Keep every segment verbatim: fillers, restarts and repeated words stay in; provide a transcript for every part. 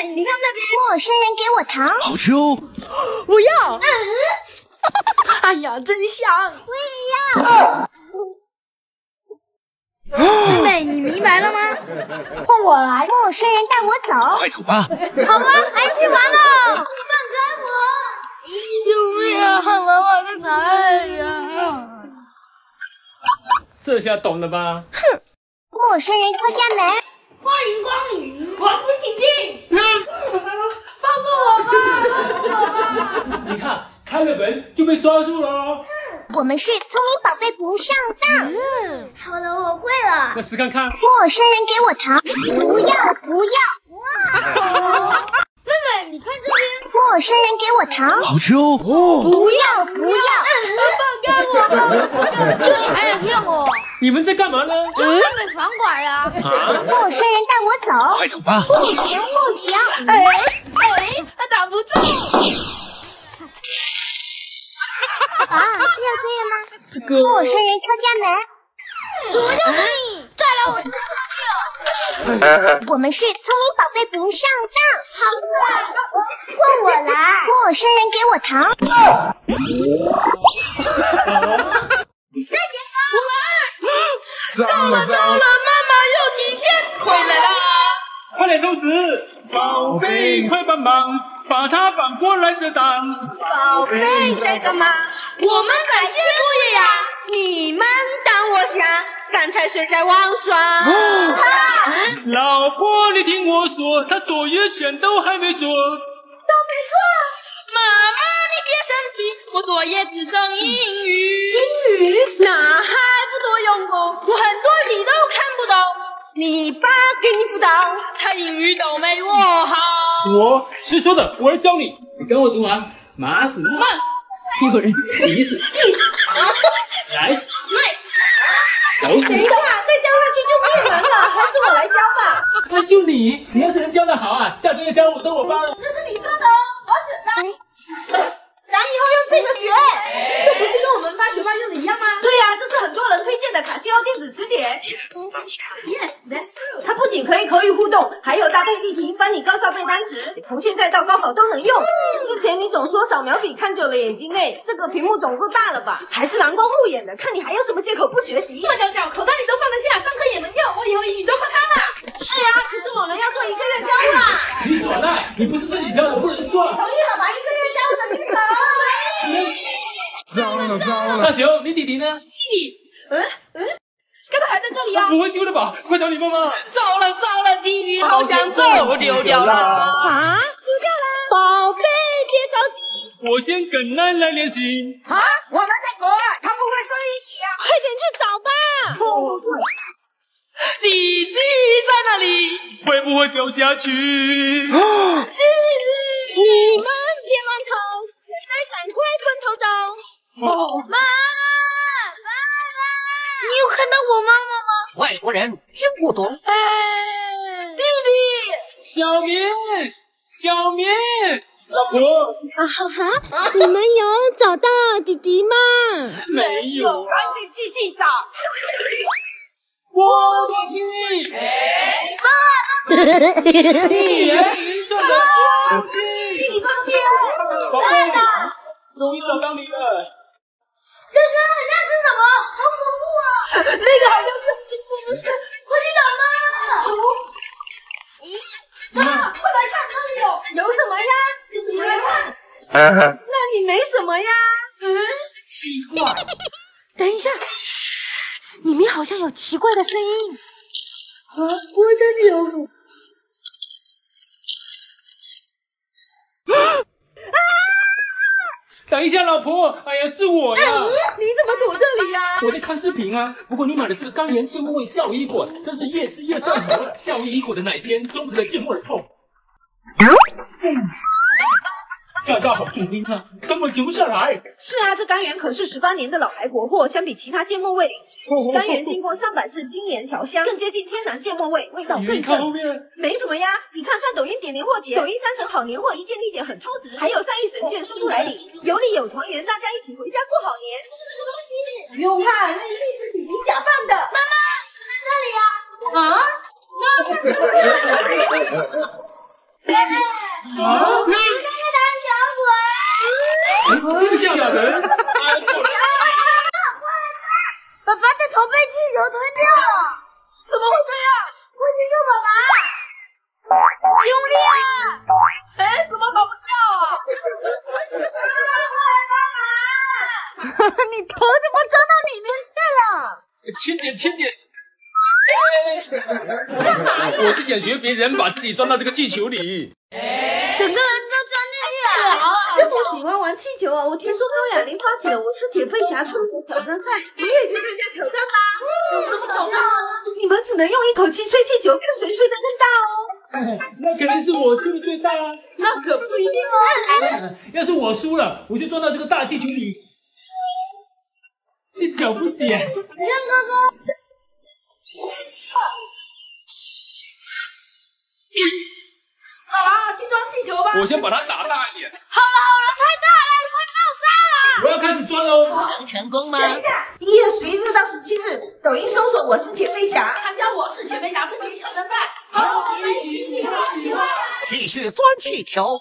你看那边，陌生人给我糖， 好吃哦。 我要。嗯。哎呀，真香！ 我也要。 妹妹，你明白了吗？ 换我来，陌生人带我走。 快走吧。 好吧，还要去玩了。放开我！ 救命啊！妈妈在哪里呀？ 这下懂了吧？ 哼！陌生人敲家门， 欢迎光临，我自请进。放过我吧，放过我吧！ 你看，开了门就被抓住了。 我们是聪明宝贝不上当。 嗯， 好了，我会了。 那试看看。 陌生人给我糖，不要不要！ 哇！妹妹，你看这边。 陌生人给我糖， 好吃哦。 不要不要！ 放开我吧！就你还想骗我？ 你们在干嘛呢？ 就妹妹房管呀！ 啊！ 陌生人带我走， 快走吧！ 不行不行！ 哎哎，他挡不住！ 啊，是要这样吗？这个陌生人敲家门， 怎么就是你？再来我就生气了！ 我们是聪明宝贝不上当。好的，换我来。陌生人给我糖，再点糟了糟了，妈妈又提前回来啦！ 快点收拾！宝贝，快帮忙，把它绑过来这档。 宝贝在干嘛？我们在写作业呀！你们当我瞎？刚才谁在玩耍？ 哦、老婆，你听我说，他作业全都还没做。 都没做。妈妈，你别生气，我作业只剩英语。英语？那还不多用功？我很多题都看不懂。你爸给你辅导，他英语都没我好。 我谁说的？我来教你。你跟我读完，马死马死，有人急死，来死，来死。 等一下，再教下去就灭门了，还是我来教吧。 那就你，你要是能教得好啊，下个月加入我当我班了。 这是你说的哦，儿子来。咱以后用这个学，这不是跟我们发学霸用的一样吗？对呀、啊，这是很多人推荐的卡西欧电子词典。Yes, that's true. 它不仅可以口语互动，还有搭配例题，帮你高效背单词，从现在到高考都能用。之前你总说扫描笔看久了眼睛累，这个屏幕总够大了吧？还是蓝光护眼的，看你还有什么借口不学习？这么小巧，口袋里都放得下，上课也能用，我以后英语都靠它了。是啊，可是我们要做一个月交啦。 你耍赖，你不是自己教的，不能做。 同意了吧？一个月交的女友。 糟了糟了！ 大雄，你弟弟呢？ 弟弟，嗯嗯，刚才还在这里啊！ 不会丢了吧？快找你妈妈！ 糟了糟了，弟弟好想走，丢掉了啊！丢掉了！宝贝，别着急， 我先跟奶奶联系。 啊，我们在国外，他不会说英语啊！快点去找吧！弟弟在哪里？ 会不会掉下去？ 弟弟，你们别乱吵，现在赶快分头走！哦，妈妈，妈妈，你有看到我妈妈吗？ 外国人听不懂。 哎，弟弟， 小明，小明，老婆。 啊哈哈！你们有找到弟弟吗？ 没有。 赶紧继续找。 我的去！ 妈妈， 你人民众的弟弟这边， 宝贝，终于找到你了。 刚刚那是什么？好恐怖啊！那个好像是，快去找妈！咦，妈，快来看，那里有有什么呀？你来看。那里没什么呀？嗯， 奇怪。 等一下，嘘，里面好像有奇怪的声音。啊，我的牛！ 等一下，老婆！哎呀，是我呀！ 嗯、你怎么躲这里呀、啊？ 我在看视频啊。不过你买的这个钢研芥末味夏威夷果，真是越吃越上头。夏威夷果的奶鲜，中和了芥末的臭。嗯价格好便宜啊，根本停不下来。 是啊，这干源可是十八年的老牌国货，相比其他芥末味，干源经过上百次精研调香，更接近天然芥末味，味道更正。没什么呀，你看上抖音点年货节，抖音三层好年货，一件立减很超值，还有善意神券，速度来临，有礼有团圆，大家一起回家过好年。就是那个东西，不用怕，那一定是弟弟假扮的。妈妈，在这里啊！啊？妈妈。 啊！ 那个胆小鬼！ 哎，是这样的人。 爸爸的头被气球吞掉了。 怎么会这样？ 我去救爸爸！用力啊！ 哎，怎么跑不掉啊？你头怎么钻到里面去了？ 轻点，轻点。干嘛呀？我是想学别人把自己装到这个气球里。 整个人都钻进去了，好好这么喜欢玩气球啊！我听说高雅玲发起了我是铁飞侠春节挑战赛，你也去参加挑战吧？怎么挑战啊？你们只能用一口气吹气球，看谁吹得更大哦。 那肯定是我吹的最大啊！ 那可不一定哦。 要是我输了，我就装到这个大气球里。你小不点。 让哥哥。 好啦，去装气球吧。 我先把它打大一点。 好了好了，太大了，快爆炸了！ 我要开始装喽。 能成功吗？ 一月十一日到十七日，抖音搜索我是铁飞侠，参加我是铁飞侠春节挑战赛。好，我们一起计划计划。 继续钻气球。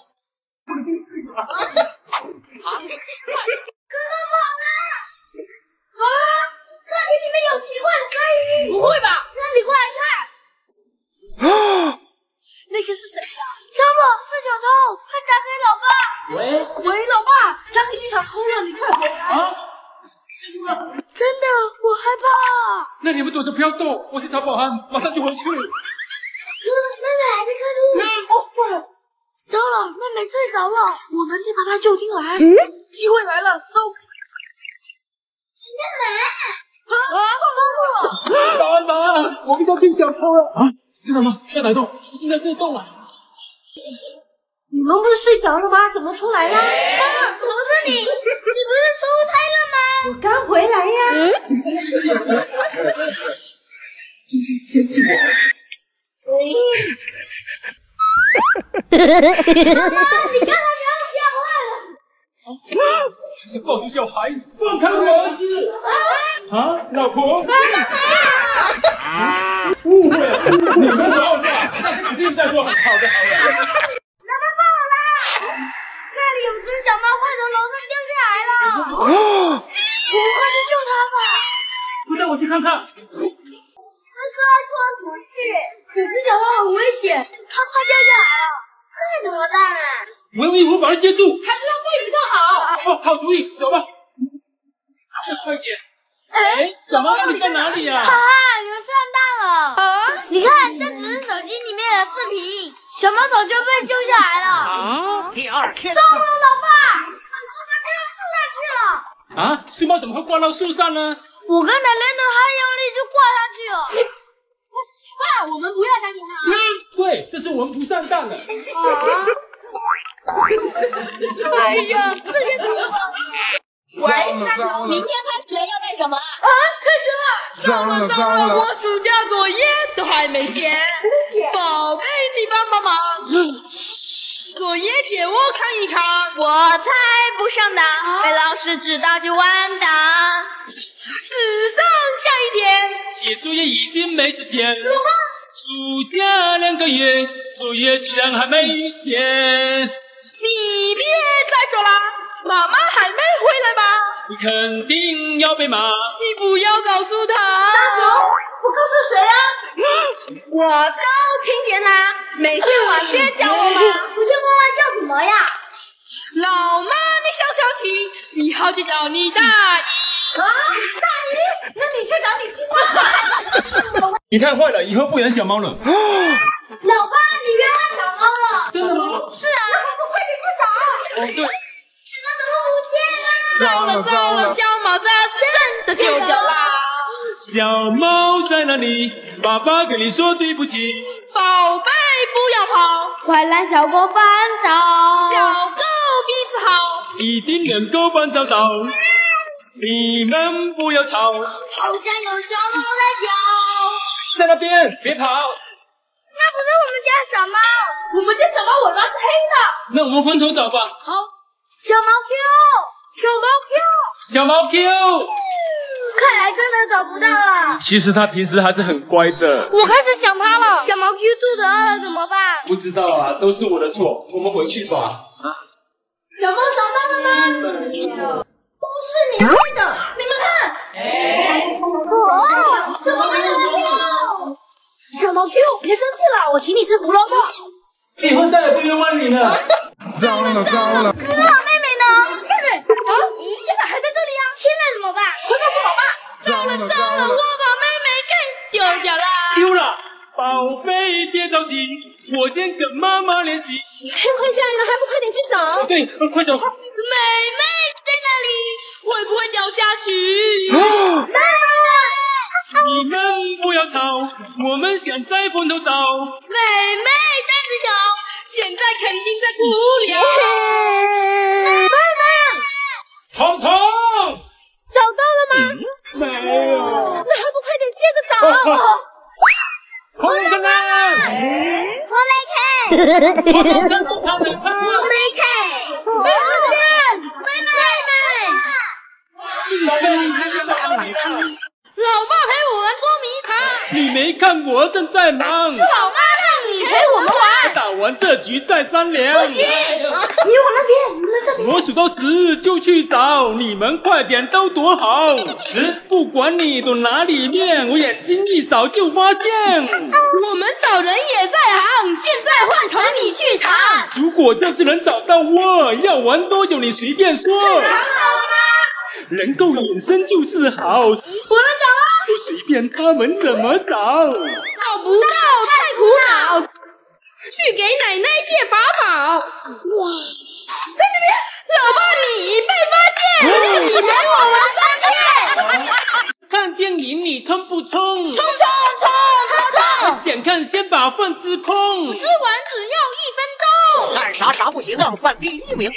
走啦！ 客厅里面有奇怪的声音。 不会吧？ 那你过来看。 啊！ 那个是谁呀？ 张罗是小偷，快打开老爸！ 喂喂，老爸，家里经常偷了，你快回来！ 啊！ 真的，我害怕。 那你们躲着不要动，我是曹保安，马上就回去。 哥，妹妹还在客厅。 哦，不然糟了，妹妹睡着了。 我们得把她救进来。嗯，机会来了，走！ 妹妹， 啊，放路了！ 保安，保安，我遇到进小偷了啊！真的吗？在哪栋？应该这栋啊。 你们不是睡着了吗？怎么出来了？ 妈，怎么是你？你不是出差了吗？ 我刚回来呀。嗯。 今天先去我。 妈，你刚才给我吓坏了。 还想告诉小孩，放开我儿子！啊，老婆！误会了，你们不要说，那是肯定在说。好的，好的。 老爸爆了！那里有只小猫快从楼上掉下来了。我们快去救它吧。 快带我去看看。 哥哥，出了什么事？有只小猫很危险，它快掉下来了，那怎么办啊？ 我用衣服把它接住。 还是让柜子更好。 哦，好主意，走吧。快点。哎，小猫到底在哪里呀？ 哈哈，你们上当了！啊！你看，这只是手机里面的视频，小猫早就被救下来了。 啊！第二天。 糟了，老爸，树猫掉到树上去了。 啊，树猫怎么会挂到树上呢？ 我刚才扔的太用力，就挂上去了。 爸，我们不要相信他。 对，这是我们不上当了。 啊！哎呀，这些怎么办？喂，明天开学要带什么啊？啊，开学了！ 糟了糟了！ 我暑假作业都还没写，宝贝，你帮帮忙。作业借我看一看。 我才不上当，被老师知道就完蛋。 只剩下一天， 写作业已经没时间。暑假两个月，作业居然还没写。 你别再说了，妈妈还没回来吧？ 你肯定要被骂。 你不要告诉他。大雄，我告诉谁啊？我都听见啦，没写完别叫我妈。 不叫妈妈叫什么呀？ 老妈，你消消气，以后就叫你大姨。啊，大姨，那你去找你亲妈吧。 你太坏了，以后不养小猫了。 老爸，你冤枉小猫了。 真的吗？ 是啊，那还不快点去找？ 哦，对。 小猫怎么不见了？ 糟了糟了，小猫这次真的丢掉啦！ 小猫在哪里？爸爸跟你说对不起。 宝贝，不要跑， 快让小狗搬走。 小狗鼻子好， 一定能够帮找到。你们不要吵。 好像有小猫在叫。 在那边，别跑。 那不是我们家小猫。 我们家小猫尾巴是黑的。 那我们分头找吧。 好。小猫 Q， 小猫 Q， 小猫 Q， 看看来真的找不到了。 其实他平时还是很乖的。 我开始想他了。 小毛 Q 肚子饿了怎么办？ 不知道啊，都是我的错。我们回去吧。 小猫找到了吗？没有，都是你害的。你们看，哦，小毛 Q， 小毛 Q， 别生气了，我请你吃胡萝卜。 以后再也不冤枉你了。 糟了糟了！ 哥哥，妹妹呢？ 妹妹啊，咦，现在还在这里啊？ 现在怎么办？ 快告诉老爸。 糟了糟了！ 我把妹妹给丢掉了。 丢了，宝贝，别着急，我先跟妈妈联系。 天快下雨了，还不快点去找？ 对，快走。 妹妹在哪里？会不会掉下去？ 妹你们不要吵，我们现在分头找。 妹妹胆子小，现在肯定在哭了。妹妹， 彤彤， 找到了吗？ 没有。 那还不快点接着找？ 彤彤啊！ 我没看， 彤彤看不看得看？ 我没看。 妹妹， 宝贝，你看见哪里了？ 老爸陪我玩捉迷藏。 你没看我正在忙。 是老妈让你陪我们玩。 打完这局再商量。 你往那边，你们这边。 我数到十就去找，你们快点都躲好。十，不管你躲哪里面，我眼睛一扫就发现。 我们找人也在行，现在换成你去查。 如果这次能找到我，要玩多久你随便说。能够隐身就是好。我能找到。 就随便他们怎么找。 找不到，太苦恼。去给奶奶借法宝。哇，在那边，老爸你被发现，你陪我玩三天。 看电影你冲不冲？ 冲冲冲冲冲！ 想看先把饭吃空。 吃完只要一分钟。 干啥啥不行，让饭第一名。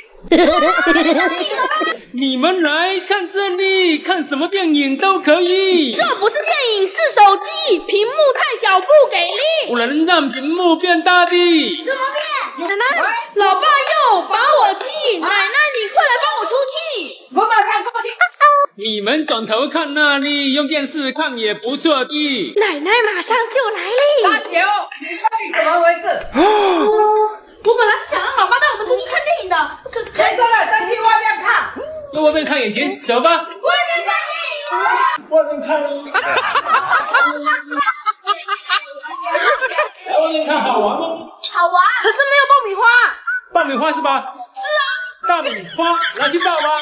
你们来看这里，看什么电影都可以。 这不是电影，是手机，屏幕太小不给力。 我能让屏幕变大的。 怎么变？ 奶奶，老爸又把我气，奶奶你快来帮我出气。 我马上过去。 你们转头看那里，用电视看也不错的。 奶奶马上就来哩。 大姐，你到底怎么回事？ 哦，我本来是想让老爸带我们出去看电影的，可可别说了，再去外面看。 在外面看也行，走吧。 外面看电影。 外面看。来外面看好玩吗？ 好玩。 可是没有爆米花。 爆米花是吧？ 是啊。 大米花，拿去爆吧。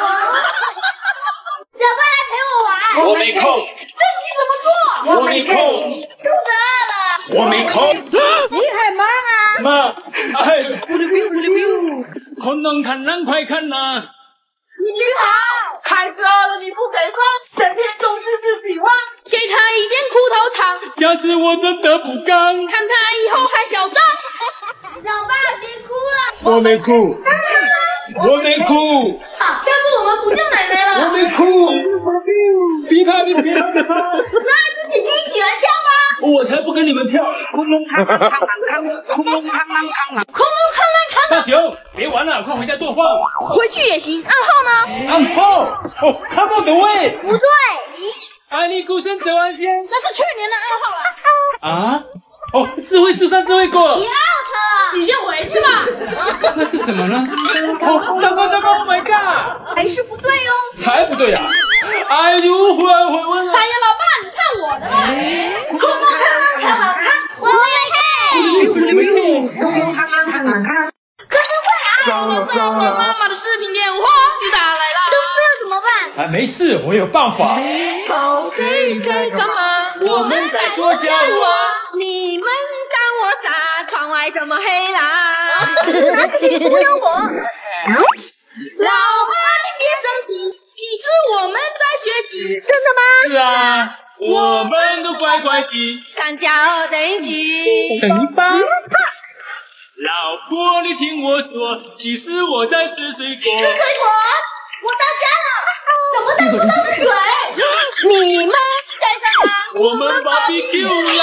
小爸来陪我玩。 我没空。 这你怎么做？ 我没空。 肚子饿了。 我没空。 你很忙啊。 妈，哎，咕噜噜咕噜噜，可能看人快看呐。 你好，孩子饿了你不给饭，整天总是自己忘，给他一点苦头尝。 下次我真的不干。 看他以后还嚣张。 老爸别哭了。 我没哭。我没哭。 下次我们不叫奶奶了。 我没哭。别怕，别怕，别怕。 那自己就一起来跳吧。 我才不跟你们跳！空中看看看看看，空中看看看看， 空中看来看。 大雄，别玩了，快回家做饭。 回去也行，暗号呢？ 暗号哦 ，Come on the way。 不对。 爱你孤身走暗线。 那是去年的暗号了。 啊？哦，智慧树上智慧果。 你 out 了。 你先回去吧。 那是什么呢？哦，糟糕糟糕 ，Oh my god！ 还是不对哦。 还不对呀？哎呦，回回问了。 大爷，老爸，你看我的吧。空中看看看看看， 我没看。 没看。 糟了糟了！ 妈妈的视频电话又打来了。 出事了怎么办？ 啊，没事，我有办法。 宝贝在干嘛？ 我们在说笑话。 你们当我傻？窗外这么黑啦！不由我。 老妈，你别生气，其实我们在学习。 真的吗？ 是啊，我们都乖乖的。 三加二等于几？ 等于八。老婆，你听我说，其实我在吃水果。 水果，我到家了。怎么到处都是水？ 你们在干嘛？ 我们 B B Q 啦！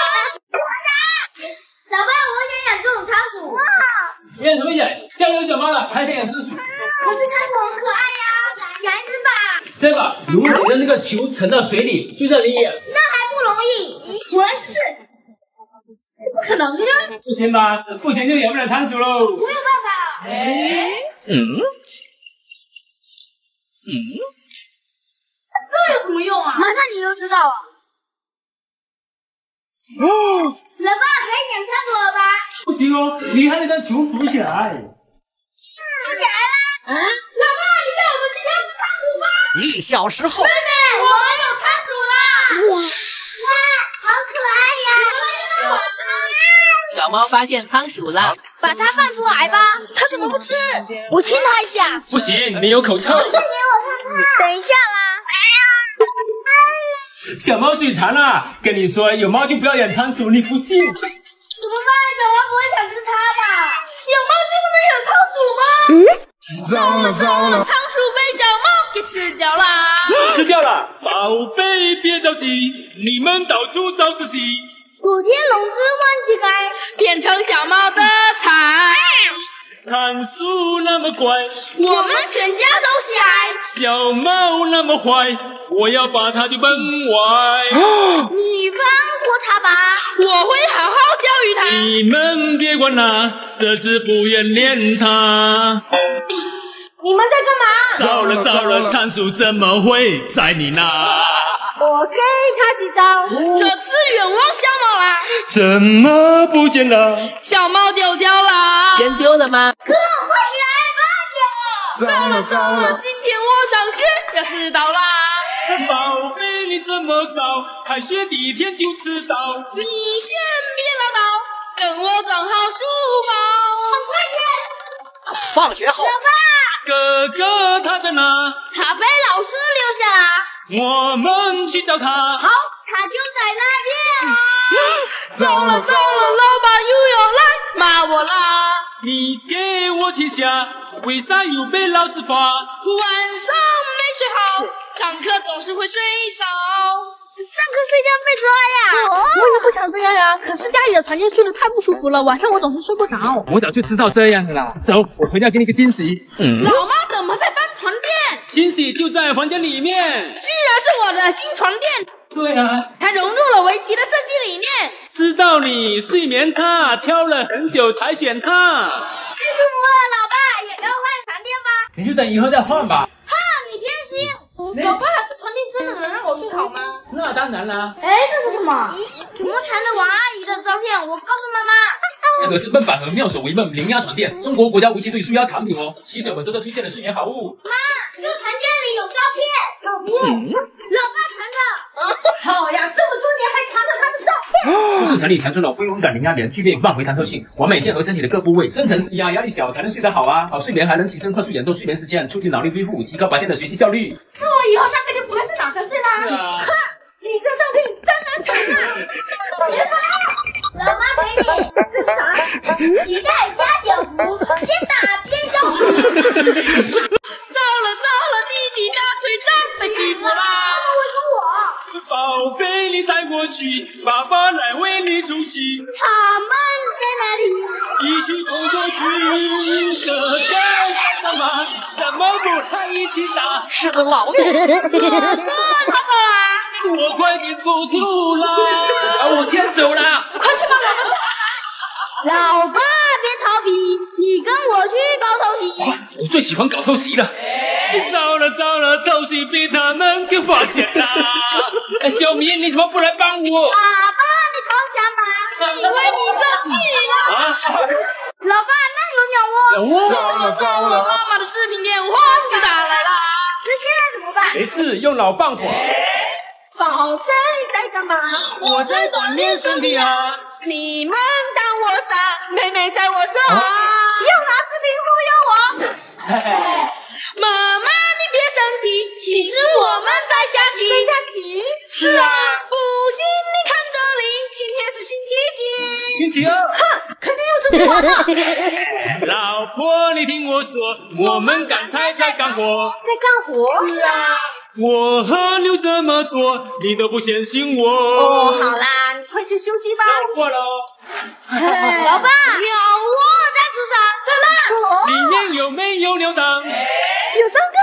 老爸，我想养这种仓鼠。哇！ 演什么演？加油，小妈了，还想养仓鼠？ 可是仓鼠很可爱呀，养一只吧。 这样吧，如果你的那个球沉到水里，就这里。 那还不容易。 我来试试。不可能呀！ 不行吧？不行就演不了仓鼠喽。 我有办法。 哎，嗯嗯， 这有什么用啊？ 马上你就知道了。哦，老爸可以演仓鼠了吧？ 不行哦，你还得让球浮起来。 浮起来了。 嗯，老爸，你带我们去看仓鼠吧。 一小时后， 妹妹，我们有仓鼠了。哇，哇，好可爱呀！ 小猫发现仓鼠了， 把它放出来吧。它怎么不吃？我亲它一下。 不行，你有口臭。 再给我看看。等一下啦。 小猫嘴馋了，跟你说有猫就不要养仓鼠，你不信？ 怎么办？小猫不会想吃它吧？ 有猫就不能有仓鼠吗？ 嗯。 糟了糟了， 仓鼠被小猫给吃掉了。 吃掉了，宝贝别着急，你们到处找仔细。 昨天笼子忘记盖， 变成小猫的菜。 仓鼠那么乖， 我们全家都喜爱。 小猫那么坏，我要把它丢门外。 你放过它吧， 我会好好教育它。 你们别管它，这是不愿恋它。 你们在干嘛？ 糟了糟了，仓鼠怎么会在你那？ 我给它洗澡。这次冤枉小猫啦！ 怎么不见了？ 小猫丢掉了。 人丢了吗？ 快起来， 糟了糟了， 今天我上学要迟到啦。 宝贝你这么高，开学第一天就迟到。 你先别唠叨，跟我装好书包。 放学后， 哥哥他在哪？ 它被老师留下了。 我们去找他。 好，它就在那边啊。 糟了糟了，老爸又要来骂我啦！ 你给我停下，为啥又被老师罚？ 晚上没睡好，上课总是会睡着。 上课睡觉被抓呀！ 我也不想这样呀，可是家里的床垫睡得太不舒服了，晚上我总是睡不着。 我早就知道这样的啦。走，我回家给你个惊喜。嗯， 老妈怎么在搬床垫？ 惊喜就在房间里面。 居然是我的新床垫！ 对啊， 它融入了围棋的设计理念。 知道你睡眠差，挑了很久才选它。 太舒服了，老爸也给我换床垫吧。 你就等以后再换吧。 哼，你偏心。 老爸，这床垫真的能让我睡好吗？ 那当然啦。 哎，这是什么？怎么缠着王阿姨的照片？我告诉妈妈。 这个是梦百合妙手为梦零压床垫，中国国家围棋队舒压产品哦，棋手们都在推荐的睡眠好物。 妈，这个床垫里有照片。照片？老爸传的。 好呀，这么多年还藏着他的照片。 舒适层里弹出了飞龙感零压棉，具备慢回弹透性，完美贴合身体的各部位，深层施压，压力小才能睡得好啊。好睡眠还能提升快速眼动睡眠时间，促进脑力恢复，提高白天的学习效率。 那我以后大概就不会在脑壳睡啦。 是啊。 你这照片真难看啊！ 老妈给你。这是啥？脐带加碉伏，边打边消除。 糟了糟了，弟弟打水仗被欺负啦！ 宝贝，你带我去，爸爸来为你出气。 他们在哪里？ 一起冲过去，哥哥在干嘛？怎么不还一起打？ 是个老女人。 哥哥逃跑啦！ 我快点付出啦！我先走啦！ 快去帮老爸老爸别逃避，你跟我去搞偷袭。 我最喜欢搞偷袭了。糟了糟了，偷袭被他们给发现啦！哎，小明，你怎么不来帮我？ 爸爸，你投降吧， 因为你这气了。 啊！ 老爸，那有鸟窝。 糟了糟了， 妈妈的视频电话又打来啦！ 那现在怎么办？ 没事，用老棒火。 宝贝在干嘛？ 我在锻炼身体啊！ 你们当我傻，妹妹在我这儿。 又拿视频忽悠我！妈妈，你别生气，其实我们在下棋。在下棋？ 是啊。 不信你看这里， 今天是星期几？ 星期二。 哼，肯定又出去玩了。 老婆，你听我说，我们刚才在干活。 在干活？ 是啊。 我和牛这么多，你都不相信我。 哦，好啦，你快去休息吧。 过了。 老爸，鸟窝在树上， 在那儿。 里面有没有牛蛋？ 有三个。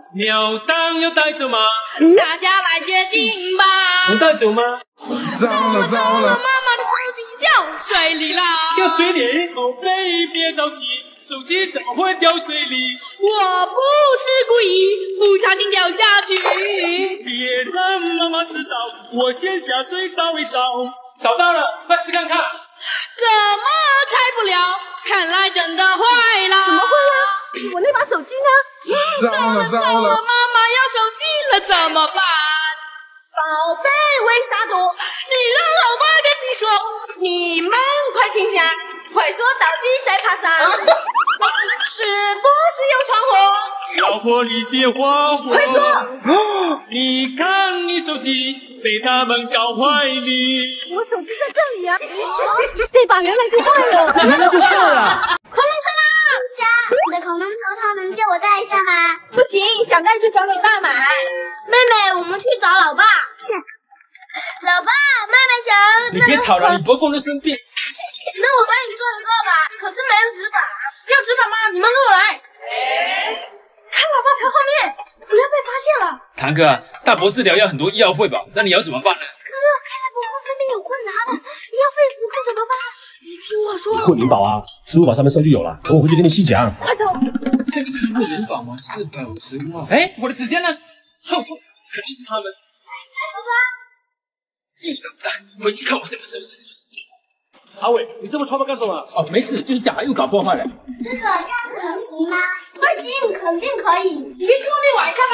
鸟蛋要带走吗？ 大家来决定吧。 不带走吗？ 糟了糟了， 妈妈的手机掉水里啦！ 掉水里？宝贝，别着急，手机怎么会掉水里？ 我不是故意，不小心掉下去。 别让妈妈知道，我先下水找一找。找到了，快试看看。 怎么开不了？看来真的坏了。怎么会呀？ 我那把手机呢？ 糟了糟了， 妈妈要手机了怎么办？ 宝贝，为啥躲？ 你让老爸跟你说。 你们快停下，快说到底在爬山，是不是有闯祸？ 老婆，你别慌我。 快说！ 你看你手机被他们搞坏了。 我手机在这里呀、啊，这把原来就坏了， 原来就坏了。 恐龙头啦！家，你的恐龙头套能借我戴一下吗？ 不行，想带去找你爸买。 妹妹，我们去找老爸。老爸，妹妹想…… 你别吵了，你伯公都生病。 那我帮你做一个吧，可是没有纸板。 要纸板吗？你们跟我来。看老爸才画面，不要被发现了。 堂哥，大伯治疗要很多医药费吧？那你要怎么办呢？ 哥，看来伯公这边有困难了，医药费不够怎么办？你听我说。 惠民保啊，支付宝上面收据有了，等我回去给你细讲。 快走！ 这个是惠民保吗？四百五十万。哎，我的纸箱呢？臭臭死，肯定是他们。一等待，回去看我怎么收拾。 阿伟，你这么穿吧干什么？ 哦，没事，就是假又搞破坏了。 哥哥，这样子能行吗？不行，肯定可以。你你可以去外面玩一下吗？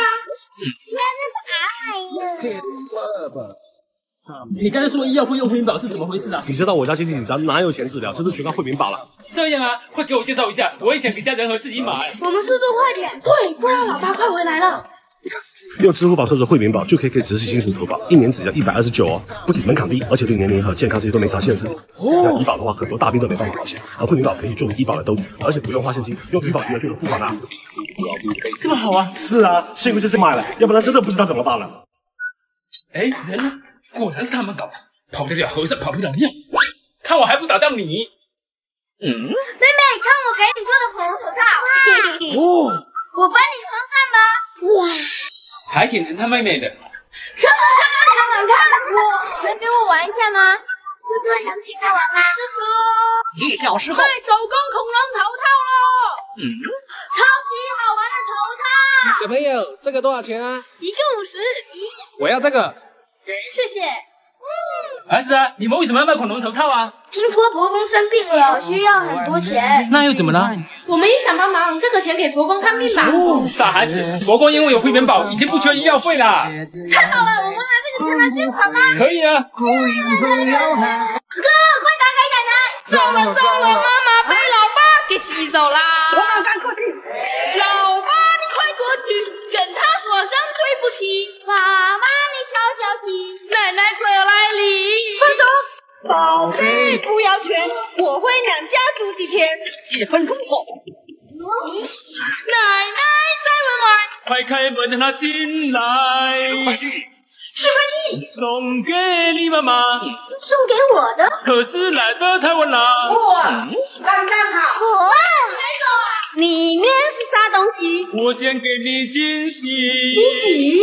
原来是阿姨。 你刚才说医药费用惠民保是怎么回事呢？ 你知道我家经济紧张，哪有钱治疗？这是全靠惠民保了。 这样啊，快给我介绍一下，我也想给家人和自己买。 我们速度快点。 对，不然老爸快回来了。 用支付宝或者惠民保就可以给直系亲属投保，一年只要一百二十九哦，不仅门槛低，而且对年龄和健康这些都没啥限制。像医保的话，很多大病都没办法保险，而惠民保可以作为医保的兜底，而且不用花现金，用支付宝余额就能付款的。 这么好啊？ 是啊，幸亏这次买了，要不然真的不知道怎么办了。 哎，人呢？果然是他们搞的，跑得了和尚跑不了庙，看我还不打到你！嗯，妹妹，看我给你做的恐龙头套。 哦， 我帮你穿上吧。哇， 还挺疼他妹妹的。 看看看看看，我能给我玩一下吗？哥哥，能陪我玩吗？哥哥， 一小时后，卖手工恐龙头套喽！ 嗯， 超级好玩的头套。 小朋友，这个多少钱啊？ 一个五十，一， 我要这个。 谢谢。 儿子啊，你们为什么要卖恐龙头套啊？ 听说伯公生病了，需要很多钱。 那又怎么了？ 我们也想帮忙，这个钱给伯公看病吧。 哦，傻孩子，伯公因为有惠民保，已经不缺医药费了。 太好了，我们拿这个钱来捐款吧。 可以啊。 哥，快打开奶奶！ 走了走了，妈妈被老爸给气走啦。 我马上过去。 老爸，你快过去，跟他说声对不起。 妈妈，你消消气。 奶奶过来哩。 快走！宝贝，不要劝，我回娘家住几天。 一分钟后， 奶奶在门外。 快开门，让他进来。 是快递， 送给你妈妈， 送给我的。 可是来的太晚了。 哇，刚刚好。 哇， 里面是啥东西？ 我先给你惊喜。 惊喜？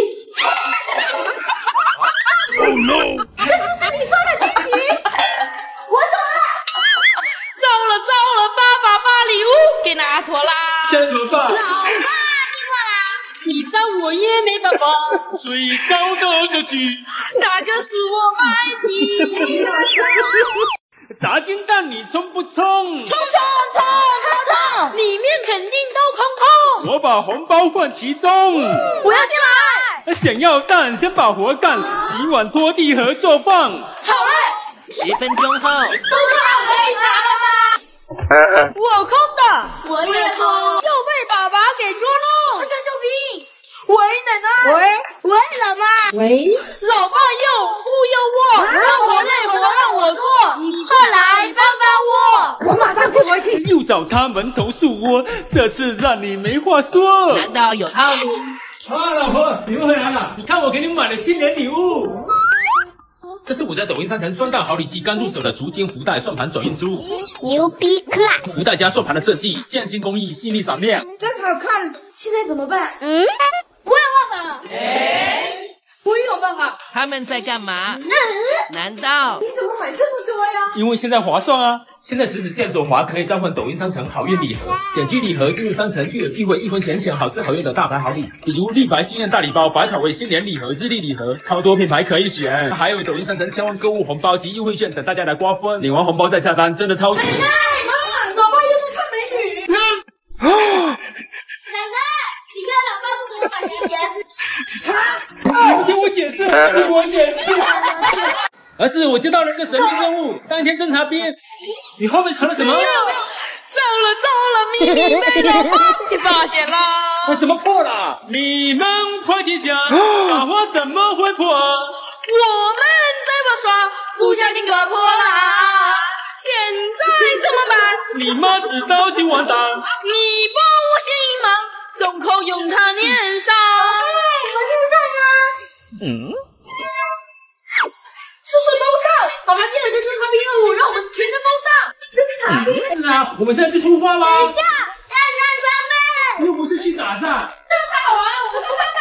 这就是你说的惊喜？我懂了。 糟了糟了，爸爸把礼物给拿错啦。 现在怎么办？ 老爸，你过来。 你找我也没办法。 最高的格局， 那个是我买的。 炸金蛋你冲不冲？ 冲冲冲冲冲！里面肯定都空空。 我把红包放其中。 我要先来。 想要蛋，先把活干，洗碗、拖地和做饭。 好嘞。 十分钟后， 都做好可以拿了吗？ 我空的， 我也空，又被爸爸给捉弄。 救救兵！ 喂，奶奶。喂喂，老妈。 喂， 老爸又忽悠我，让我累活让我做， 后来帮帮我。 我马上过去。 又找他们投诉我，这次让你没话说。 难道有套路？ 啊，老婆，你们回来了！你看我给你们买的新年礼物。这是我在抖音商城双蛋好礼记刚入手的足金福袋算盘转运珠， 牛逼 class！ 福袋加算盘的设计，匠心工艺，细腻闪亮。 真好看，现在怎么办？ 嗯，我我也有办法。 他们在干嘛？难道你怎么买这么多呀？ 因为现在划算啊！现在十指线左滑可以召唤抖音商城好运礼盒，点击礼盒进入商城就有机会一分钱抢好吃好用的大牌好礼，比如立白心愿大礼包、百草味新年礼盒、日历礼盒，超多品牌可以选，还有抖音商城千万购物红包及优惠券等大家来瓜分，领完红包再下单，真的超值！ 奶奶，妈，老爸又在看美女。 奶奶，你看老爸不给我买新鞋子。 你听我解释，听我解释。儿子，我接到了一个神秘任务，当天侦察兵。你后面藏了什么？ 糟了糟了，秘密被老爸给发现了。 我怎么破了？你们快停下！撒花怎么会破？ 我们在玩耍，不小心割破了。现在怎么办？ 你妈知道就完蛋。 你帮我先一忙，洞口用它粘上。 我身上啊。 嗯。 是水包上，爸爸接了个侦察兵任务，让我们全跟都上。 侦察兵？ 是啊，我们现在就出发啦。 等一下，带上装备。 又不是去打仗。 这个才好玩，我们出发吧。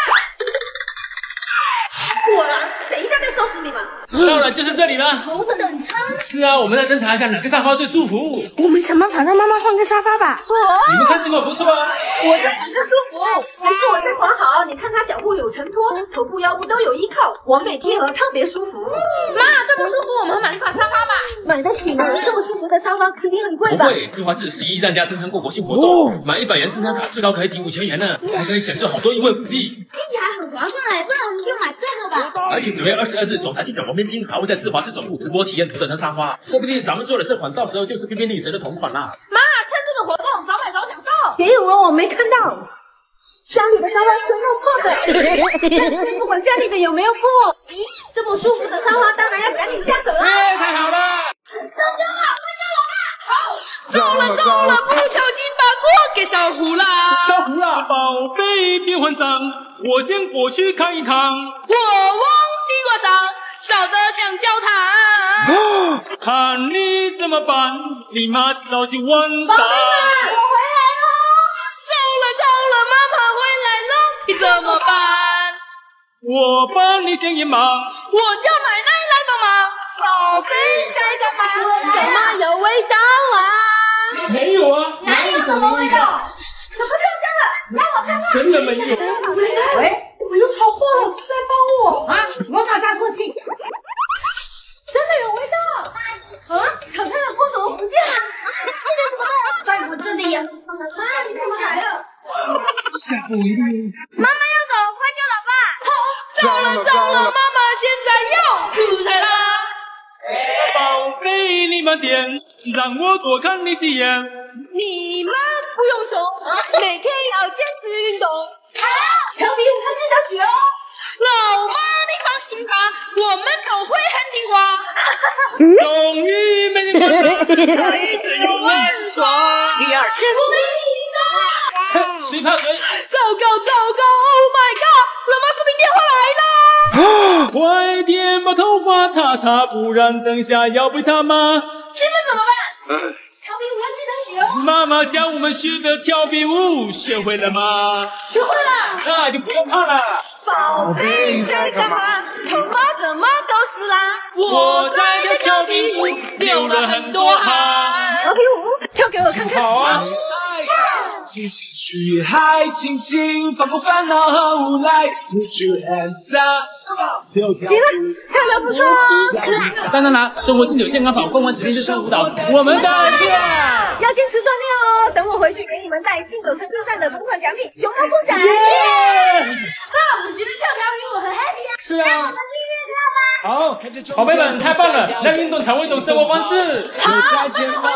果然，等一下再收拾你们。 到了，就是这里了。 头等舱。 是啊，我们来侦查一下哪个沙发最舒服。 我们想办法让妈妈换个沙发吧。 你们看这个不错啊。 我这很舒服，还是我这款好。你看它脚部有承托，头部腰部都有依靠，完美贴合，特别舒服。 妈，这么舒服，我们买一款沙发吧。 买得起吗？这么舒服的沙发肯定很贵吧？ 不会，芝华士十一让家生产过国庆活动，买一百元生产卡最高可以抵五千元呢，还可以享受好多优惠福利。 听起来很划算哎，不然我们就买这个吧。 而且九月二十二日，总台记者王冰冰还会在芝华士总部直播体验头等舱沙发，说不定咱们做的这款到时候就是冰冰女神的同款啦。 妈，趁这个活动早买早享受。 别以为我没看到，家里的沙发是弄破的，但是不管家里的有没有破，这么舒服的沙发当然要赶紧下手啦！ 耶，太好了！ 收工了，快叫老爸。好。 糟了糟了，不小心把锅给烧糊了。 烧糊了，宝贝别慌张，我先过去看一趟。 我忘记挂上，烧得像焦糖。 看你怎么办，你妈知道就完蛋。 我回来了。 糟了糟了，妈妈回来了，你怎么办？ 我帮你先掩忙， 我叫奶奶来帮忙。宝贝在干嘛？怎么有味道啊？ 没有啊， 哪里有什么味道？ 什么上架了？让我看看。 真的没有。 喂，我又逃货了，再帮我啊！我马上过去。真的有味道啊！炒菜的锅怎么不见了？ 这个怎么办？ 在我这里呀！妈，你怎么来了？ 吓我一跳。 妈妈要走了，快叫老爸。 糟了糟了，妈妈现在要出差啦！ 宝贝，你慢点，让我多看你几眼。 你们不用手，每天要坚持运动。 调皮舞要记得学哦。 老妈，你放心吧，我们都会很听话。 终于没人管了， 可以自由玩耍。 第二天， 我没听谁怕谁？ 糟糕糟糕 ，Oh my god！老妈视频电话来了。 快点把头发擦擦，不然等下要被他骂。 媳妇怎么办？ 调皮舞要记得学哦。 妈妈教我们学的跳皮舞，学会了吗？ 学会了。 那就不用怕了。 宝贝在干嘛？头发怎么都湿啦？ 我在这跳皮舞，流了很多汗。 调皮舞，跳给我看看。 好啊。 尽情去嗨，尽情放过烦恼和无奈 ，Put your hands up， 跳跳行了，跳得不错哦。 当然啦，生活经有健康跑，公文指定是跳舞蹈，我们再见。 要坚持锻炼哦。等我回去给你们带进走城车站的同款奖品熊猫公仔。 爸，我觉得跳条鱼我很 happy 啊。 是啊。好，宝贝们，太棒了，让运动成为一种生活方式。 好，再见吧。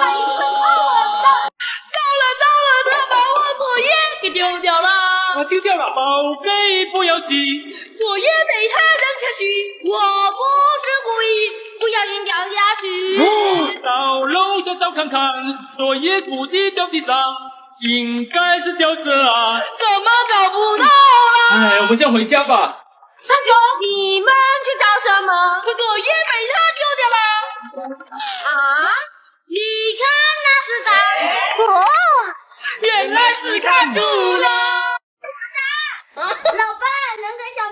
给丢掉了， 我丢掉了，宝贝不要急， 作业被他扔下去， 我不是故意，不小心掉下去。 到楼下找看看，作业估计掉地上，应该是掉这啊， 怎么找不到了？ 哎，我们先回家吧。 大雄，你们去找什么？我作业被他丢掉了。 啊？你看那是啥？哦。 原来是看出了。 老爸，能跟小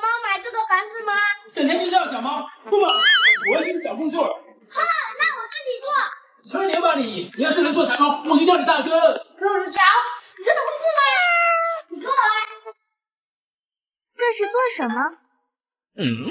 天就叫小猫，不嘛，我要去找工作。 好，那我自己做。 吹牛吧你！你要是能做长工，我就叫你大哥。 就是乔，你真的会做吗？你跟我来。 这是做什么？ 嗯。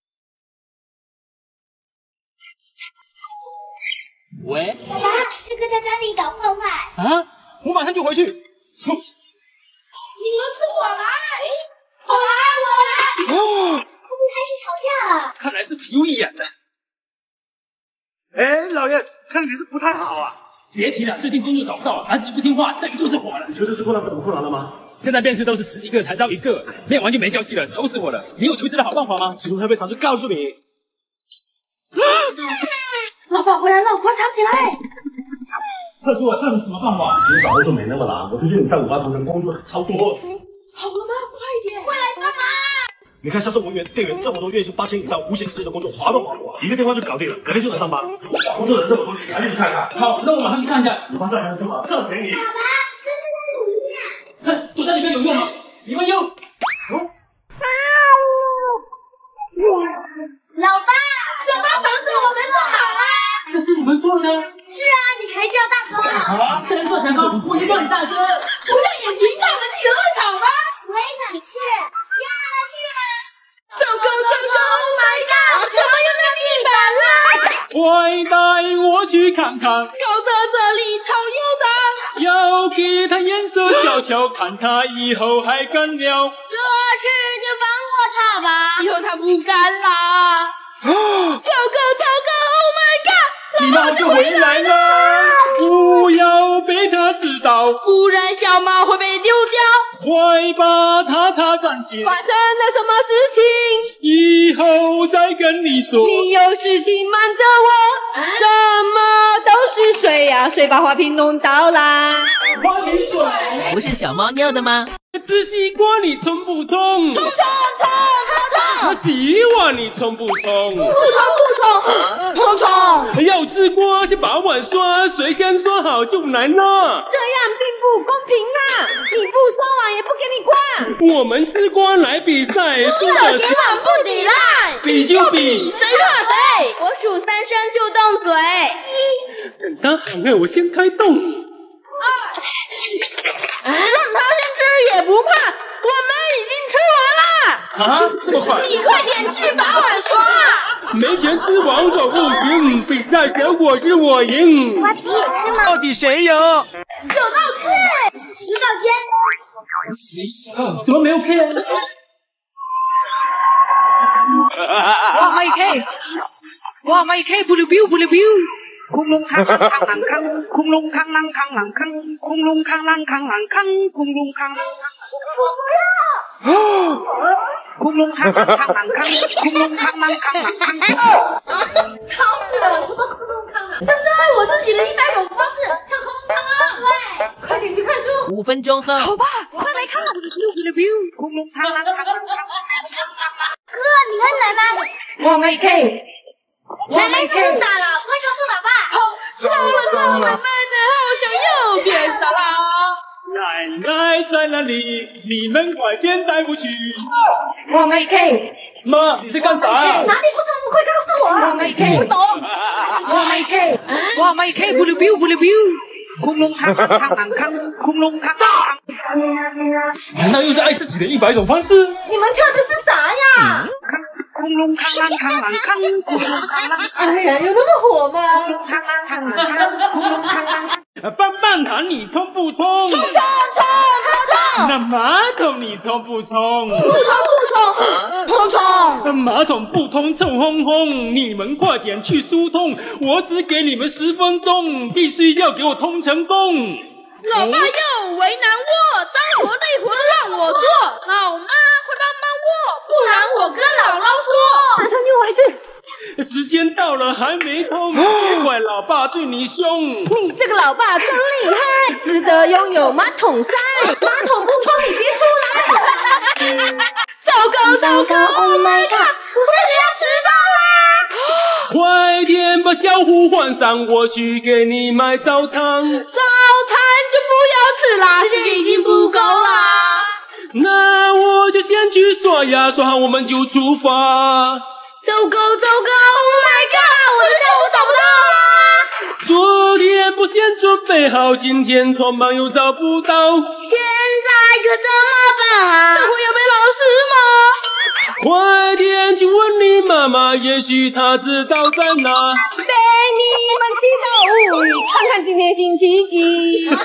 喂。 爸爸，这个在家里搞破坏。 啊！我马上就回去。 你们是我来，我来，我来。哦，会不会开始吵架了？ 看来是皮肤演的。 哎，老爷，看你是不太好啊。 别提了，最近工作找不到，儿子不听话，这里就是火了。 求职是困难，怎么困难了吗？ 现在面试都是十几个才招一个，面完就没消息了，愁死我了。你有求职的好办法吗？ 启动特别厂就告诉你。 老爸回来了，快藏起来！ 特助，这是什么办法？ 你找工作没那么难，我推荐你上五八同城工作好多。 好了吗？快点！ 快来帮忙！ 你看销售文员、店员这么多，月薪八千以上，无薪制的工作划都划不完，一个电话就搞定了，隔天就能上班。工作人这么多，你赶紧去看看。 好，那我马上去看一下。 五八上还是什么？特便宜。 爸爸，这是在里面。 哼，躲在里面有用吗？你们有。 老爸，小猫房子我们做好了。 这是你们做的？ 是啊，你可以叫大哥。 啊，这能做成功，我就叫你大哥。 不叫也行，那我们去游乐场吧。我也想去，要让他去吗？ 走狗走狗 ，Oh my god！ 小猫有那地板了， 快带我去看看。 搞得这里超油脏。 要给他颜色瞧瞧，看他以后还敢了。 这事就放我他吧。 以后他不敢啦。走狗走狗 ，Oh my god！ 你妈就回来了，不要被他知道， 不然小猫会被丢掉。 快把它擦干净。 发生了什么事情？ 以后再跟你说。 你有事情瞒着我，怎么都是水呀、水把花瓶弄倒啦。 花瓶水不是小猫尿的吗？ 吃西瓜你冲不冲？ 冲冲冲冲那洗碗你冲不冲？ 不冲不冲，冲冲。 要吃瓜先把碗刷，谁先刷好就来拿。 这样并不公平啊！你不刷碗也不给你瓜。 我们吃瓜来比赛，输的洗碗不抵赖， 比就比， 谁怕谁？ 我数三声就动嘴。 等他喊爱我先开动。 让他先吃也不怕，我们已经吃完了。 啊，这么快？ 你快点去把碗刷。 没钱吃王可不行，比赛结果是我赢。 瓜皮也吃吗？ 到底谁赢？ 走到 K 洗手间。 怎么没有 K 啊？ 哇没 K， 哇没 K， 不溜彪不溜彪。恐龙扛啷扛啷扛，恐龙扛啷扛啷扛，恐龙扛啷扛啷扛，恐龙扛啷扛。我不要。恐龙扛啷扛啷扛，恐龙扛啷扛啷扛。 吵死了！什么恐龙扛啊？ 这是爱我自己的一百种方式，跳恐龙扛啊！ 对， 快点去看书。 五分钟后， 好吧，快来看，不溜彪，恐龙扛啷扛啷扛。 哥，你看奶奶。 我没 K。 奶奶是不是傻了？快告诉老爸！ 糟了糟了，奶奶好像又变傻啦！ 奶奶在哪里？你们快点带我去！ 我没 K， 妈，你在干啥？ 哪里不舒服？快告诉我！ 我没 K， 不懂。 我没 K， 我没 K， 不溜彪不溜彪，恐龙扛啷扛啷扛，恐龙扛啷扛。 难道又是爱自己的一百种方式？ 你们跳的是啥呀？ 恐龙扛啷扛啷扛，恐龙扛啷。 哎呀，有那么火吗？ 恐龙扛啷扛啷扛，恐龙扛啷。 棒棒糖你冲不冲？ 冲冲冲冲冲！ 那马桶你冲不冲？ 不冲不冲，冲冲！ 马桶不通臭烘烘，你们快点去疏通，我只给你们十分钟，必须要给我通成功。 老爸又为难我，脏活累活让我做，老妈快帮帮我，不然我跟姥姥说。马上就回去。 时间到了还没通，别怪老爸对你凶。 你这个老爸真厉害，值得拥有马桶塞。马桶不通你别出来。糟糕糟糕 ，Oh my god， 我快点要迟到啦！ 快点把小虎换上，我去给你买早餐。 早餐就不要吃啦，时间已经不够啦。 那我就先去刷牙，刷好我们就出发。 糟糕糟糕 ！Oh my god！ 我的项目找不到啦！ 昨天不先准备好，今天床板又找不到， 现在可怎么办啊？ 这会要被老师骂。 快点去问你妈妈，也许她知道在哪。 被你们气到无语，看看今天星期几。糟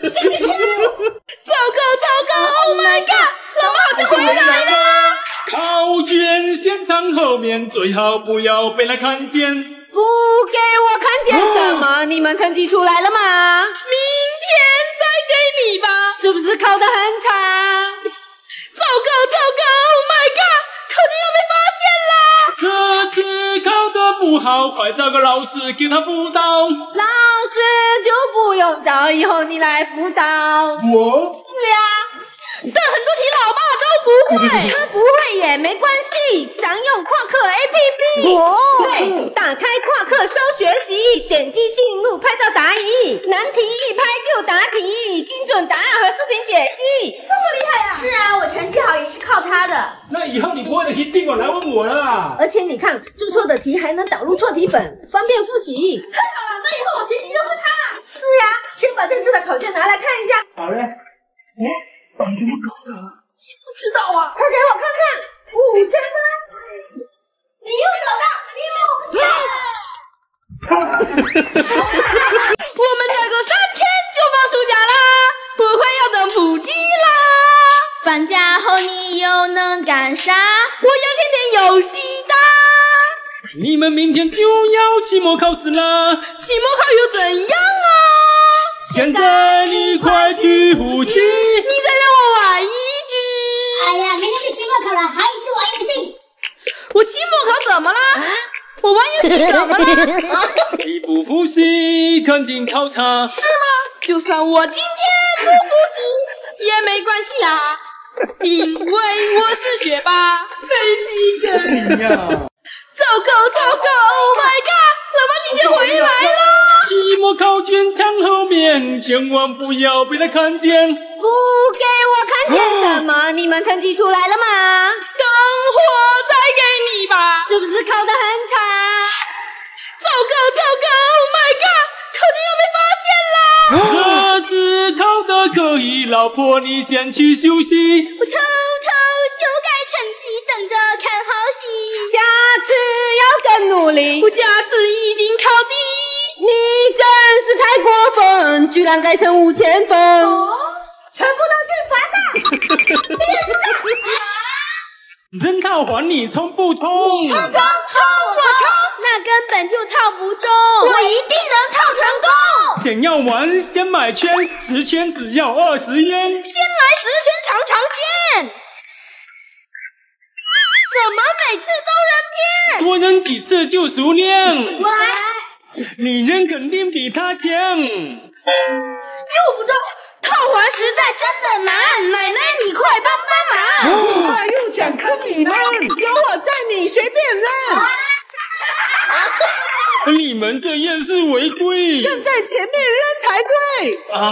糕糟糕 ！Oh my god！ 老妈好像回来了。 考卷现场后面最好不要被人看见。 不给我看见什么？你们成绩出来了吗？明天再给你吧。是不是考得很差？糟糕糟糕 ！Oh my god！ 考卷要被发现了。 这次考得不好，快找个老师给他辅导。 老师就不用找，以后你来辅导。 我？ 是呀。但很多题老爸都不会，他不会也没关系，常用跨课 A P P。对，打开跨课搜学习，点击进入拍照答疑，难题一拍就答题，精准答案和视频解析。 这么厉害啊！是啊，我成绩好也是靠他的。 那以后你不会的题尽管来问我了。 而且你看，做错的题还能导入错题本，方便复习。 太好了，那以后我学习就会他。 是呀，先把这次的考卷拿来看一下。 好嘞。哎，你怎么搞的？ 不知道啊，快给我看看，五千分。你又找到，你又。我们再过三天就放暑假啦，不会要等补习啦。 放假后你又能干啥？ 我要天天游戏的。 你们明天又要期末考试啦， 期末考又怎样啊？ 现在你快去呼吸。 你再让我玩一局。 哎呀，明天就期末考了，还一次玩游戏。 我期末考怎么了？啊、我玩游戏怎么了？啊、 你不复习肯定考差。 是吗？就算我今天不复习也没关系啊，因为我是学霸。飞机哥。 你呀！ 糟糕糟糕 ！Oh my god！ 老妈姐姐回来了。 期末考卷藏后面，千万不要被他看见。 不给我看见什么？你们成绩出来了吗？等会再给你吧。是不是考得很差？糟糕糟糕 ！Oh my god！ 考卷要被发现了。 这次考得可以，老婆你先去休息。 我偷偷修改成绩，等着看好戏。 下次要更努力，我下次一定考第一。你真是太过分，居然改成五千分！哦，全部都去罚站！ 人套还你冲不冲？ 冲冲冲！我冲！那根本就套不中， 我一定能套成功！ 想要玩先买圈，十圈只要二十元。 先来十圈尝尝鲜。怎么每次都扔偏？ 多扔几次就熟练。 喂。 你扔肯定比他强， 又不中，套环实在真的难，奶奶你快帮帮忙！ 我爸又想坑你们，有我在你随便扔。你们这样是违规， 站在前面扔才对。 啊！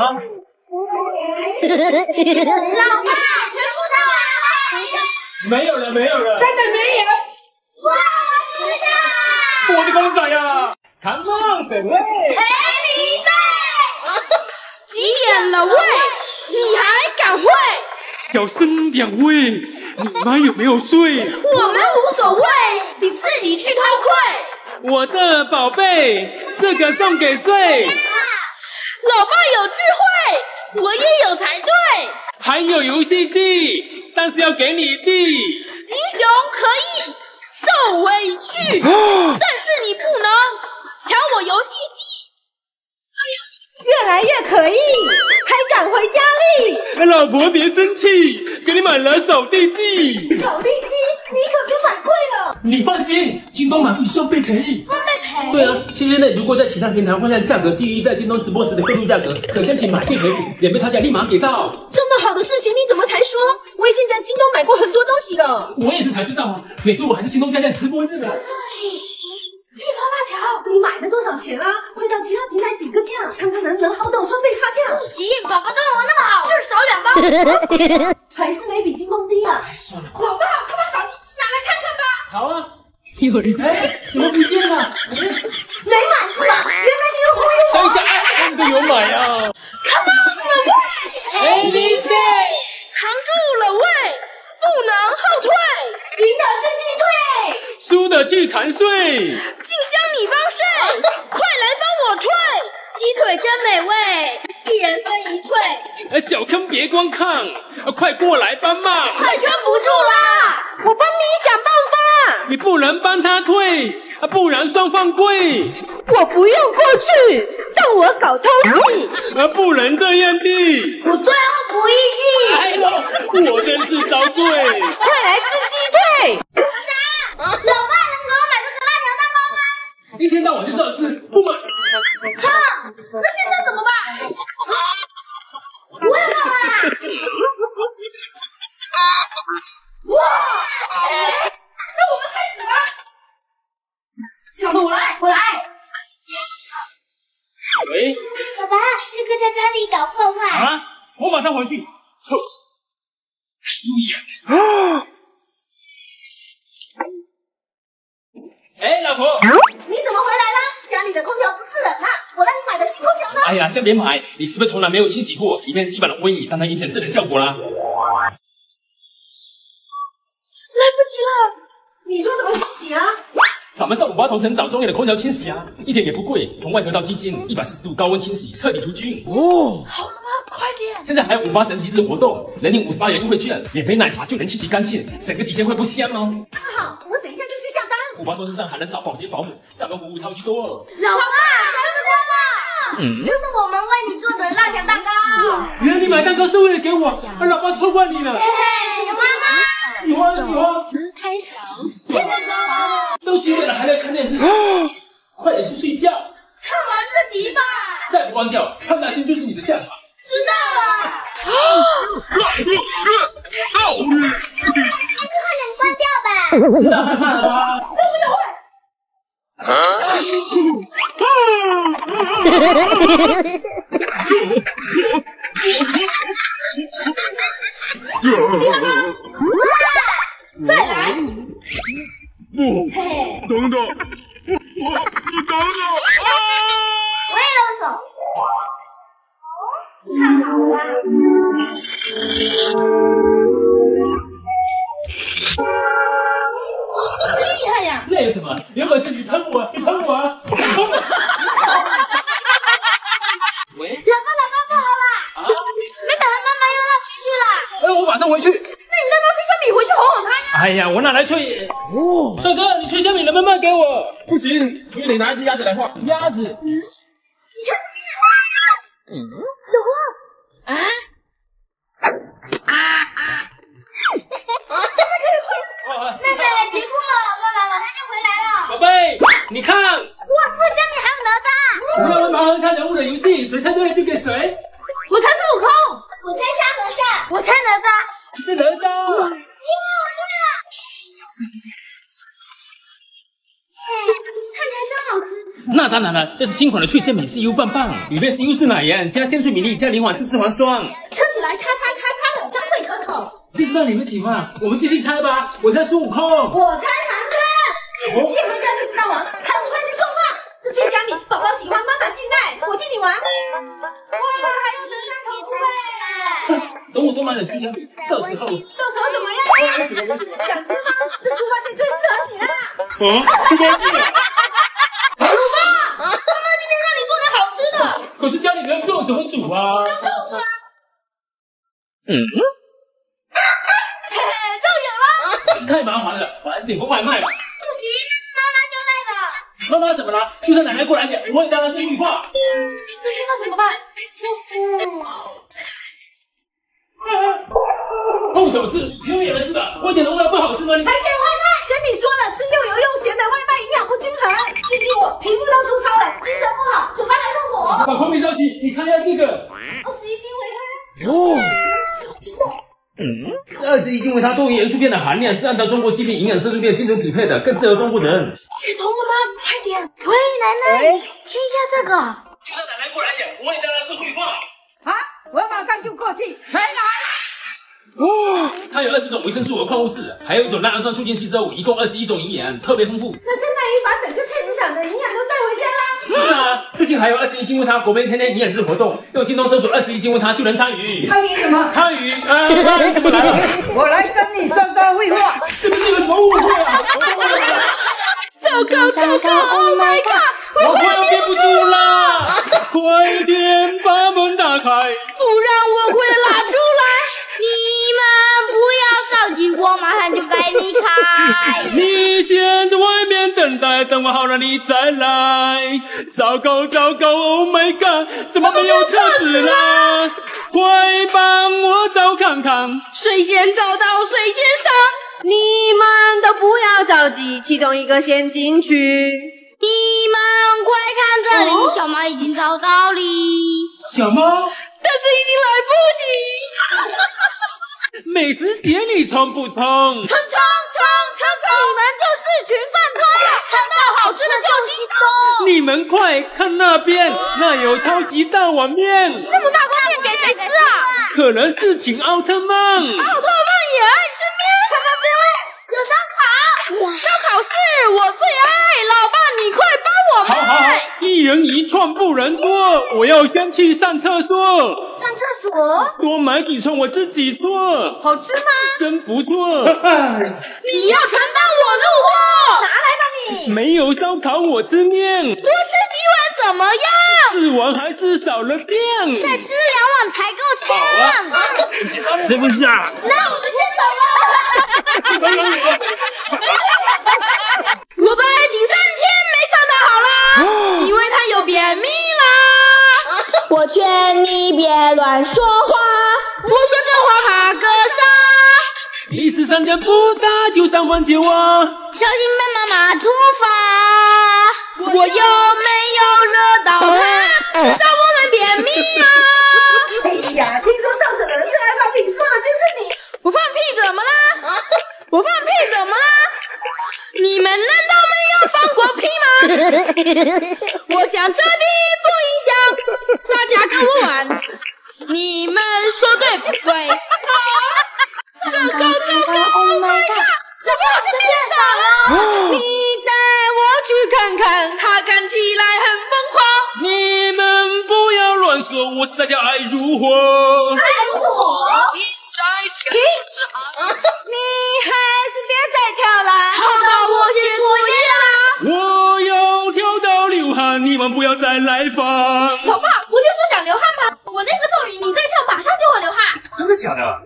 老爸，全部套完了。 没有了，没有了， 真的没有。 哇，是的！我的公仔呀！看望谁喂？ 哎，比赛！ 几点了喂？你还敢会？ 小声点喂！你妈有没有睡？ 我们无所谓，你自己去偷窥。 我的宝贝，这个送给谁？ 老爸有智慧，我也有才对。 还有游戏机，但是要给你的。 英雄可以受委屈，但是你不能抢我游戏机。越来越可以，还敢回家里？ 老婆别生气，给你买了扫地机。 扫地机，你可别买贵了。 你放心，京东满意双倍赔。 双倍赔？ 对啊，七天内如果在其他平台换下价格低于在京东直播时的购入价格，可申请买倍赔礼，免费差价立马给到。 这么好的事情你怎么才说？我已经在京东买过很多东西了。 我也是才知道啊，每次我还是京东加价直播日呢。 气泡辣条，你买了多少钱啊？快到其他平台比个价，看看能不能薅到双倍差价。 咦，宝宝对我那么好，就是少两包， 还是没比京东低啊。 哎，算了， 老爸，快把扫地机拿来看看吧。 好啊。 有人哎，怎么不见了？ 没买是吧？原来你有忽悠我。 等一下，哎，真的有买啊 Come on 了喂 ！A B C， 扛住了喂，不能后退，赢的吃鸡腿， 输的去谈税。 静香你帮谁？快来帮我退，鸡腿真美味，一人分一退。 哎，小坑别光看，啊，快过来帮忙！ 快撑不住啦！ 我帮你想办法。 你不能帮他退，啊，不然双方跪。 我不用过去，但我搞偷戏。 啊，不能这样的。 我最后补一剂。 哎呦，我真是遭罪。 快来吃鸡腿。 老爸能给我买这个辣条蛋糕吗？ 一天到晚就这事，不买。 哼，那现在怎么办？我也忘了。哇！那我们开始吧。 小的我来， 我来。 喂。 爸爸，这个在家里搞破坏。 啊！我马上回去。臭屁眼！哎，老婆。 你怎么回来了？家里的空调不制冷啊！我让你买的新空调呢。 哎呀，先别买，你是不是从来没有清洗过？里面积满了灰，当然影响制冷效果啦。 来不及了，你说怎么清洗啊？ 咱们上五八同城找专业的空调清洗啊，一点也不贵，从外壳到机芯，一百四十度高温清洗，彻底除菌。 哦， 好了吗？快点！ 现在还有五八神奇日活动，能领五十八元优惠券，免费奶茶就能清洗干净，省个几千块不香吗？ 那么好，我等一下就去下单。 五八多身上还能找保洁保姆，下班服务超级多。 老爸，生日快乐！ 嗯， 这是我们为你做的辣条蛋糕。 原来你买蛋糕是为了给我，而老爸错怪你了。 嘿嘿，喜欢吗？ 喜欢喜欢。 撕开手， 现在高了。 都几点了还在看电视？快点去睡觉。 看完这集吧。 再不关掉，胖大星就是你的下场。 知道了。还是快点关掉吧。 知道害怕了吧？ 这不就会。再来。 不，等等，我我等等啊！ 我也有手。看好了。 厉害呀！ 那有什么？有本事你喷我，你喷我啊！喂， 老爸，老爸不好啦！啊！没把他妈妈扔到区去了。 哎，我马上回去。 那你带他吹小米回去哄哄他呀！ 哎呀，我哪来吹？哦，帅哥，你吹小米能不能卖给我？不行，我得拿一只鸭子来换。鸭子？ 鸭子给你画呀！嗯，有了。啊？啊啊！现在可以回。妹妹，别哭了，老爸爸马上就回来了。 宝贝，你看。 哇，这下面还有哪吒。 我们要玩盲盒猜人物的游戏，谁猜对就给谁。 我猜孙悟空， 我猜沙和尚，我猜哪吒。 是哪吒。 因为我对了。小声一点。嘿，看起来真好吃。 那当然了，这是新款的脆鲜美式优棒棒，里面是优质奶盐加鲜脆米粒加零缓式四环霜， 吃起来咔嚓咔嚓的，香脆可口。 就知道你们喜欢，我们继续猜吧。我猜孙悟空， 我猜唐僧。你借回家就知道玩，还不快去送话？这脆虾米，宝宝喜欢，妈妈信赖，我替你玩。哇，还有哪吒头部哎！ 等我多买点猪香，到时候到时候怎么样？想吃吗？这猪花店最适合你啦！ 啊，不关系。 老爸，妈妈今天让你做点好吃的。 可是家里没有肉怎么煮啊？ 有肉吃啊。 嗯。 嘿嘿，肉有了。 太麻烦了，我还是点个外卖吧。 不行，妈妈交代的。 妈妈怎么了？就算奶奶过来讲，我也当然是预化。 那现在怎么办？ 碰什么事？有眼的事吧？我点的外卖不好吃吗？你还点外卖？跟你说了，吃又油又咸的外卖营养不均衡。最近我皮肤都粗糙了，精神不好，嘴巴还痛我。 把空别着急，你看一下这个。 二十一斤维他。 哦。嗯，这二十一斤维他多元素片的含量是按照中国 G P 营养摄入量精准匹配的，更适合中国人。 解冻了吗？快点！ 喂，奶奶，听一下这个。 就算奶奶过来讲，我也当然是会放。 好，我马上就过去。谁来了？ 哦，它有二十种维生素和矿物质，还有一种赖氨酸促进吸收，一共二十一种营养，特别丰富。 那相当于把整个菜市场的营养都带回家啦。 是啊，最近还有二十一精问他国宾天天营养日活动，用京东搜索二十一精问他就能参与。 参与什么？ 参与啊！你怎么来了？ 我来跟你照照绘画。 是不是有什么误会啊？ 糟糕糟糕 ！Oh my god！ 我快要憋不住啦！快点把门打开， 不然我会拉出来。 你们不要着急，我马上就该离开。 你先在外面等待，等我好了你再来。糟糕糟糕 ！Oh my god！ 怎么没有车子啦？快帮我找看看， 谁先找到谁先上。你们都不要着急，其中一个先进去。 你们快看这里，哦、小猫已经找到你。 小猫， 但是已经来不及。 美食节你冲不冲？ 冲冲冲冲冲！你们就是群饭团，看到好吃的就行动。 你们快看那边，那有超级大碗面。 那么大锅面给谁吃啊？ 可能是请奥特曼。奥特曼也爱吃面。看那边有烧烤， 烧烤是我最爱。老爸，你快帮我买。好好好，一人一串不能多，我要先去上厕所。 上厕所？ 多买几串我自己做。 好吃吗？ 真不错。 你要尝到我怒火，拿来吧你。 没有烧烤我吃面。 多吃几碗怎么样？ 四碗还是少了点。 再吃两碗才够呛。 好啊，是不是啊？ 那我们先走了。 刚刚我。 我爸已经三天没上课好了，因为他有便秘啦。 我劝你别乱说话， 我说真话怕割伤。 一时三天不打就上番茄蛙， 小心被妈妈处罚。 我又没有惹到他，至少我们便秘啊。 哎呀，听说上次人最爱放屁，说的就是你。 我放屁怎么啦？我放屁怎么啦？你们难道没有放过屁吗？我想这并不影响大家跟我玩，你们说对不对？糟糕糟糕 ！Oh my god！ 我不小心变傻了。你带我去看看，他看起来很疯狂。 你们不要乱说，我是在叫爱如火。 爱如火。 停！你还是别再跳了，吵到我写作业啦！ 我要跳到流汗，你们不要再来烦。 老爸，我就是想流汗嘛，我那个咒语你再跳，马上就会流汗。 真的假的？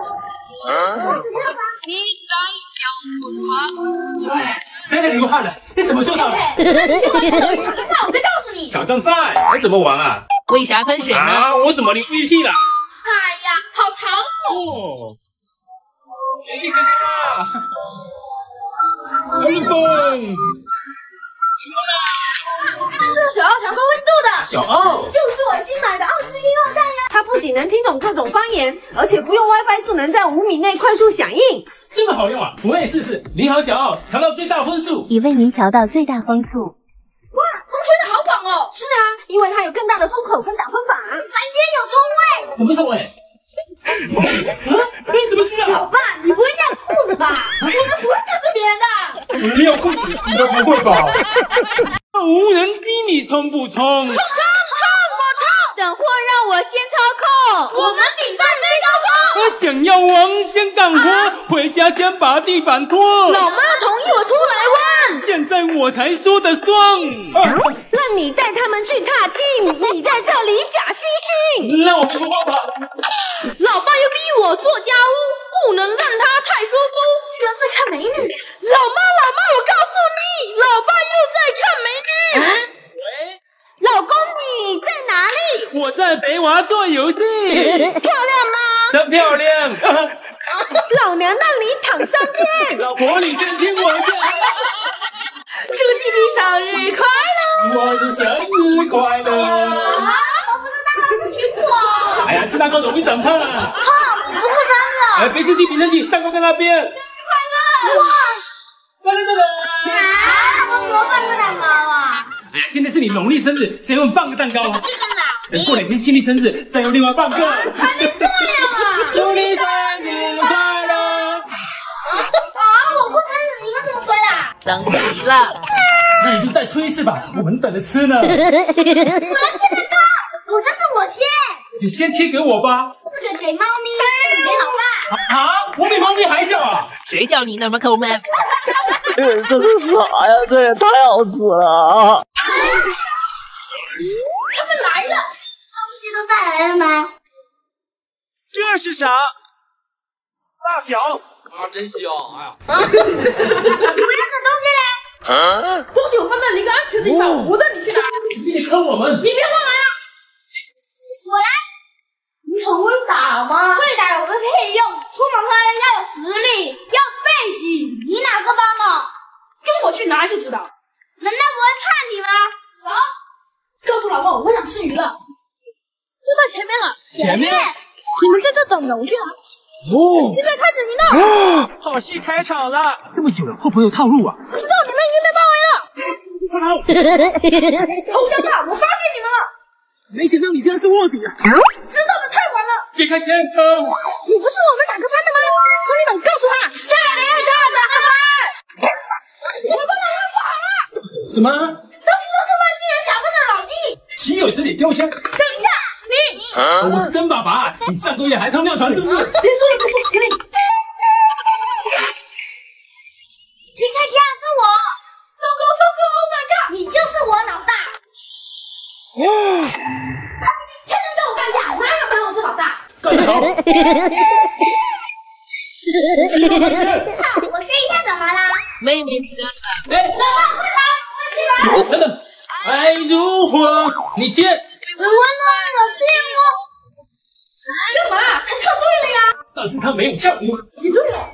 你在笑我哎，现在流汗了，你怎么做到的？ 那之前玩挑战赛，我再告诉你。 挑战赛？还怎么玩啊？ 为啥喷水呢？ 啊，我怎么流力气了？ 哎呀，好潮哦！联系哥哥，吹风，怎么了？ 我看的是个小奥调高温度的。 小奥， 就是我新买的奥斯汀二代呀。它不仅能听懂各种方言，而且不用 WiFi 就能在五米内快速响应。 这么好用啊！我也试试。你好，小奥，调到最大分数。 已为您调到最大风速。 哇，风吹的好广哦！ 是啊，因为它有更大的风口跟打风法。 房间有空位。 什么空位？啊？为什么是啊？ 老爸，你不会尿裤子吧？ 我们不会在这边的。 我尿裤子，你都不会吧？无人机你冲不冲？冲冲冲！ 我冲！等会让我先操控。 我们比赛最高峰。 我想要王先干活，回家先把地板拖。 老妈同意我出来玩， 现在我才说的算。 让你带他们去踏青，你在这里假惺惺。 让我们说话吧。 老爸又逼我做家务，不能让他太舒服。 居然在看美女！ 老妈，老妈，我告诉你，老爸又在看美女。 啊、 喂，老公你在哪里？ 我在陪娃做游戏。 漂亮吗？ 真漂亮。 老娘让你躺三天。 老婆，你先听我讲。 祝弟弟生日快乐！ 我是生日快乐。 啊，我不是蛋糕，是苹果。 哎呀，吃蛋糕容易长胖啊。 胖，我不过生日。 哎，别生气，别生气，蛋糕在那边。 生日快乐！哇！ 快乐的人。 啊，我怎么放个蛋糕啊？ 哎呀，今天是你农历生日，谁会放个蛋糕啊？ 这个啦。 等过两天新历生日，再用另外半个。 还能这样啊？ 祝你生日等不及了。 那你就再吹一次吧，我们等着吃呢。 我要切蛋糕，可是是我切。 你先切给我吧。 这个给猫咪，这个给老爸。 啊，我比猫咪还小啊！ 谁叫你那么抠门？ 这是啥呀？这也太好吃了！ 他们来了，东西都带来了吗？ 这是啥？辣条啊，真香！哎呀， 我要的东西嘞？ 啊！东西我放在了一个安全的地方， 哦、 我带你去拿。 你得坑我们！ 你别乱来啊！ 我来。你很会打吗？会打有个屁用！出门喝要有实力，要背景。你哪个帮的？ 跟我去拿就知道。 难道不会怕你吗？走。 告诉老孟，我想吃鱼了，就在前面了。 前面。 你们在这等着，我去拿。 哦。 现在开始你闹。 好戏开场了！ 这么久了，会不会有套路啊？ 不知道，你们已经被包围了。投降吧！我发现你们了。 没想到你竟然是卧底啊！ 知道的太晚了。 别开枪！ 你不是我们哪个班的吗？兄弟们，告诉他，下来要下来！我们班的人不好了。 怎么？ 到处都是外星人打扮的老弟。 岂有此理！丢箱！ 等一下，你。 啊、我是真爸爸，你上个月还偷尿床是不是？别说了， 别说，可以。 别开枪，是我！ 糟糕糟糕 ！Oh my god！ 你就是我老大！ 天天跟我干架，哪有当我是老大？ 干得好！ 好，我试一下怎么啦？ 妹妹， 哎， 老爸快来，我们起来！ 等等，爱如火，你接。 我温暖了心我。干嘛？他唱对了呀！ 但是他没有跳舞。 也对了。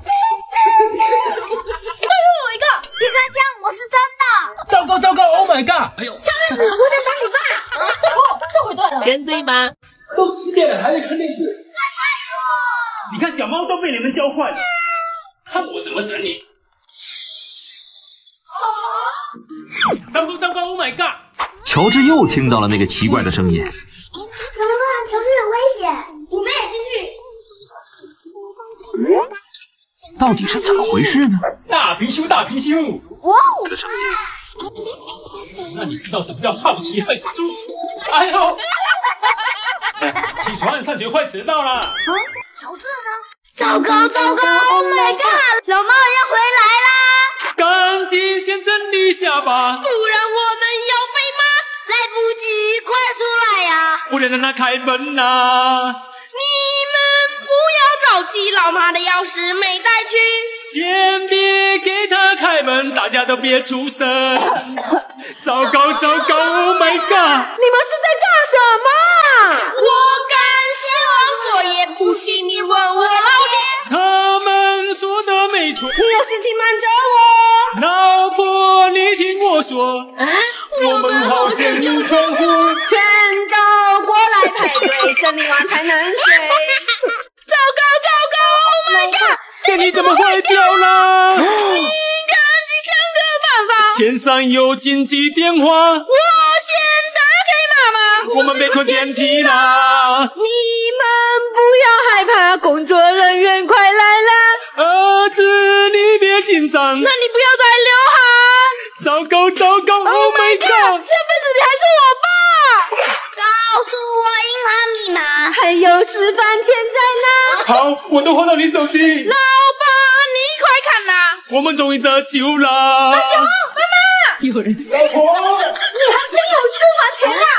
再又有一个！ 别开枪，我是真的。 糟糕糟糕 ！Oh my god！ 哎呦， 小妹子，我想当你爸。 哦，这回对了。 真对吗？ 都几点了还在看电视？你看小猫都被你们教坏了，看我怎么整你！糟糕糟糕 ！Oh my god！ 乔治又听到了那个奇怪的声音。 怎么办？乔治有危险，我们也进去。 到底是怎么回事呢？ 大貔貅，大貔貅！ 哇哦！ 的声音。 那你知道什么叫好奇害死猪？哎呦！起床，上学快迟到了。 啊，乔治呢？糟糕糟糕 ！Oh my god！ 老猫要回来啦！ 赶紧先整理下吧，不然我们要被骂。来不及，快出来呀！ 不能让他开门呐、啊！ 你们不要着急，老妈的钥匙没带去。 先别给他开门，大家都别出声。糟糕糟糕 ！Oh my god！ 你们是在干什么？ 我赶写完作业，不信你问我老爹。 他们说的没错。 你有事情瞒着我。 老婆，你听我说， 啊、 我们好像有窗户， 全都过来排队，整理完才能睡。 糟糕糟糕 ！Oh my god！ 电梯怎么坏掉了？ 你赶紧想个办法。 天上有紧急电话， 我先打给妈妈。 我们被困电梯啦！ 你们不要害怕，工作人员快来了。 儿子，你别紧张。 那你不要再流汗。 糟糕糟糕 ！Oh my god！ 这辈子你还是我爸。告诉我银行密码， 还有私房钱在哪？ 好，我都换到你手机。 老爸，你快看呐！ 我们终于得救了！ 大雄，妈妈， 有人，老婆， 你还真有私房钱啊！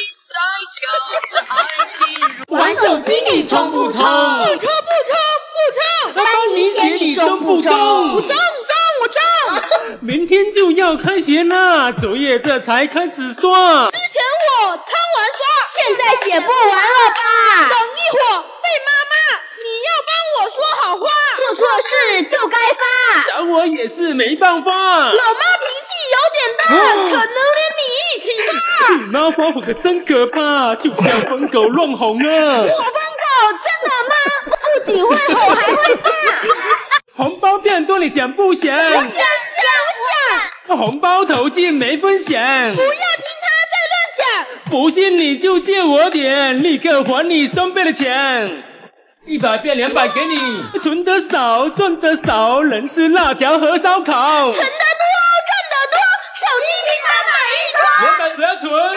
玩手机你冲不冲？不冲不冲不冲！ 帮你写你中不中？ 我中中我中！ 明天就要开学啦，作业这才开始刷。 之前我贪玩刷，现在写不完了吧？等一会儿被妈妈，你要帮我说好话。做错事就该罚。 找我也是没办法。 老妈脾气有点大，可能连你一起骂。 你妈发火可真可怕，就像疯狗乱哄啊！ 我疯狗真的吗？不仅会吼还会大。 红包变多，你想不想？ 我想想想。 红包投进没分享。 不要听他在乱讲。 不信你就借我点，立刻还你双倍的钱。一百变两百给你，存得少赚得少，人吃辣条和烧烤。 存得多存。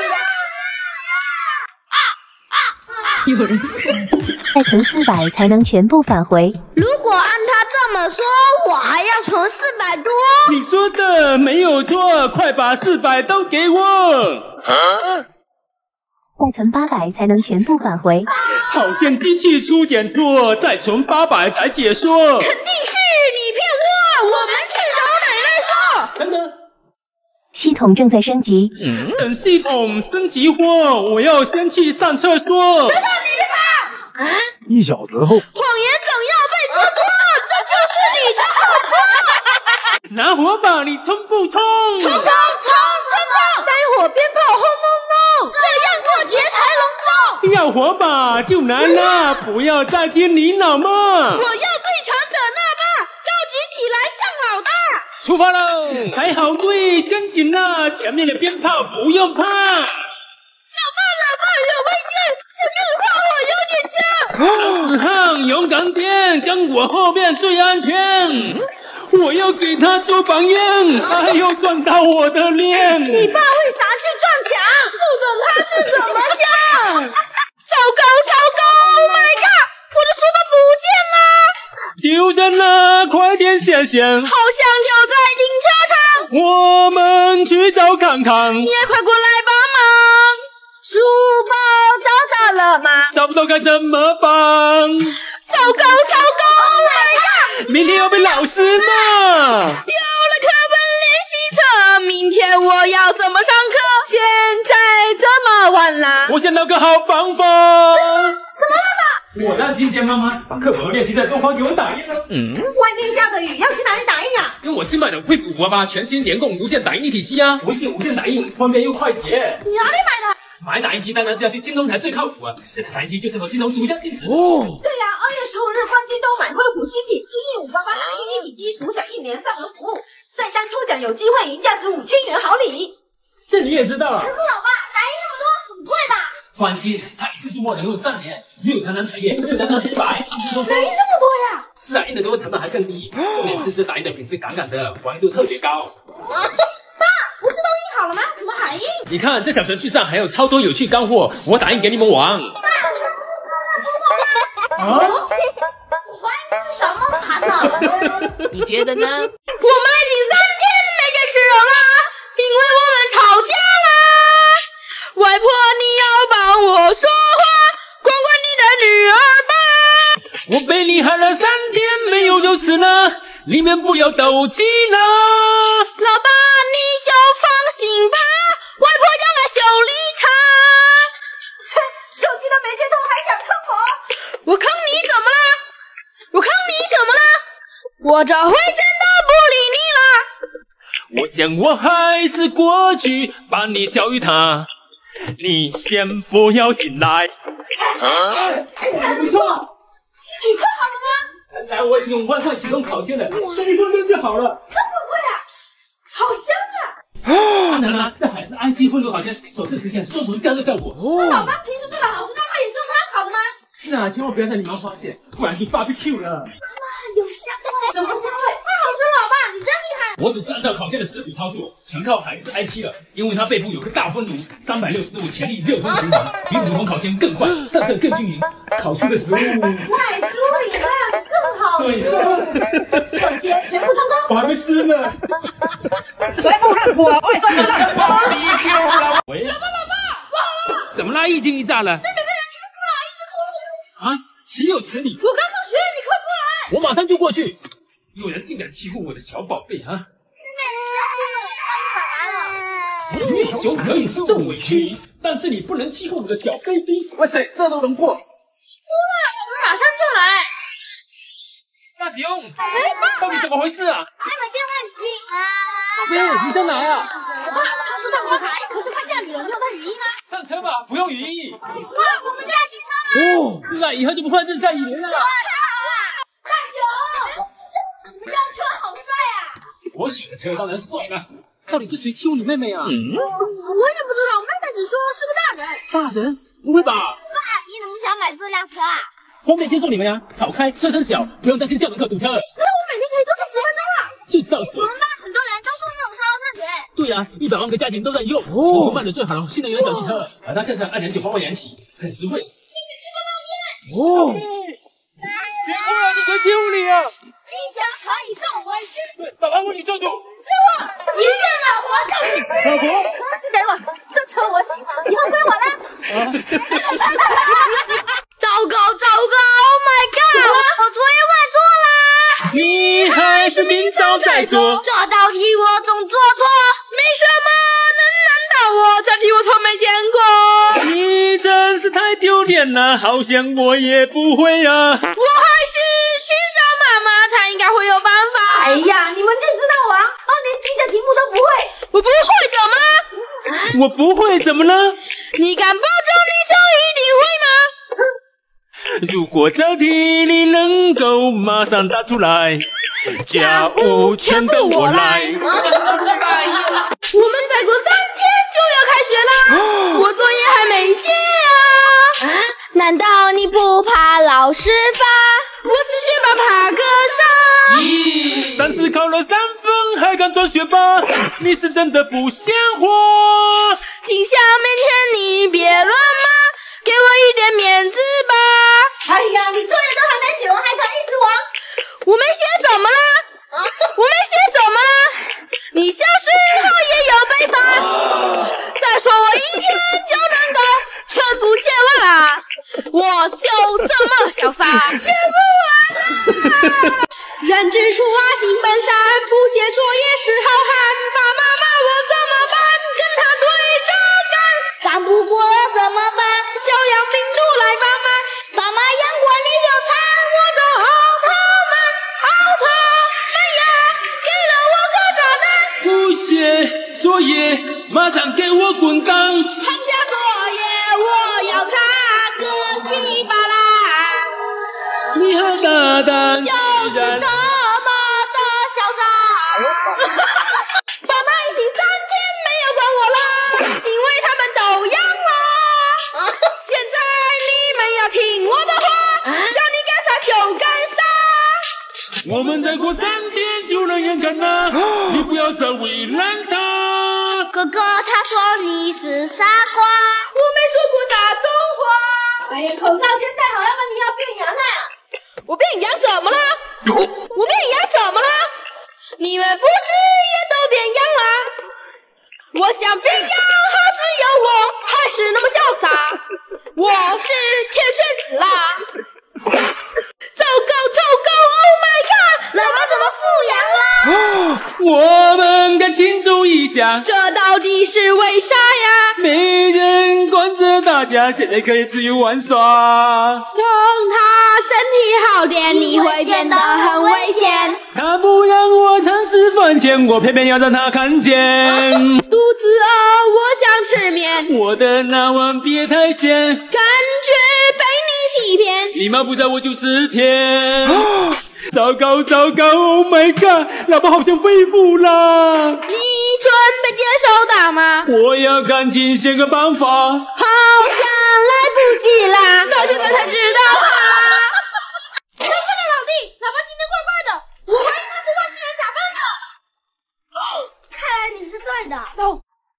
有人再存四百才能全部返回。 如果按他这么说，我还要存四百多。 你说的没有错，快把四百都给我。啊再存八百才能全部返回。 好像机器出点错，再存八百才解说。 肯定是你骗我，我们去找奶奶说。 等等， 系统正在升级。 嗯，等系统升级后，我要先去上厕所。 别跑，你别跑！啊！ 一小时后， 谎言总要被戳破，这就是你的后果。 拿火把，你冲不冲？ 冲冲冲冲冲！ 待会鞭炮轰隆隆， 这样过节才隆重。 要火把就难了，不要再听你老妈。 我要最长的那把，高举起来像老大。 出发喽！排好队，跟紧了，前面的鞭炮不用怕。 老爸，老爸有危险，前面的话我有点惊。 子航，勇敢点，跟我后面最安全。我要给他做榜样，他又撞到我的脸。 你爸会啥去撞墙？ 不懂他是怎么想。糟糕糟糕 ，Oh my god！ 我的书包不见了， 丢人了，快点谢谢。 好像掉在停车场。 我们去找看看。 你也快过来帮忙。 书包找到了吗？ 找不到该怎么办？ 糟糕糟糕 ，Oh my god！ 明天要被老师骂。 丢了课本练习册，明天我要怎么上课？ 现在这么晚了， 我想到个好方法。 什么办法？ 我让金钱妈妈把课本和练习册都还给我打印了。嗯， 外面下着雨，要去哪里打印啊？ 用我新买的惠普五八八全新联共无线打印立体机啊， 微信无线打印，方便又快捷。 你哪里买的？ 买打印机当然是要去京东才最靠谱啊！这台打印机就是和京东独家定制。 哦， 对呀、啊，二月十五日逛京东买惠普新品金翼五八八打印立体机，独享一年上门服务，晒单抽奖有机会赢价值五千元好礼。 这你也知道啊？ 可是老爸，打印那么多，很贵吧？ 放心，它一次出货能用三年，六层能台页，六张张黑白，轻轻松松。 打印那么多呀？ 是啊，印的多，成本还更低。重点是这打印的品质杠杠的，还原度特别高。 爸，不是都印好了吗？怎么还印？ 你看这小程序上还有超多有趣干货，我打印给你们玩。 啊？我怀疑是什么馋呢？ 你觉得呢？ 我们已经三天没给吃肉了，因为我们吵架了。外婆，你要帮我说话，管管你的女儿吧。 我被你喊了三天没有肉吃了，里面不要斗鸡了。 老爸，你就放心吧，外婆要来修理它。 切，手机都没接通还想坑我？ 我坑你怎么了？我坑你怎么了？我这回真的不理你了。 我想我还是过去把你教育他，你先不要进来。 啊，还不错。 你快好了吗？ 刚才我已经用 WiFi 启动烤箱了，三分钟就好了。 这么贵啊？好香啊！当然啦，这还是 I C 混合烤箱首次实现双重加热效果。 那老爸平时这么好吃，那他也是用它烤的吗？ 是啊，千万不要在你妈发现，不然就 barbecue 了。 有香味，什么香味？太好吃了，老爸，你真厉害！ 我只是按照烤箱的食谱操作，全靠海思 I 七了，因为它背部有个大风炉，三百六十度潜力热风循环，比普通烤箱更快，特色更均匀，烤出的食物外出理论更好吃。 首先全部成功， 我还没吃呢。 来不看我外送的 barbecue 了。喂， 老爸，老爸，不好了！ 怎么啦？一惊一乍了？ 妹妹被人欺负了，一直哭。 啊，岂有此理！ 我刚放学，你快过来！ 我马上就过去。有人竟敢欺负我的小宝贝啊！英雄可以受委屈，但是你不能欺负我的小 baby。 哇塞，这都能过！ 哭了，我们马上就来。 大雄，到底怎么回事啊？ 快把电话里听啊！ 宝贝，你在哪啊？ 爸，他说在花海，可是快下雨了，你有带雨衣吗？ 上车吧，不用雨衣。 哇，我们就要骑车了。 哦，是啊，以后就不怕日晒雨淋了。 太好了！大雄，你们家车好帅啊！ 我选的车当然帅了。到底是谁欺负你妹妹啊？嗯， 我也不知道，妹妹只说是个大人。 大人？不会吧？ 爸，你怎么想买这辆车啊？ 方便接送你们呀，好开，车身小，不用担心校门口堵车。 那我每天可以多骑十分钟啊！ 就知道是。 我们班很多人都坐这种车上学。 对对啊，一百万个家庭都在用，哦，卖的最好的新能源小汽车，而它现在二点九八万元起，很实惠。哦，别哭了，你快救你啊！ 冰箱可以送回去。 对，爸爸为你做主。 是我，一见老婆就是吃。 老婆， 给我，这车我喜欢，以后归我啦。糟糕糟糕 ，Oh my god！ 我作业快做啦。 你还是明早再做。 这道题我总做错，没什么能难倒我，这题我从没见过。 你真是太丢脸了，好像我也不会啊。 我还是寻找妈妈，她应该会有办法。 哎呀，你们就知道玩，二年级的题目都不会。 我不会怎么了？ 我不会怎么了？ 你敢保证你就一定会吗？ 如果这题你能够马上答出来，家务全都我来。 我们再过三天就要开学啦，我作业还没写啊。难道你不怕老师罚？我是学霸爬个山。 咦，三十考了三分还敢装学霸？你是真的不像话。 停下，明天你别乱骂，给我一点面子吧。 哎呀，你作业都还没写完，还敢一直玩？ 我没写怎么了？我没写怎么了？你小时候也有被罚。再说我一天就能够全部写完啦，我就这么潇洒，写不完啦。人之初啊，性本善，不写作业是好汉。爸妈骂我怎么办？跟他对着干。干不过怎么办？小羊病毒来帮忙。爸妈养过你就惨，我就奥特曼，奥特曼呀，给了我个炸弹。 不写作业，马上给我滚蛋！ 参加作业，我要炸个稀巴烂。 你好大胆， 就是这么的嚣张。爸妈已经三天没有管我了，因为他们都阳了。现在你们要听我的话，叫你干啥就干啥。 我们再过三天就能验看了，你不要再为难他。 哥哥他说你是傻瓜，我没说过大种话。 哎呀，口罩先戴好，要不然你要变羊了。 我变羊怎么了？我变羊怎么了？你们不是也都变羊了？我想变羊，还只有我还是那么潇洒。我是天选之啦！糟糕糟糕 ，Oh my god！ 老妈怎么复阳了？ 我们该庆祝一下， 这到底是为啥呀？ 没人管着大家，现在可以自由玩耍。 等他身体好点，你会变得很危险。 他不让我尝试饭前，我偏偏要让他看见。 肚子饿，我想吃面。 我的那碗别太咸， 感觉被你欺骗。 礼貌不在我就是甜。糟糕糟糕 ，Oh my god！ 老婆好像恢复了。 你准备接受打吗？ 我要赶紧想个办法。 好像来不及啦，到现在才知道啊！真正的老弟，老爸今天怪怪的，我怀疑他是外星人假扮的。看来你是对的。走。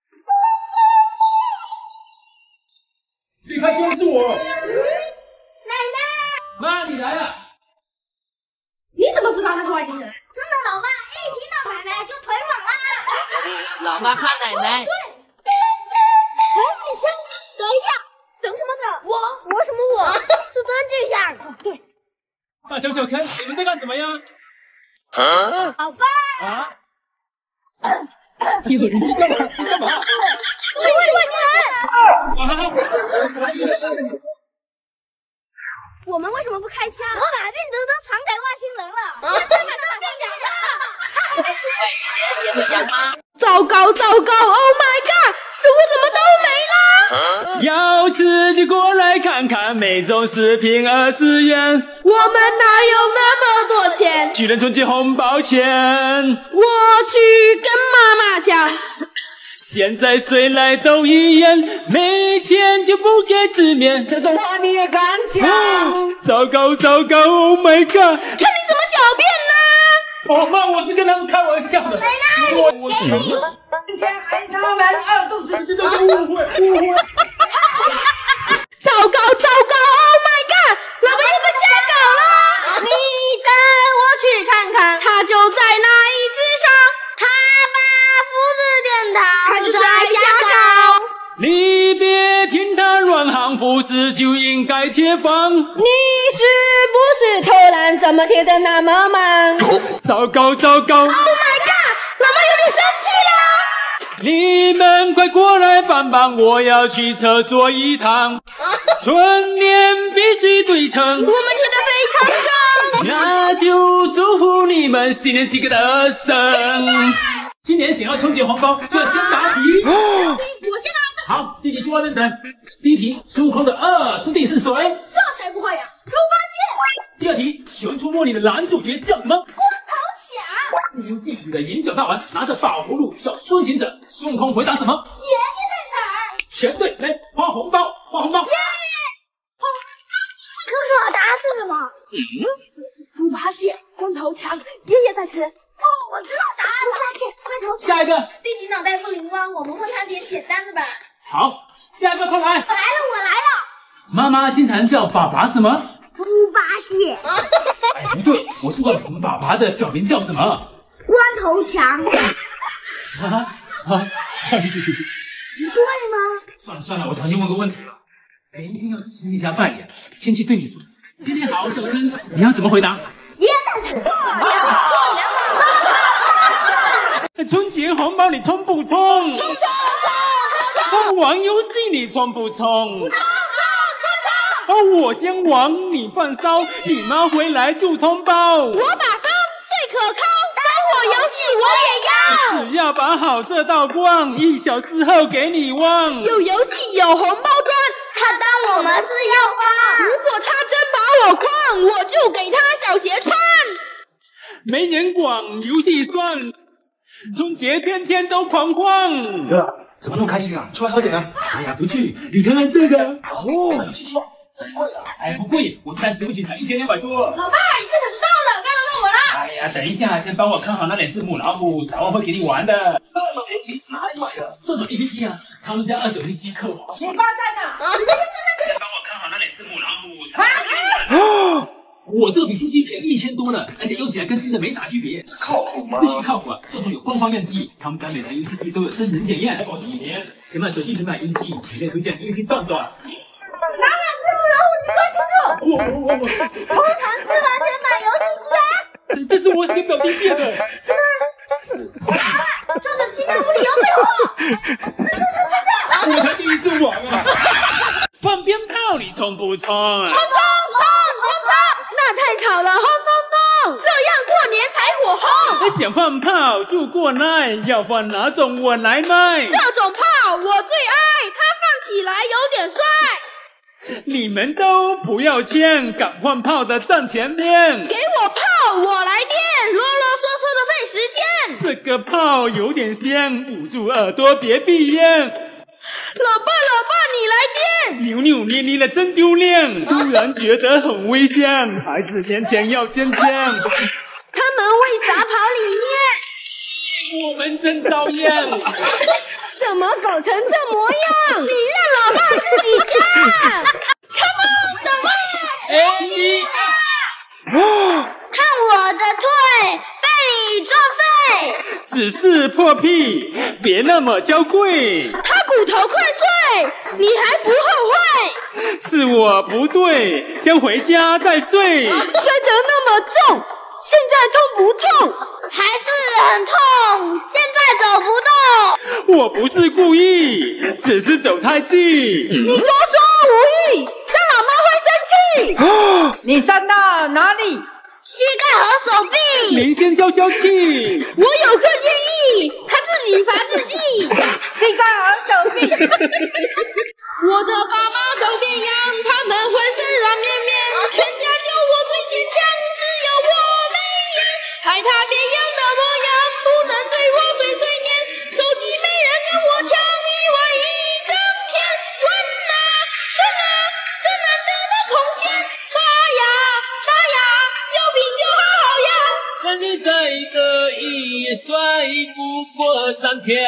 别看电视我。 奶奶。 妈，你来了。 你怎么知道他是外星人？真的，老爸一听到奶奶就腿软啦。 老妈怕奶奶。 对。哎，静香，等一下，等什么等？我我什么我？是真静香。对。 大小小坑，你们在干什么呀？ 啊？老爸。 啊？有人干嘛？你干嘛？ 我是外星人。我们为什么不开枪？我把病毒都传给外星人了。先把这个病讲了。 也不想吗？ 糟糕糟糕 ！Oh my god！ 食物怎么都没了？ 要吃就过来看看，每种食品二十元。 我们哪有那么多钱？ 去年春节红包钱。 我去跟妈妈讲。 现在谁来都一样，没钱就不给吃面。 这种话你也敢讲？ 糟糕糟糕 ，Oh my god！ 看你怎么狡辩呢？ 哦妈，我是跟他们开玩笑的。我我今天还唱完二肚子， 这都是误会误会。 糟糕糟糕 ！Oh my god！ 老爸又在瞎搞了！你带我去看看，他就在那椅子上，他把斧子点到，他就是爱瞎搞。 你别听他乱喊，服饰就应该贴防。 你是不是偷懒，怎么贴的那么慢？ 糟糕糟糕 ！Oh my god！ 老妈有点生气了。 你们快过来帮帮，我要去厕所一趟。春联必须对称，我们贴得非常正。 那就祝福你们新年喜个得胜。今年想要冲击红包，就要先答题。 我先答。 好，弟弟去外面等。第一题，孙悟空的二师弟是谁？ 这谁不会呀？猪八戒。 第二题，《熊出没》里的男主角叫什么？ 光头强。 《西游记》里的银角大王拿着宝葫芦叫孙行者，孙悟空回答什么？ 爷爷在哪儿？ 全对，来发红包，发红包。 耶！哦，哥哥，答案是什么？ 嗯， 猪八戒、光头强，爷爷在此。哦，我知道答案了。猪八戒、光头强。 下一个。 弟弟脑袋不灵光，我们问他点简单的吧。 好，下一个快来。 我来了，我来了。 妈妈经常叫爸爸什么？ 猪八戒。 哎，不对，我是问我们爸爸的小名叫什么？ 光头强。 啊啊！ 不对吗？ 算了算了，我重新问个问题了。明天要去亲戚家拜年，亲戚对你说新年好，小根，你要怎么回答？ 爷爷在此。 春节红包你冲不冲？ 冲冲冲冲冲！ 玩游戏你冲不冲？ 冲冲冲冲！ 哦，我先玩，你放骚，你妈回来就通报。 我把风最可靠，灯火游戏我也要。 只要把好这道光，一小时后给你忘。 有游戏有红包赚， 他当我们是要发。 如果他真把我诓，我就给他小鞋穿。 没人管，游戏算。春节天天都狂欢。 哥，怎么那么开心啊？出来喝点啊！ 哎呀，不去，你看看这个。 哦，还有七七，真贵啊！ 哎，不贵，我才十块钱才一千两百多。 老爸，一个小时到了，该轮到我了。 哎呀，等一下，先帮我看好那两只母老虎，早晚会给你玩的。 那么便宜，哪里买的？ 这种 A P P 啊，他们家二手零息客户。 你爸在哪？ 先帮我看好那两只母老虎，早晚会给你玩的。我这个比新机便宜一千多呢，而且用起来跟新的没啥区别。 这靠谱吗？ 必须靠谱啊！这种有官方验机，他们家每台游戏机都有真人检验，保证一年。想买手机平板游戏机，强烈推荐游戏转转。 哪两只母老虎？你说清楚！ 我我我我， 通常是完全买游戏机啊。 这这是我给表弟变的。 是吗？这种奇妙无理由退货。 我才第一次玩啊！放鞭炮你冲不冲？冲冲冲冲冲！那太吵了，轰轰轰！这样过年才火红。 想放炮就过来，要放哪种我来卖。 这种炮我最爱，它放起来有点帅。 你们都不要钱，敢放炮的站前面。 给我炮，我来电，啰啰嗦嗦的费时间。 这个炮有点香，捂住耳朵别闭眼。 老爸，老爸，你来电！ 扭扭捏捏的真丢脸，突然觉得很危险，孩子面前要坚强。他们为啥跑里面？我们真遭殃。 怎么搞成这模样？你让老爸自己讲。 Come on， 什么？ 哎你！ 看我的腿被你作废。 只是破屁，别那么娇贵。 他骨头快碎，你还不后悔？ 是我不对，先回家再睡。 摔得那么重，现在痛不痛？ 还是很痛，现在走不动。 我不是故意，只是走太近。 你多说无益，让老妈会生气。 你伤到哪里？ 膝盖和手臂。 您先消消气。 我有个建议，他自己罚自己。 膝盖和手臂。 我的爸妈都变样，他们浑身软绵绵，全家就我最坚强，只有我没样。害他变样的模样，不能对我碎碎念。手机没人跟我抢，意外一整天。问啊，顺啊，这难得的空闲，发呀发呀，有病就好好养。发看你再得意，也甩不过上天。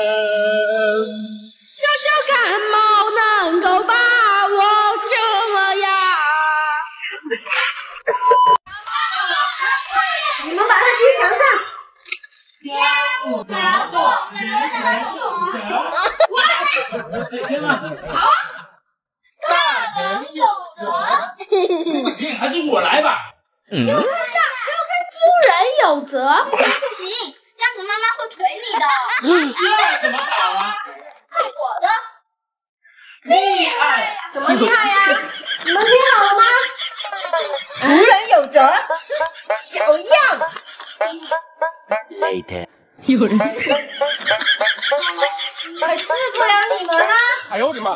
小小感冒能够把我这么样？ 你们把它贴墙上。 天不得过，人人有责。 我先了。 好。大人有责。 这不行，还是我来吧。 嗯。给我看一下，给我看夫人有责。不行，这样子妈妈会捶你的。 嗯，这怎么搞啊？ 是我的。 厉害！ 什么厉害呀？你们听好了吗？夫人有责，小样。 Later。 有人。 还治不了你们啊！ 哎呦我的妈！ 爸，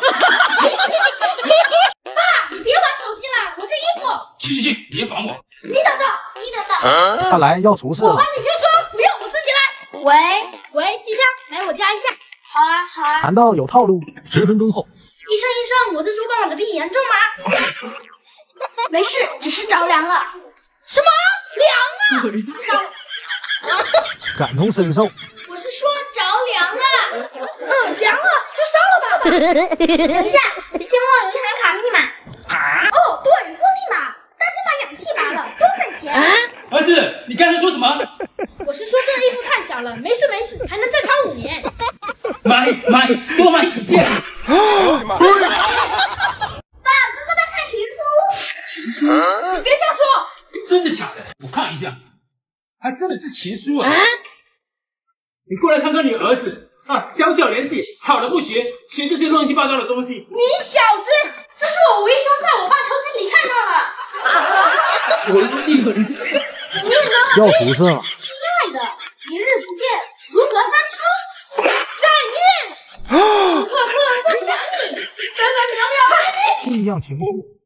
你别玩手机了，我这衣服。 去去去，别烦我。 你等着，你等着。 看来要出事了。 我帮你去说，不用，我自己来。喂喂，季香，来我家一下。好啊好啊。 难道有套路？ 十分钟后。 医生医生，我这猪爸爸的病严重吗？没事，只是着凉了。什么凉啊？烧了。 感同身受。 我是说着凉了。嗯，凉了就烧了吧。等一下，先忘了银行卡密码。啊？哦，对，忘密码。担心把氧气拔了，多费钱。啊？ 儿子，你刚才说什么？ 我是说这衣服太小了，没事没事，还能再穿五年。 买买多买几件。 爸，哥哥在看情书。 情书？ 你别瞎说。 真的假的？我看一下，还真的是情书啊！你过来看看你儿子啊，小小年纪，好的不学，学这些乱七八糟的东西。 你小子，这是我无意中在我爸抽屉里看到的。 我是一个人。 你也能要出事了。 亲爱的，一日不见，如隔三秋。再见。时刻刻在想你，分分秒秒。 酝酿情绪。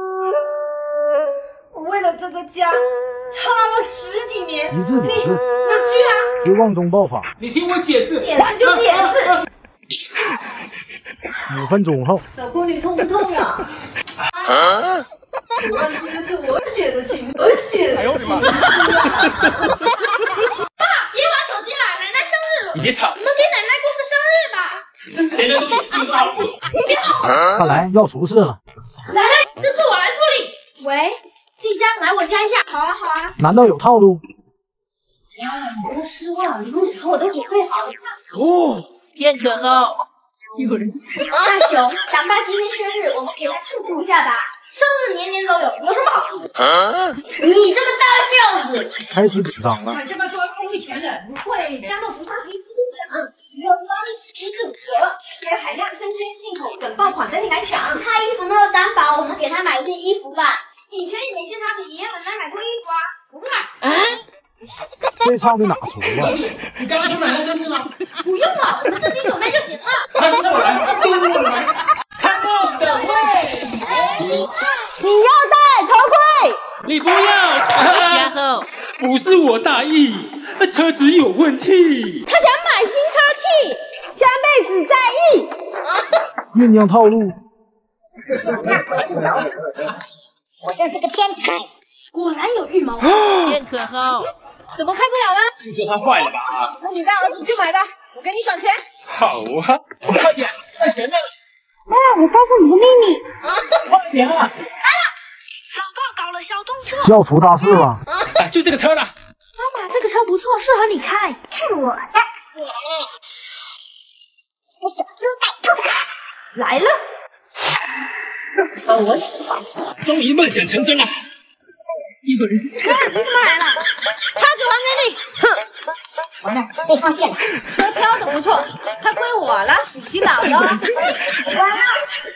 我为了这个家，差了十几年。 一字笔试。 那居然绝望中爆发。 你听我解释。 解释就解释。 五分钟后。 小宫女痛不痛呀？啊！关键是我写的情，我写的。 哎呦我的妈！ 爸，别玩手机了，奶奶生日了。 你别吵。 你们给奶奶过个生日吧。 生别人东西就是好苦。 别好。 看来要出事了。 奶奶，这次我来处理。喂，静香，来我家一下。好啊好啊。 难道有套路？ 呀，你不要失望，礼物啥我都准备好了。 哦，片刻后。 有人。 大熊，咱爸今天生日，我们给他庆祝一下吧。生日年年都有，有什么好处？啊、你这个大孝子！ 开始紧张了。 买这么多空钱人，不会甘诺福上是一支真强，需要是拉力士一至五折，还有海量生鲜进口等爆款等你来抢。 他衣服那么单薄，我们给他买一件衣服吧。以前也没见他给爷爷奶奶买过衣服啊，不买。啊？ 这唱的哪出啊？ 你刚刚说奶奶生日吗？ 不用了，我们自己准备就行了。 那我来，就我来。看到的位。 你要戴头盔。 你不要。 加厚。 不是我大意，车子有问题。 他想买新车器， 下辈子再议。 酝酿套路。 我真是个天才，果然有预谋。 片刻后。 怎么开不了了？ 就说他坏了吧？ 那你带儿子去买吧，我给你转钱。 好啊，快点，快点了。 妈，我告诉你个秘密。 快点啊！来了， 老爸搞了小动作， 要出大事了。 哎，就这个车了。 妈妈，这个车不错，适合你开。看我的，我小猪带兔来了。这车我喜欢。 终于梦想成真了。 有人。 看，你怎么来了？ 叉子还给你。哼。 完了，被发现了。 车挑的不错，它归我了，你洗脑了。完了。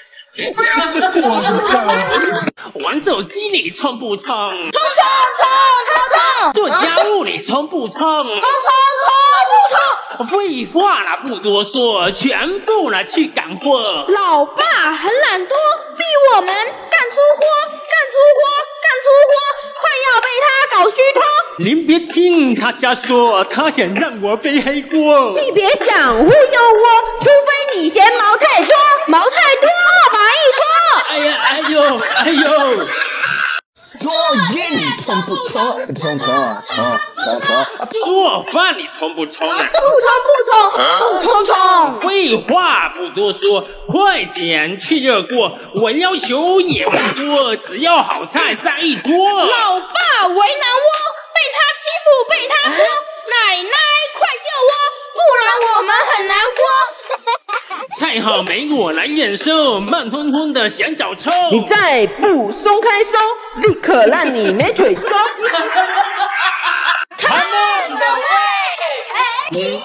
玩手机你冲不冲？ 冲冲冲冲冲！ 做家务你冲不冲？冲冲冲不冲！ 废话了，不多说，全部呢去赶货。 老爸很懒惰，逼我们干粗活，干粗活，干粗活，快要被他搞虚脱。 您别听他瞎说，他想让我背黑锅。 你别想忽悠我，除非你嫌毛太多，毛太多，把一撮。 哎呀，哎呦，哎呦！ 作业你冲不冲？冲冲冲冲冲！ 做饭你冲不冲啊？ 不冲不冲不冲冲！ 废话不多说，快点去热锅。我要求也不多，只要好菜上一桌。 老爸为难我，被他欺负被他剥，奶奶快救我，不然我们很难过。 菜好没我来验收，慢吞吞的想找抽。 你再不松开手，立刻让你没腿走。 太慢了喂！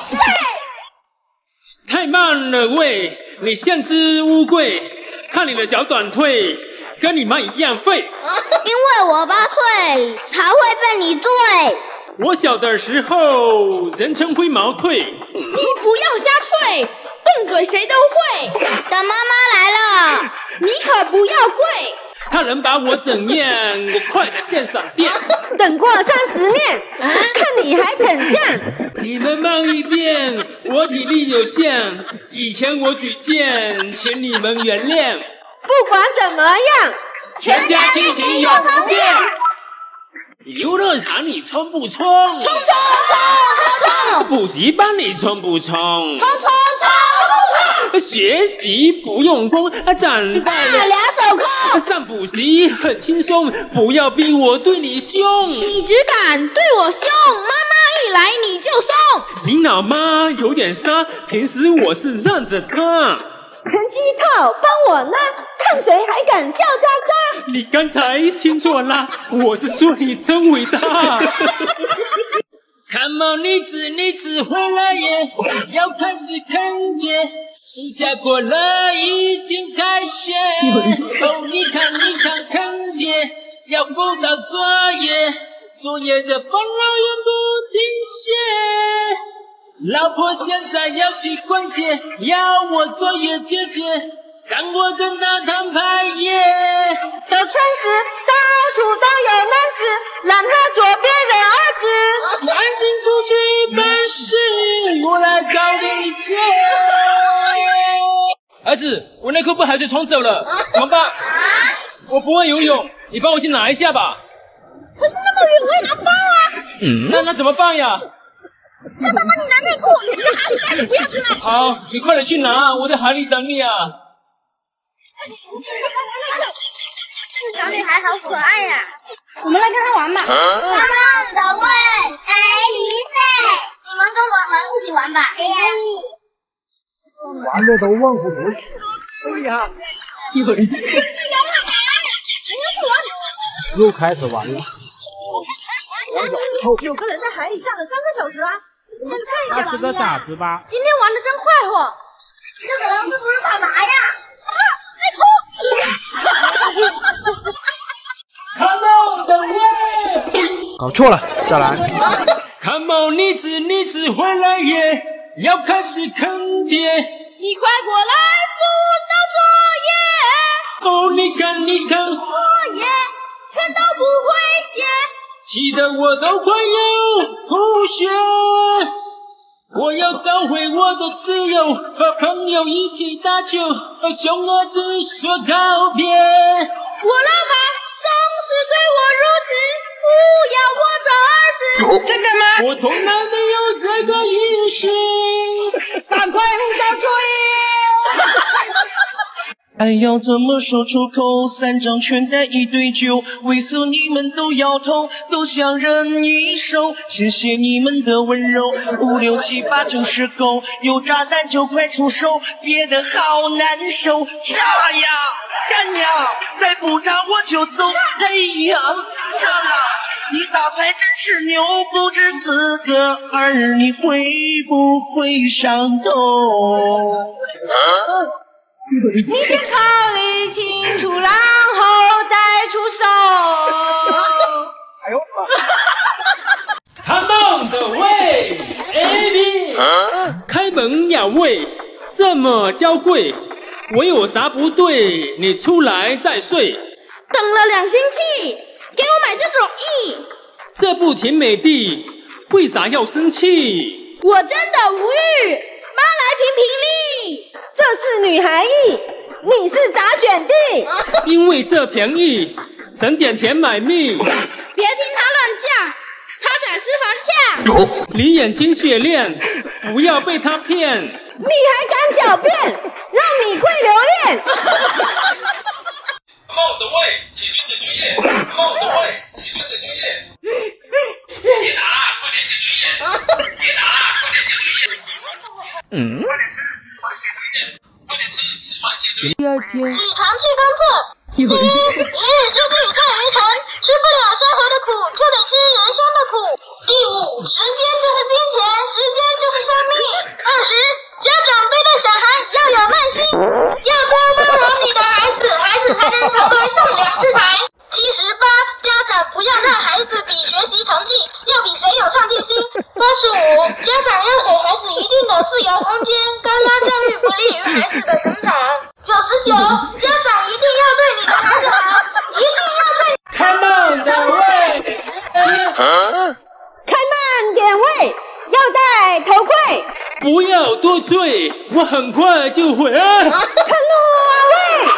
太慢了喂！你像只乌龟，看你的小短腿，跟你妈一样废。 因为我八岁才会被你追。 我小的时候人称灰毛腿。 你不要瞎吹，动嘴谁都会。等妈妈来了，你可不要跪。 他能把我怎样？我快得像闪电。 等过三十年，啊、看你还逞强。 你们慢一点，我体力有限。以前我举荐，请你们原谅。 不管怎么样， 全家亲情永不变。游乐场你冲不冲？ 冲冲冲冲冲！ 补习班你冲不冲？ 冲冲冲！ 学习不用功，长大了两手空。 上补习很轻松，不要逼我对你凶。 你只敢对我凶，妈妈一来你就松。 你老妈有点傻，平时我是让着她。 成绩套帮我拿，看谁还敢叫喳喳！ 你刚才听错啦，我是说你真伟大。Come on， 女子女子回来耶，要开始坑爹。暑假过了，已经开学。哦，你看你看坑爹，要辅导作业，作业的烦恼永不停歇。老婆现在要去逛街，要我作业解解，让我跟她谈牌耶。 到城市到处都有男士，让他做别人儿子。 安心出去办事，我来搞定一切。儿子，我内裤被海水冲走了，怎么办？我不会游泳，你帮我去拿一下吧。 可是那么远我也拿不到啊。 嗯，那那怎么办呀？ 那爸爸，你拿内裤，你去海里带，不要去拿。 好，你快点去拿，我在海里等你啊。 这小女孩好可爱呀、啊，我们来跟她玩吧。妈妈的喂，爱你噻，你们跟我们一起玩吧。哎呀， 玩的都忘乎谁。 对呀，一会儿。又开始玩了。 有个人在海里站了三个小时啊！我们去看一下吧。 他是个傻子吧？ 今天玩的真快活。 这个人是不是爸爸呀？啊，内裤！ 看到等位。 搞错了，再来。 Come on， 女子女子回来耶，要开始坑爹。 你快过来辅导作业。 哦，你看你看， 作业全都不会写。 气得我都快要吐血！我要找回我的自由，和朋友一起打球，和熊儿子说告别。 我老爸总是对我如此，不要我这儿子。 在干嘛？ 我从来没有这个意识。 赶快辅导作业！ 爱要怎么说出口？三张全带一对九，为何你们都摇头，都想忍一手？谢谢你们的温柔，五六七八九十够，有炸弹就快出手，别的好难受。炸呀，干呀，再不炸我就走。哎呀，炸了！你打牌真是牛，不止四个儿，你会不会上头？ 你先考虑清楚，然后再出手。 哎呦 ！Come on， 的喂 ，A B， 开门呀喂，这么娇贵，我有啥不对？你出来再睡。 等了两星期，给我买这种 E， 这不挺美的，为啥要生气？ 我真的无语，妈来评评理。 这是女孩 E， 你是咋选的？ 因为这便宜， 省点钱买蜜。 别听他乱叫，他在私房钱。 你眼睛雪亮，不要被他骗。 你还敢狡辩，让你跪榴莲。 冒的位，解决解决业。冒的位，解决解决业。别打了，快点写作业。别打了，快点写作业。嗯。快点吃，快点写作业。快点吃，吃完写作业。 第二天，起床去工作。第一，一日之计在于晨，吃不了生活的苦，就得吃人生的苦。第五，时间就是金钱，时间就是生命。二十，家长对待小孩要有耐心，要多包容你的孩子，孩子才能成为栋梁之才。七十八，家长不要让孩子比学习成绩，要比谁有上进心。八十五，家长要给孩子一定的自由空间，高压教育不利于孩子的成长。九十九，家长一定要对你的孩子好，一定要对。 开慢点位， 开慢点位，要戴头盔。 不要多嘴，我很快就会啊。 看路啊喂！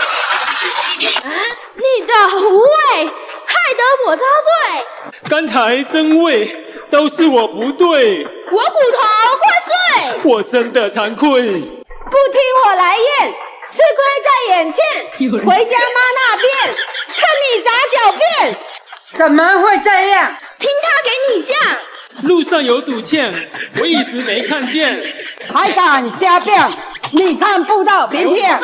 你的无畏，害得我遭罪。 刚才真喂，都是我不对。 我骨头快碎， 我真的惭愧。 不听我来验，吃亏在眼前。回家妈那边，看你咋狡辩。 怎么会这样？ 听他给你讲。 路上有堵呛，我一时没看见。 还敢瞎辩？你看不到明天。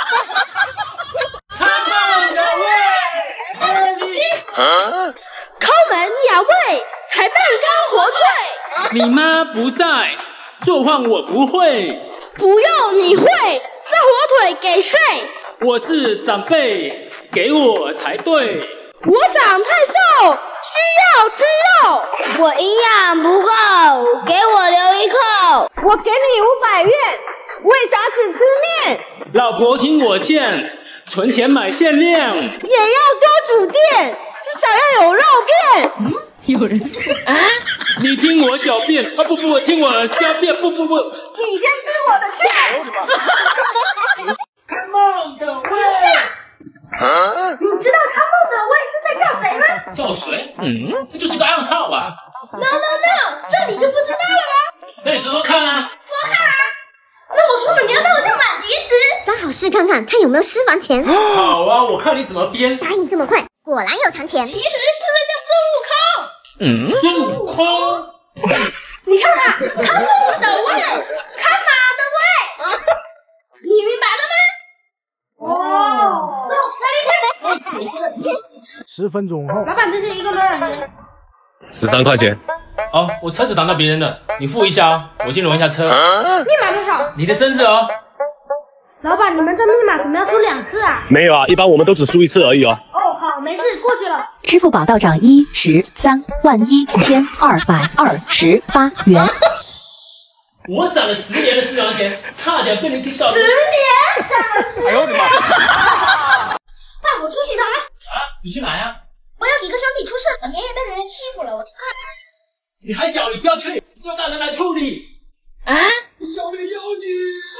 抠门呀喂，才半干火腿。 你妈不在，做饭我不会。 不用你会，那火腿给谁？ 我是长辈，给我才对。 我长太瘦，需要吃肉。 我营养不够，给我留一口。 我给你五百元，为啥只吃面？ 老婆听我劝，存钱买限量。 也要多煮店，至少要有肉片。 嗯，有人啊？ 你听我狡辩啊！不不，听我瞎辩！不不不， 你先吃我的券。 梦的味。 啊！你知道他梦的味是在叫谁吗？ 叫谁？嗯，这就是个暗号啊。 No no no， 这你就不知道了吗？ 那你说说看啊。 说看啊。那我说了，你要带我上满叠石。 刚好试看看，看有没有私房钱。 好啊，我看你怎么编。 答应这么快，果然有藏钱。 其实是那叫孙悟空。 嗯，孙悟空。 你看看，看梦的味，看马的味，你明白了吗？哦，走，来离开。 十分钟后， 老板，这是一个多少钱？ 十三块钱。 哦，我车子挡到别人了，你付一下哦，我先挪一下车。 密码多少？ 你的生日哦。 老板，你们这密码怎么要输两次啊？ 没有啊，一般我们都只输一次而已哦。 哦，好，没事，过去了。 支付宝到账一十三万一千二百二十八元。 我攒了十年的私房钱，差点被你听到。 十年攒了十年。 哎呦我的妈！ 爸，我出去一趟来。 啊，你去哪呀？ 我有几个兄弟出事了，爷爷被人欺负了，我去看。 你还小，你不要去，叫大人来处理。 啊！ 小女妖精。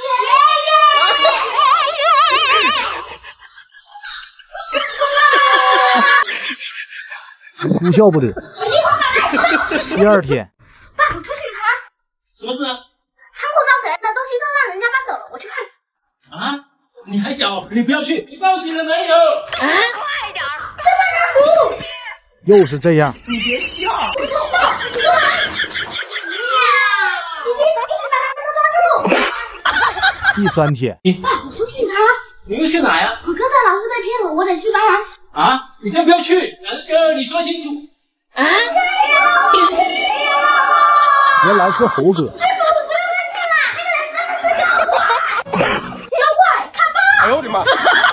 哭笑不得。第二天， 爸，我出去一趟啊。 什么事啊？ 仓库遭贼，那东西都让人家搬走了，我去看。 啊！你还小，你不要去。你报警了没有？ 啊！快点！身份证书。 又是这样。 你别笑。 我知道，你干嘛？你别一起把他们都抓住。 第三天， 爸，我出去一趟。 你又去哪呀？ 我哥在老师被骗了，我得去当然。 啊！你先不要去，南哥，你说清楚。 啊！ 原来是猴哥。 师傅，不要乱看啦，那个人真的是妖怪！妖怪，看吧！ 哎呦我的妈！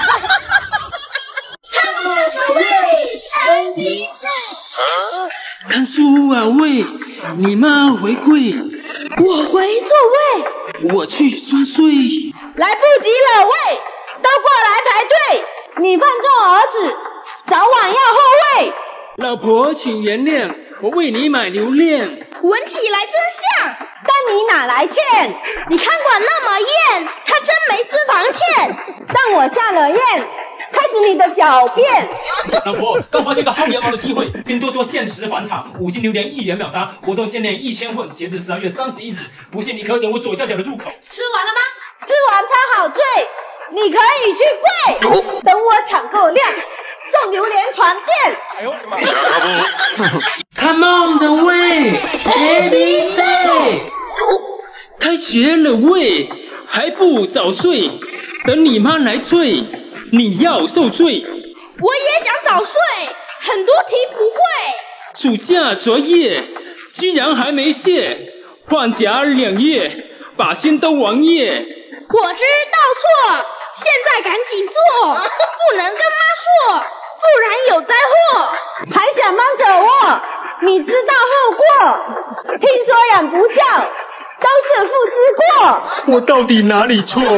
看书啊喂，你妈回归， 我回座位， 我去装睡。 来不及了喂，都过来排队！你犯错儿子，早晚要后位。 老婆请原谅，我为你买榴莲。 闻起来真像， 但你哪来欠？ 你看管那么严，他真没私房钱。 但我下了咽， 开始你的狡辩。 老婆，刚发现个薅羊毛的机会，拼多多限时返场，五金榴莲一元秒杀，活动限量一千份，截至十二月三十一日。不信你可点我左下角的入口。 吃完了吗？ 吃完插好队，你可以去跪，等我抢够量，送榴莲床垫。 哎呦我的妈 ！Come on 的喂 ，A B C， 开学了喂，还不早睡，等你妈来催，你要受罪。 我也想早睡，很多题不会。 暑假作业居然还没写，放假两夜，把心都玩夜。 我知道错，现在赶紧做，不能跟妈说，不然有灾祸。 还想帮着我？你知道后果？听说养不教，都是父之过。 我到底哪里错？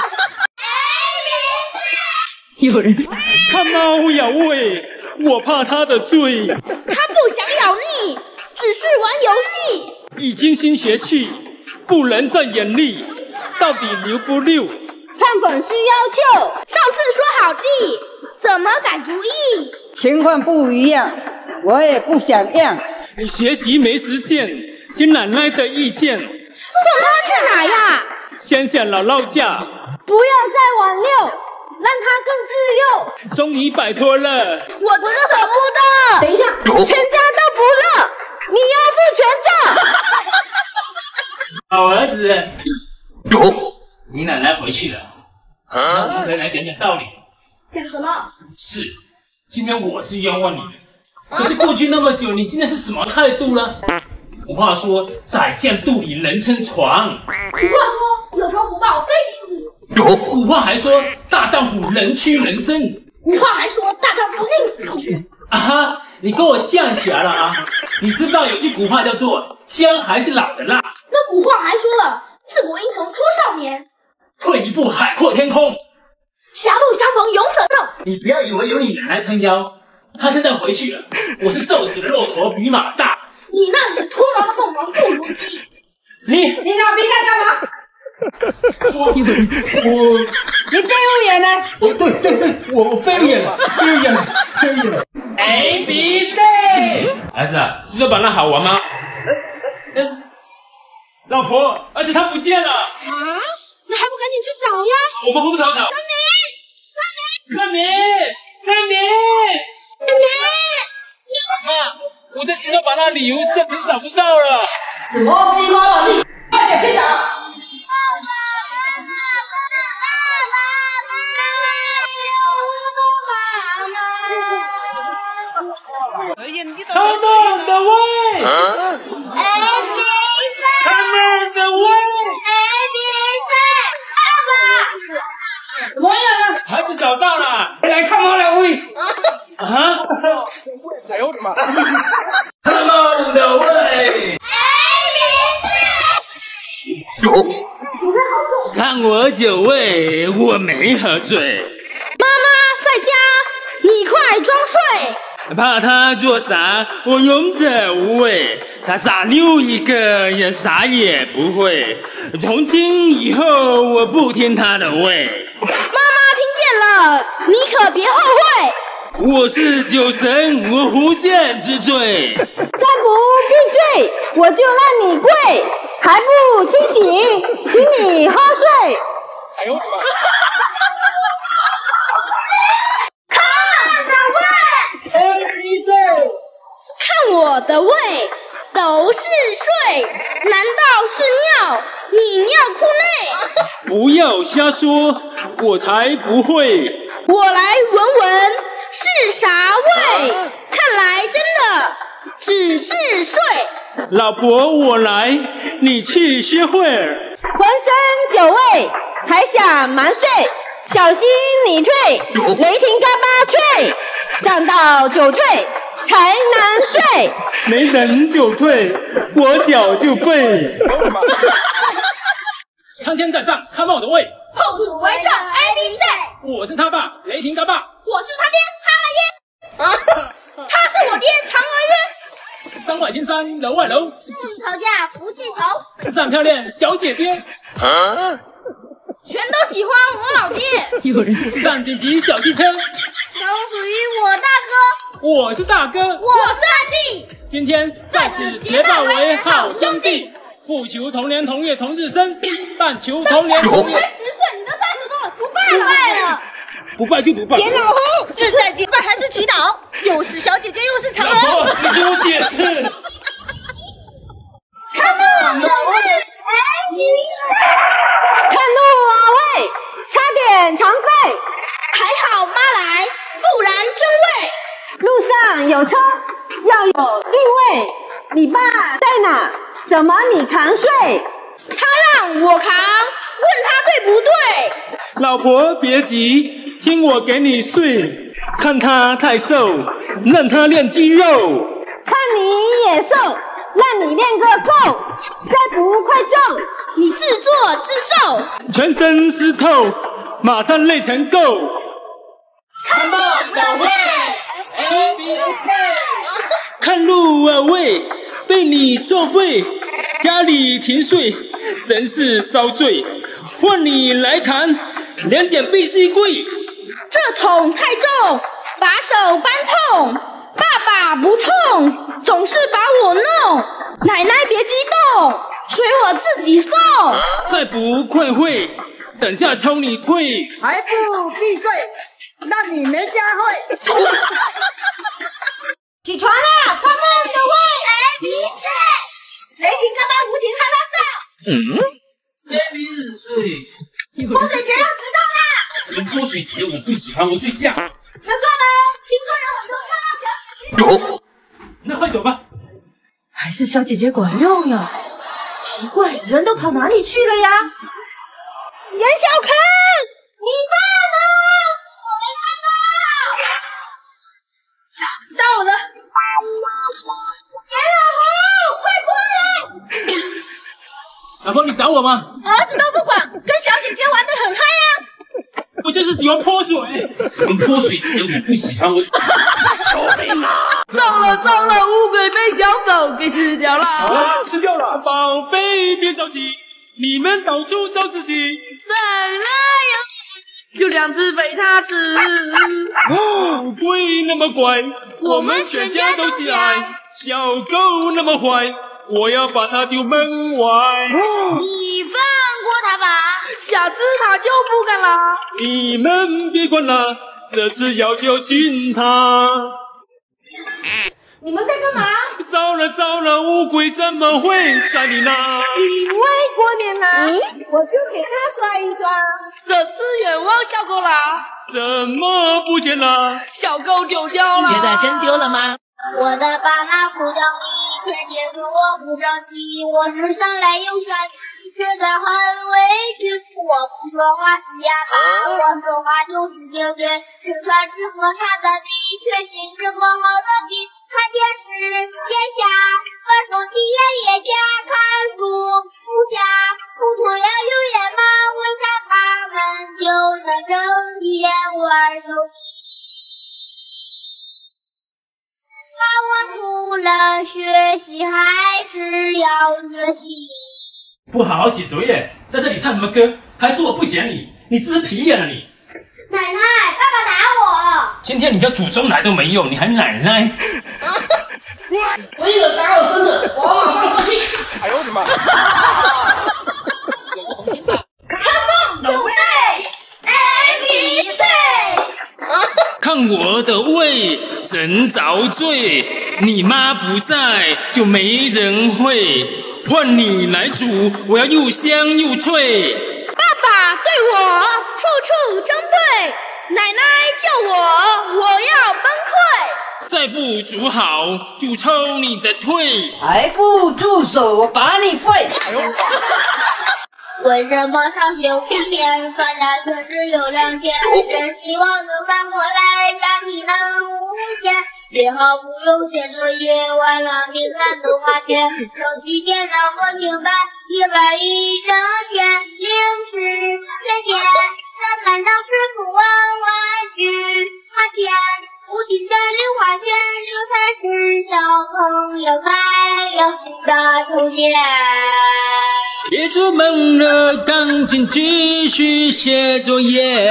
有人看猫咬喂，我怕它的罪。 它不想咬你，只是玩游戏。 已经新学期，不能再眼力，到底溜不溜？ 看粉丝要求， 上次说好的，怎么改主意？ 情况不一样，我也不想样。 你学习没时间，听奶奶的意见。 送他去哪呀？ 乡下姥姥家。 不要再挽留，让他更自由。 终于摆脱了。 我真舍不得。 等一下，全家都不乐，你要负全责。 好儿子，你奶奶回去了，那我们可以来讲讲道理。 讲什么？ 是，今天我是冤枉你的，可是过去那么久，你今天是什么态度呢？古话说，宰相肚里人撑床。 古话说，有仇不报非君子。 古话还说，大丈夫人屈人伸。 古话还说，大丈夫宁死不屈。 啊哈，你跟我犟起来了啊！你知不知道有句古话叫做“姜还是老的辣”？ 那古话还说了，自古英雄出少年， 退一步海阔天空。 狭路相逢勇者胜。 你不要以为有你奶奶撑腰，她现在回去了。我是瘦死的骆驼比马大。 你那是脱毛的凤凰不如鸡。 你你拿鼻盖干嘛？ 我我你废物眼呢？ 我对对对，我我废物眼了，废物眼了，废物眼了。A B C， 儿子，是说把那好玩吗？呃呃，老婆，儿子他不见了。 啊？那还不赶紧去找呀！ 我们不找找。三明，三明，三明，三明，妈，我在街上把那礼物圣品找不到了。 什么西瓜嘛，你快点去找。 Come on the way! A B C. Come on the way! A B C. 什么呀？ 孩子找到了， 来看我了喂！ 啊！哎呦我的妈 ！Come on the way! 看我酒味，我没喝醉。 妈妈在家，你快装睡。 怕他做啥，我勇者无畏。他傻妞一个，也啥也不会。从今以后，我不听他的喂。 妈妈听见了，你可别后悔。 我是酒神，我胡剑之罪。 再不闭嘴，我就让你跪。还不清醒，请你喝水。 哎呦我的妈！ 看我的胃，都是水，难道是尿？你尿裤内？ 不要瞎说，我才不会。 我来闻闻是啥味？看来真的只是睡。 老婆，我来，你去歇会儿。 浑身酒味，还想瞒睡？小心你退，雷霆嘎巴脆，站到酒退才难睡。 没人就退，我脚就废。 苍天在上，看我的位。 后土为证 ，A B C。 我是他爸，雷霆嘎巴。 我是他爹，哈拉耶。他是我爹，嫦娥约。 山外青山，楼外楼。 不吵架不记仇。 时尚漂亮小姐姐。 啊全都喜欢我老爹。 有人上紧急小汽车， 都属于我大哥。 我是大哥， 我是二弟。 今天在此结拜为好兄弟，不求同年同月同日生，但求同年同月。 才十岁，你都三十多了，不拜了。不拜了。 不拜就不拜。 点老胡，是在结拜还是祈祷？又是小姐姐，又是嫦娥。 老婆，你给我解释。 看路，看路啊喂，差点常废。 还好妈来，不然真味。 路上有车，要有敬畏。你爸在哪？怎么你扛睡？ 他让我扛，问他对不对？ 老婆别急，听我给你睡。看他太瘦，让他练肌肉。 看你也瘦，让你练个够。再不快重， 你自作自受。 全身湿透，马上累成够。看到小慧，看路啊喂，被你作废，家里停税，真是遭罪。换你来扛，两点必须跪。 这桶太重，把手搬痛。爸爸不冲，总是把我弄。奶奶别激动，水我自己送。 再不快会，等下抽你退。 还不闭嘴，让你没家会。起床啦 ，Come on the way， 比赛，雷霆跟班无情害怕上。 嗯，接力日睡。 泼水节要迟到啦！ 什么泼水节？我不喜欢，我睡觉。 那算了，听说有很多漂亮小姐姐。 有，那喝酒吧。 还是小姐姐管用呀？奇怪，人都跑哪里去了呀？严小康，你爸呢？ 我没看到。 找到了。严老胡，快过来！ 老婆，你找我吗？ 儿子都不管，跟小姐姐玩得很嗨呀！ 我就是喜欢泼水。什么泼水节？我不喜欢，我。救命啊！ 糟了糟了，乌龟被小狗给吃掉了。 啊，吃掉了！宝贝，别着急，你们到处找自己。 奶奶有有两只被它吃。 乌龟那么乖，我们全家都喜爱。小狗那么坏，我要把它丢门外。 你放过它吧， 下次它就不敢了。 你们别管了，这次要教训它。 你们在干嘛？ 糟了糟了，乌龟怎么会在你那？ 因为过年了，嗯、我就给它刷一刷。这次愿望效果啦。 怎么不见了？ 小狗丢掉了。 你觉得真丢了吗？ 我的爸妈不讲理，天天说我不争气，我是想来又想去，却在很委屈。我不说话是哑巴，我说话就是顶嘴，吃饭只喝茶的你，却信什么好的品。看电视眼下，玩手机也夜下，看书不下，不同样有眼吗？为啥他们就能整天玩手机？那我除了学习还是要学习。 不好好写作业，在这里唱什么歌？还说我不捡你，你是不是皮脸了你？ 奶奶，爸爸打我。 今天你叫祖宗来都没用，你还奶奶？ 这个打我孙子，我马上过去。 哎呦我的妈！看我的胃真遭罪，你妈不在就没人会，换你来煮，我要又香又脆。 爸爸对我处处针对，奶奶救我，我要崩溃。 再不煮好就抽你的腿， 还不住手，我把你废！哎呦为什么上学五天，放假却只有两天？真希望能反过来，假期能无限。最好不用写作业，晚上你看动画片，手机、电脑和平板一玩一整天，零食天天在盘上吃不完玩具，花钱无尽的零花钱，这才是小朋友该有的童年。 别做梦了，赶紧继续写作业。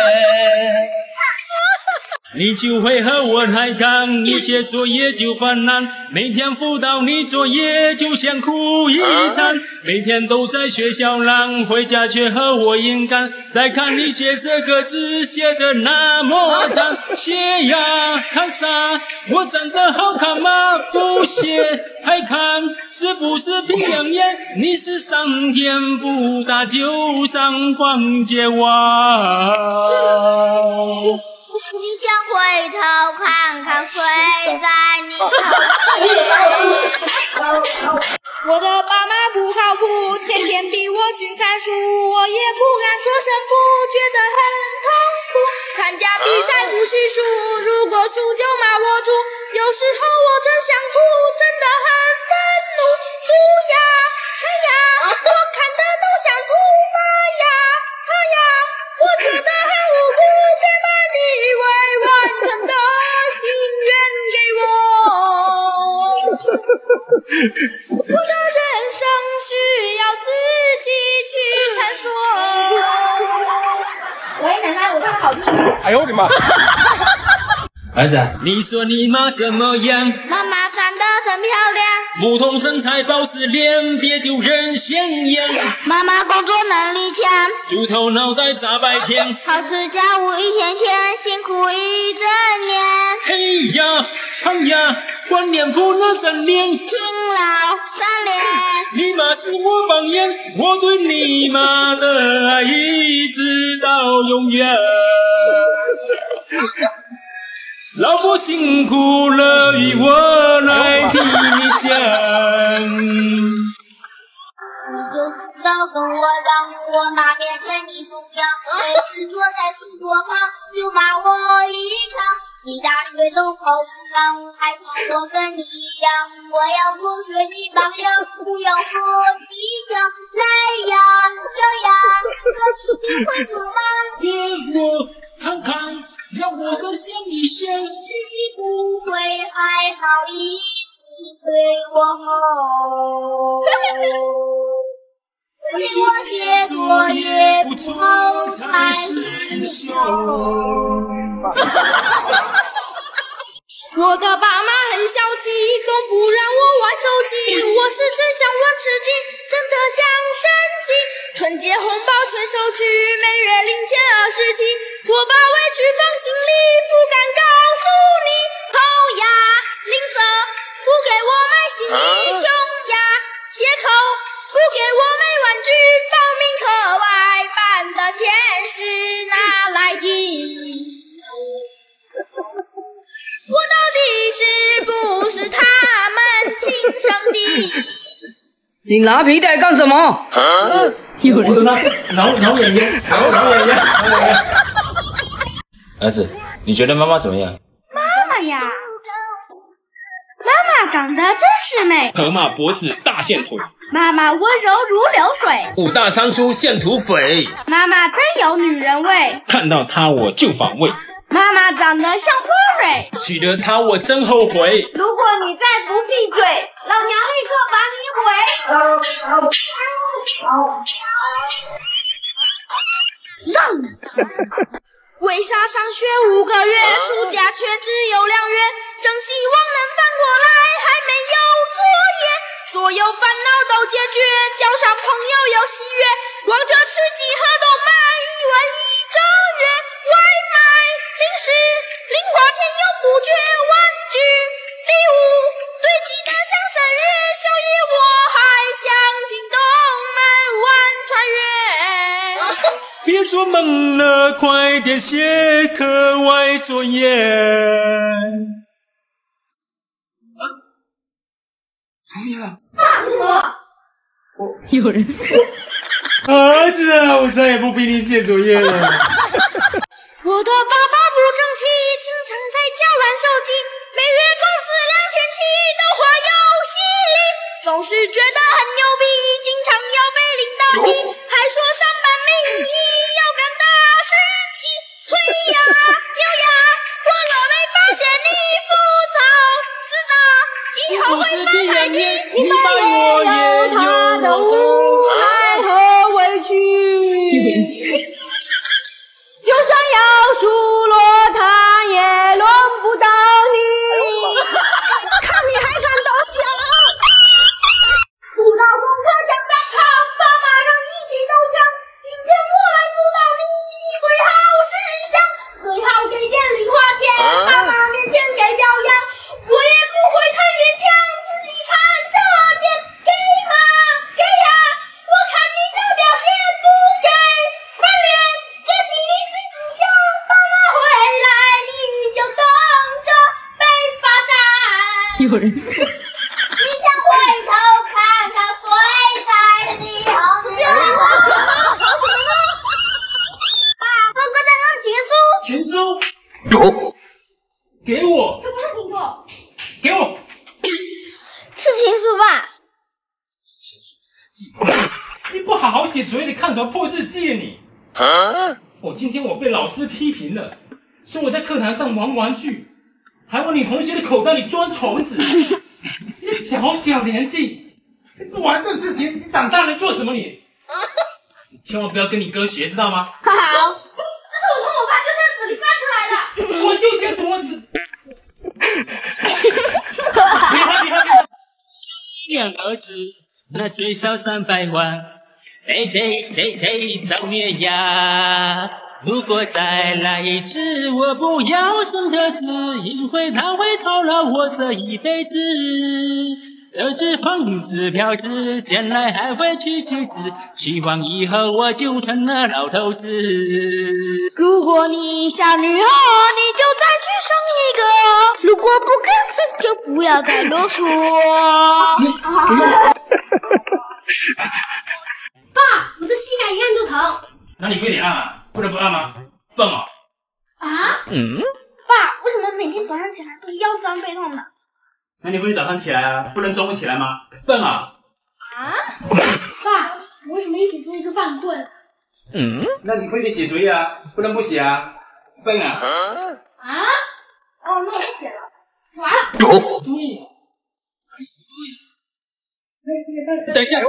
你就会和我抬杠，你写作业就犯难，每天辅导你作业就想哭一场，每天都在学校浪，回家却和我硬干。再看你写这个字写的那么长，写呀看啥？我长得好看吗？不写还看，是不是皮养眼？你是上天不打就上房揭瓦。 你想回头看看谁在你后我的爸妈不靠谱，天天逼我去看书，我也不敢说声不，觉得很痛苦。参加比赛不许输，如果输就骂我猪。有时候我真想哭，真的很愤怒。毒呀，看呀，我看的都想吐。妈呀，哈呀，我觉得很无辜，别把你未完成的心愿给我。我的人生需要自己去探索。喂，奶奶，我唱的好听。 哎呦我的妈！ 儿子，你说你妈怎么样？ 妈妈长得真漂亮， 不同身材保持脸，别丢人现眼。 妈妈工作能力强， 猪头脑袋大白天， 操持家务一天天，辛苦一整年。 嘿呀，唱呀，观念不能整脸， 勤劳善良。 你妈是我榜样，我对你妈的爱一直到永远。老婆辛苦了，与我来替你讲。 你就知道跟我让我妈面前你颂扬，每次坐在书桌旁就骂我一场。你大学都考不上，还想我跟你一样？我要做学习榜样，不要做气象。来呀，这样，这题你会做吗？ 给我看看。让我再想一想， 自己不会还好意思对我吼。给我写作业不好才是英雄。 我的爸妈很小气，总不让我玩手机。我是真想玩吃鸡，真的想升级。春节红包全收取，每月零钱二十七。我把委屈放心里，不敢告诉你。吼呀，吝啬，不给我买新衣；穷呀，借口，不给我买玩具。报名课外班的钱是哪来的？我到底是不是他们亲生的？ 你拿皮带干什么？ 啊、有人挠挠挠眼睛，挠挠眼睛，挠眼睛。儿子，你觉得妈妈怎么样？ 妈妈呀，妈妈长得真是美， 河马脖子大线腿， 妈妈温柔如流水， 五大三粗线土匪， 妈妈真有女人味， 看到她我就反胃。 妈妈长得像花蕊， 娶了她我真后悔。 如果你再不闭嘴，老娘立刻把你毁。 让！为啥上学五个月，暑假却只有两月？真希望能翻过来，还没有作业，所有烦恼都解决，交上朋友有喜悦，望着吃鸡和动漫一万一个月，外卖零食零花钱永不绝，玩具礼物对吉他像山岳，小野我还想进动漫玩穿越。 别做梦了，快点写课外作业。啊！作业了！ 有人。 儿子啊，我再也不逼你写作业了。 我的爸爸不争气，经常在家玩手机，每月工资两千七都花游戏里，总是觉得很牛逼，经常要被领导批，还说上班没意义，要干大事情，吹呀牛呀，我若没发现你浮躁自大，以后会发财的， 你把我也有他的舞台。 有人。你想回头看看谁在你后面？是啊，好什么呢？好什么呢？爸，哥哥在弄情书。 情书？有。给我。 这不是情书。 给我。 是情书吧？ 你不好好写作业，你看什么破日记啊你？啊！我今天我被老师批评了，说我在课堂上玩玩具，还往女同学的口袋里装虫子。你小小年纪，你不玩这事情，你长大能做什么你？你千万不要跟你哥学，知道吗？ 好，这是我从我爸旧箱子里翻出来的。 我就像什么子？别他别他别他！ 养儿子，那最少三百万，得得得得造孽呀！如果再来一次，我不要生儿子，因为他会套牢我这一辈子。这只疯子婊子，将来还会娶妻子，希望以后我就成了老头子。 如果你想女儿，你就再去生一个；如果不肯生，就不要再啰嗦。爸，我这膝盖一按就疼。 那你非得按啊？不能不按吗？笨啊！ 啊？嗯。爸，为什么每天早上起来都腰酸背痛的？ 那你非得早上起来啊？不能中午起来吗？笨啊！ 啊？爸，我为什么一写作业就犯笨？ 嗯。那你非得写作业啊？不能不写啊？笨啊！ 啊？哦，那我不写了，完了。 对。等一下。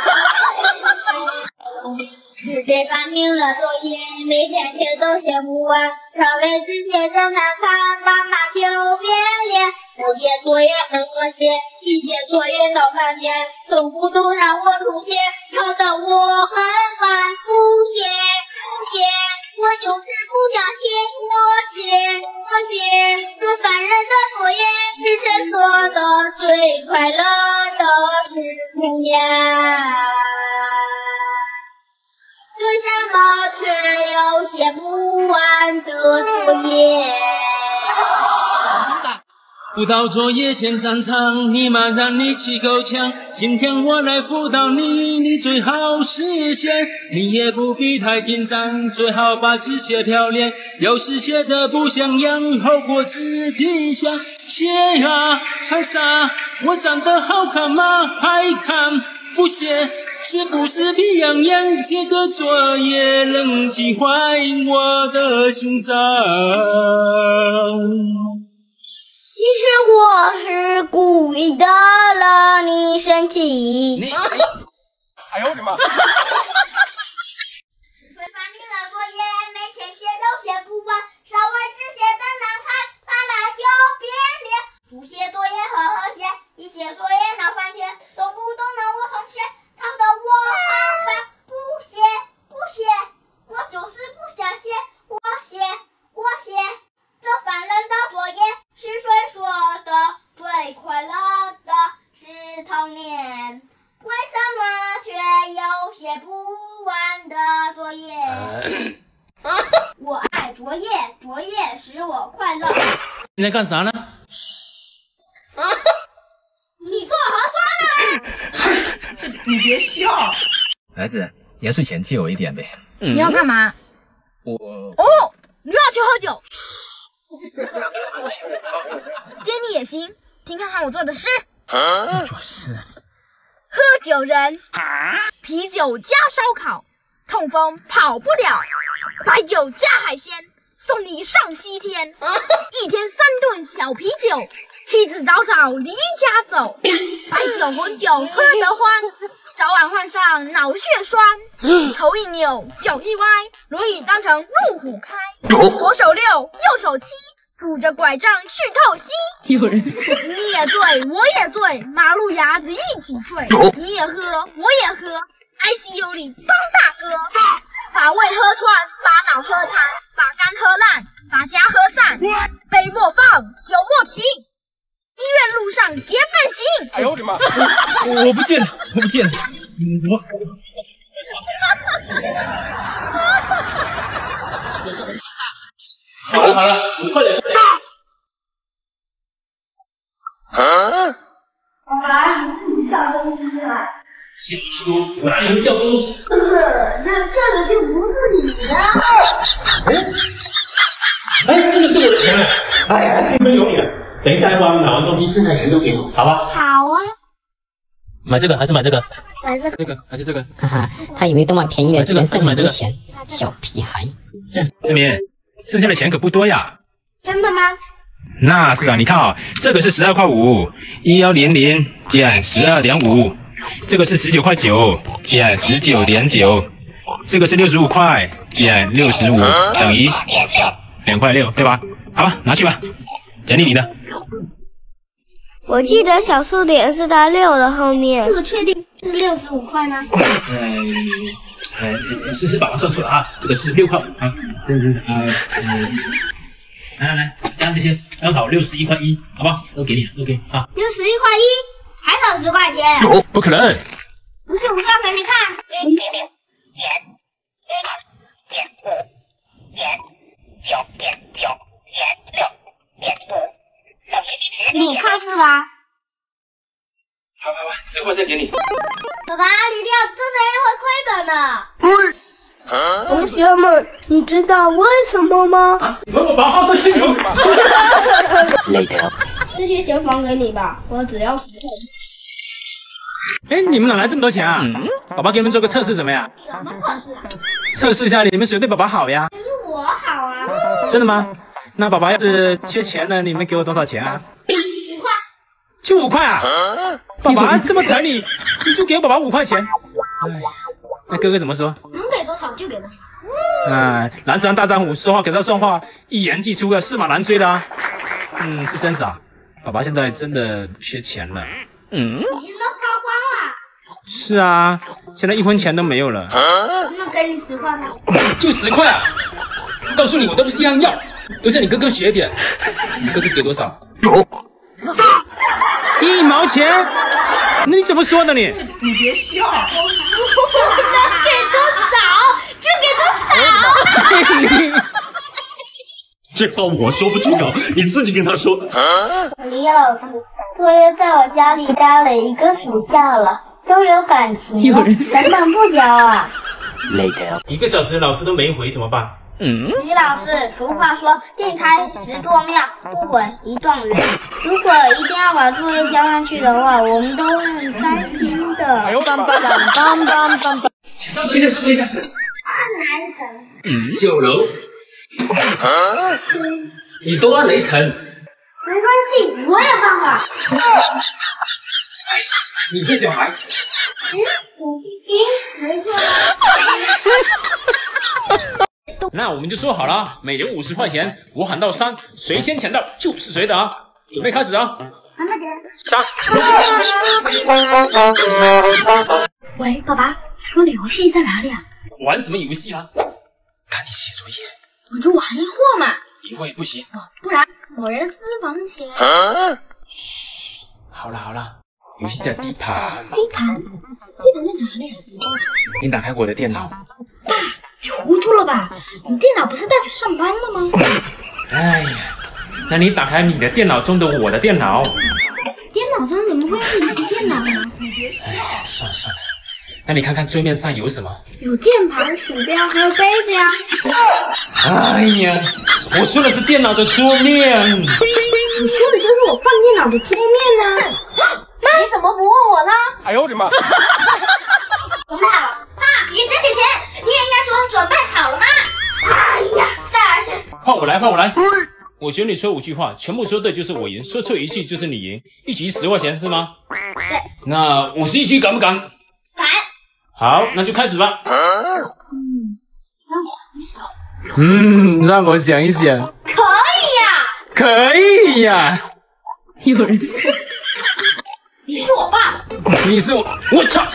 是谁发明了作业？每天写都写不完，稍微字写的难看，妈妈就变脸。不写作业很恶心，一写作业闹翻天，动不动让我重写，吵得我很烦。不写不写，我就是不想写，我写我写，这烦人的作业是谁说的？最快乐的是童年。为什么却有写不完的作业？ 辅导作业先上场，你妈让你气够呛。今天我来辅导你，你最好实现。你也不必太紧张，最好把字写漂亮。有时写的不像样，后果自己想。写啊，看啥？我长得好看吗？还看不写。是不是皮痒痒？写个作业能激坏我的心脏。 其实我是故意的，让你生气。 你，哎呦我的妈！ 是谁发明了作业？每天写都写不完，稍微字写的难看，爸妈就变脸。不写作业呵呵写，一写作业闹翻天，动不动让我重写。吵得我好烦，不写不写，我就是不想写，我写我写，这烦人的作业是谁说的？最快乐的是童年，为什么却有写不完的作业？我爱作业，作业使我快乐。 你在干啥呢？ 你做核酸呢？ 你别笑。 儿子，压岁钱借我一点呗。 你要干嘛？ 我哦，你又要去喝酒。借你也行，听看看我做的诗。 你做诗？ 喝酒人，啤酒加烧烤，痛风跑不了。白酒加海鲜，送你上西天。一天三顿小啤酒。妻子早早离家走，白酒红酒喝得欢，早晚患上脑血栓。头一扭，脚一歪，轮椅当成路虎开。左手六，右手七，拄着拐杖去透析。 有人， 你也醉，我也醉，马路牙子一起睡。你也喝，我也喝 ，I C U 里当大哥，把胃喝穿，把脑喝瘫，把肝喝烂，把家喝散。杯莫放，酒莫停。医院路上结伴行。 哎呦我的妈！ 我不见了，我不见了，我。 好了好了，你快点炸！啊！ 是你掉东西了。 小说我哪里会掉东西？ 呃，那这个就不是你的。 哎，哎，这个是我的钱。哎呀，幸亏有你了。等一下来把买完东西剩下钱都给我，好吧？ 好啊。 买这个还是买这个？ 买这个。 这个还是这个？ 哈哈，他以为都买便宜了，居然剩很这个多钱，小屁孩。 志明，剩下的钱可不多呀。 真的吗？ 那是啊，你看啊、哦，这个是十二块五，一幺零零减十二点五，这个是十九块九减十九点九，这个是六十五块减六十五等于两块六，对吧？好吧，拿去吧，奖励你的。 我记得小数点是在六的后面。这个确定是六十五块吗？ 嗯，呃，是是爸爸算错了啊，这个是六块五啊，这是呃嗯，来来来，加上这些刚好六十一块一，好吧，都给你了 ，OK 啊。 六十一块一，还少十块钱。 不可能。 不是，我要给你看。你看是吧？ 好好好，十块再给你。 爸爸，你掉这是会亏本的。同学们，你知道为什么吗？ 啊，你们把话说清楚。 这些钱还给你吧，我只要十块。 哎，你们哪来这么多钱啊？嗯、宝宝给你们做个测试怎么样？ 什么测试？ 测试一下你们谁对宝宝好呀？ 是我好啊。 真的吗？那宝宝要是缺钱了，你们给我多少钱啊？ 五块。 就五块啊？啊宝宝这么疼你，你就给我宝宝五块钱。哎，那哥哥怎么说？ 能给多少就给多少。 哎，男子汉大丈夫，说话可是要算话，一言既出啊，驷马难追的啊。嗯，是真傻。宝宝现在真的缺钱了。嗯。 钱都花光了。 是啊，现在一分钱都没有了。 啊、那给你十块吧。 就十块啊！告诉你，我都不是样要，都向你哥哥学点。你哥哥给多少？ 一毛钱？那你怎么说的你？ 你别笑。 能给多少就给多少。 这话我说不出口，你自己跟他说。 李老师，作业在我家里待了一个暑假了，都有感情了，怎么不交啊？ 一个小时老师都没回怎么办？ 嗯，李老师，俗话说，电开十座庙，不回一段人。如果一定要把作业交上去的话，我们都会很伤心的。 哎呦，当当当当当当当！ 稍等一下，稍等一下。 二男神。 嗯，九楼。啊？你都按雷层。 没关系，我有办法。 你这小孩。 嗯嗯，没错。 那我们就说好了，每人五十块钱，我喊到三，谁先抢到就是谁的啊！准备开始啊！三。 喂，爸爸，说的游戏在哪里啊？ 玩什么游戏啊？赶紧写作业。 我就玩一会儿嘛。 一会儿也不行， 不然某人私房钱。 啊、嘘，好了好了，游戏在 D 盘。 D 盘？D 盘在哪里啊？ 你打开我的电脑。 爸，你糊涂了吧？你电脑不是带去上班了吗？ 哎呀，那你打开你的电脑中的我的电脑。 电脑中怎么会有你的电脑呢？ 你别笑。哎，算了算了，那你看看桌面上有什么？ 有键盘、鼠标，还有杯子呀。 哎呀，我说的是电脑的桌面。 你说的就是我放电脑的桌面呢、啊。 你怎么不问我呢？ 哎呦我的妈！ 准备好了，爸，别再给钱，你也应该说准备好了吗？哎呀，再来一次。 换我来，换我来。我选你说五句话，全部说对就是我赢，说错一句就是你赢。一局十块钱是吗？ 对。 那五十一局敢不敢？ 敢。 好，那就开始吧。 嗯，让我想一想。 嗯，让我想一想。 可以呀。 可以呀。 有人。你是我爸。 你是我，我操！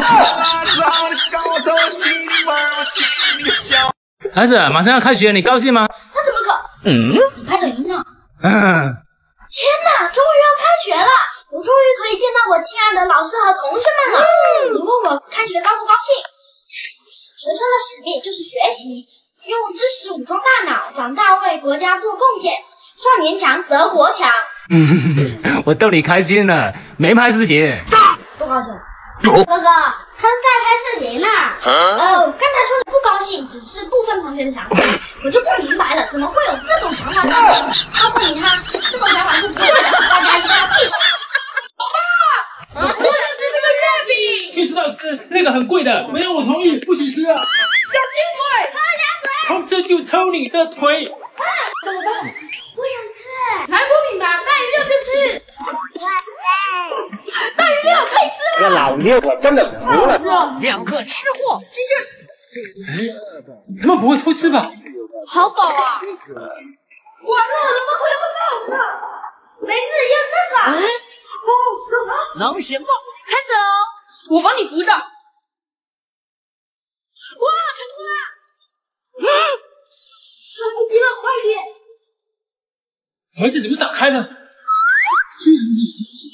孩子，马上要开学，你高兴吗？ 那怎么可？ 嗯。 你拍抖音呢？ 嗯。 天哪，终于要开学了！我终于可以见到我亲爱的老师和同学们了。你问我开学高不高兴？学生的使命就是学习，用知识武装大脑，长大为国家做贡献。少年强则国强。 我逗你开心了，没拍视频。 不高兴。哥哥，他是在拍视频呢。呃，刚才说的不高兴，只是部分同学的想法，我就不明白了，怎么会有这种想法呢？包括你哈，这种想法是不对的，大家一定要记住。 爸，我想吃这个月饼。 去吃到吃，那个很贵的，没有我同意，不许吃啊！ 小气鬼， 喝凉水。 偷吃就抽你的腿。 怎么办？ 我想吃。 才不明白，带饮料就吃。 哇塞， 带饮料可以吃这老六我真的服了， 两个吃货， 继续。 哎，他们不会偷吃吧？ 好饱啊！完了，怎么可能会饱呢？ 没事，用这个。 哎， 能行吗？ 开始喽！我帮你扶着。哇，成功了！来不及了，快点！ 盒子怎么打开了？居然你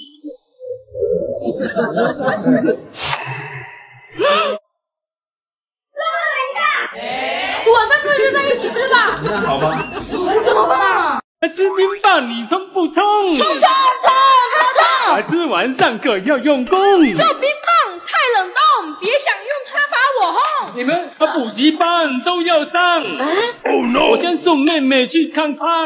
晚上可以在一起吃吧？ 那好吧。 怎么办啊？ 来吃冰棒，你冲不冲？ 冲冲冲冲冲！ 来吃完上课要用功。 这冰棒太冷冻，别想用它把我轰。 你们啊，补习班都要上。Oh no！ 我先送妹妹去看看。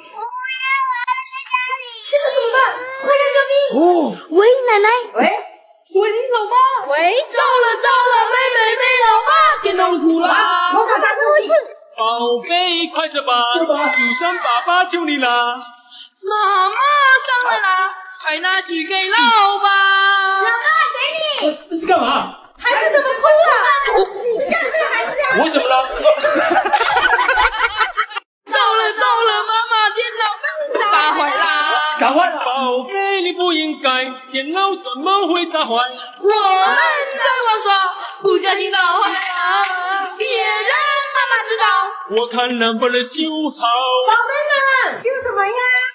现在怎么办？快来救命！ 哦， 喂，奶奶。 喂，喂，你老妈。 喂， 糟了糟了，妹妹被老爸给弄哭了。 我打打多一次。 宝贝，快着吧，雨伞爸爸救你啦。 妈妈上来啦，快拿去给老爸。 老爸，给你。 这是干嘛？ 孩子怎么哭了？你家的这个孩子呀？ 我怎么了？ 糟了糟了，妈妈电脑被砸坏啦！ 砸坏了！宝贝，你不应该，电脑怎么会砸坏？ 我们在玩耍，不小心搞坏了，别让妈妈知道。 我看能不能修好。 宝贝们，修什么呀？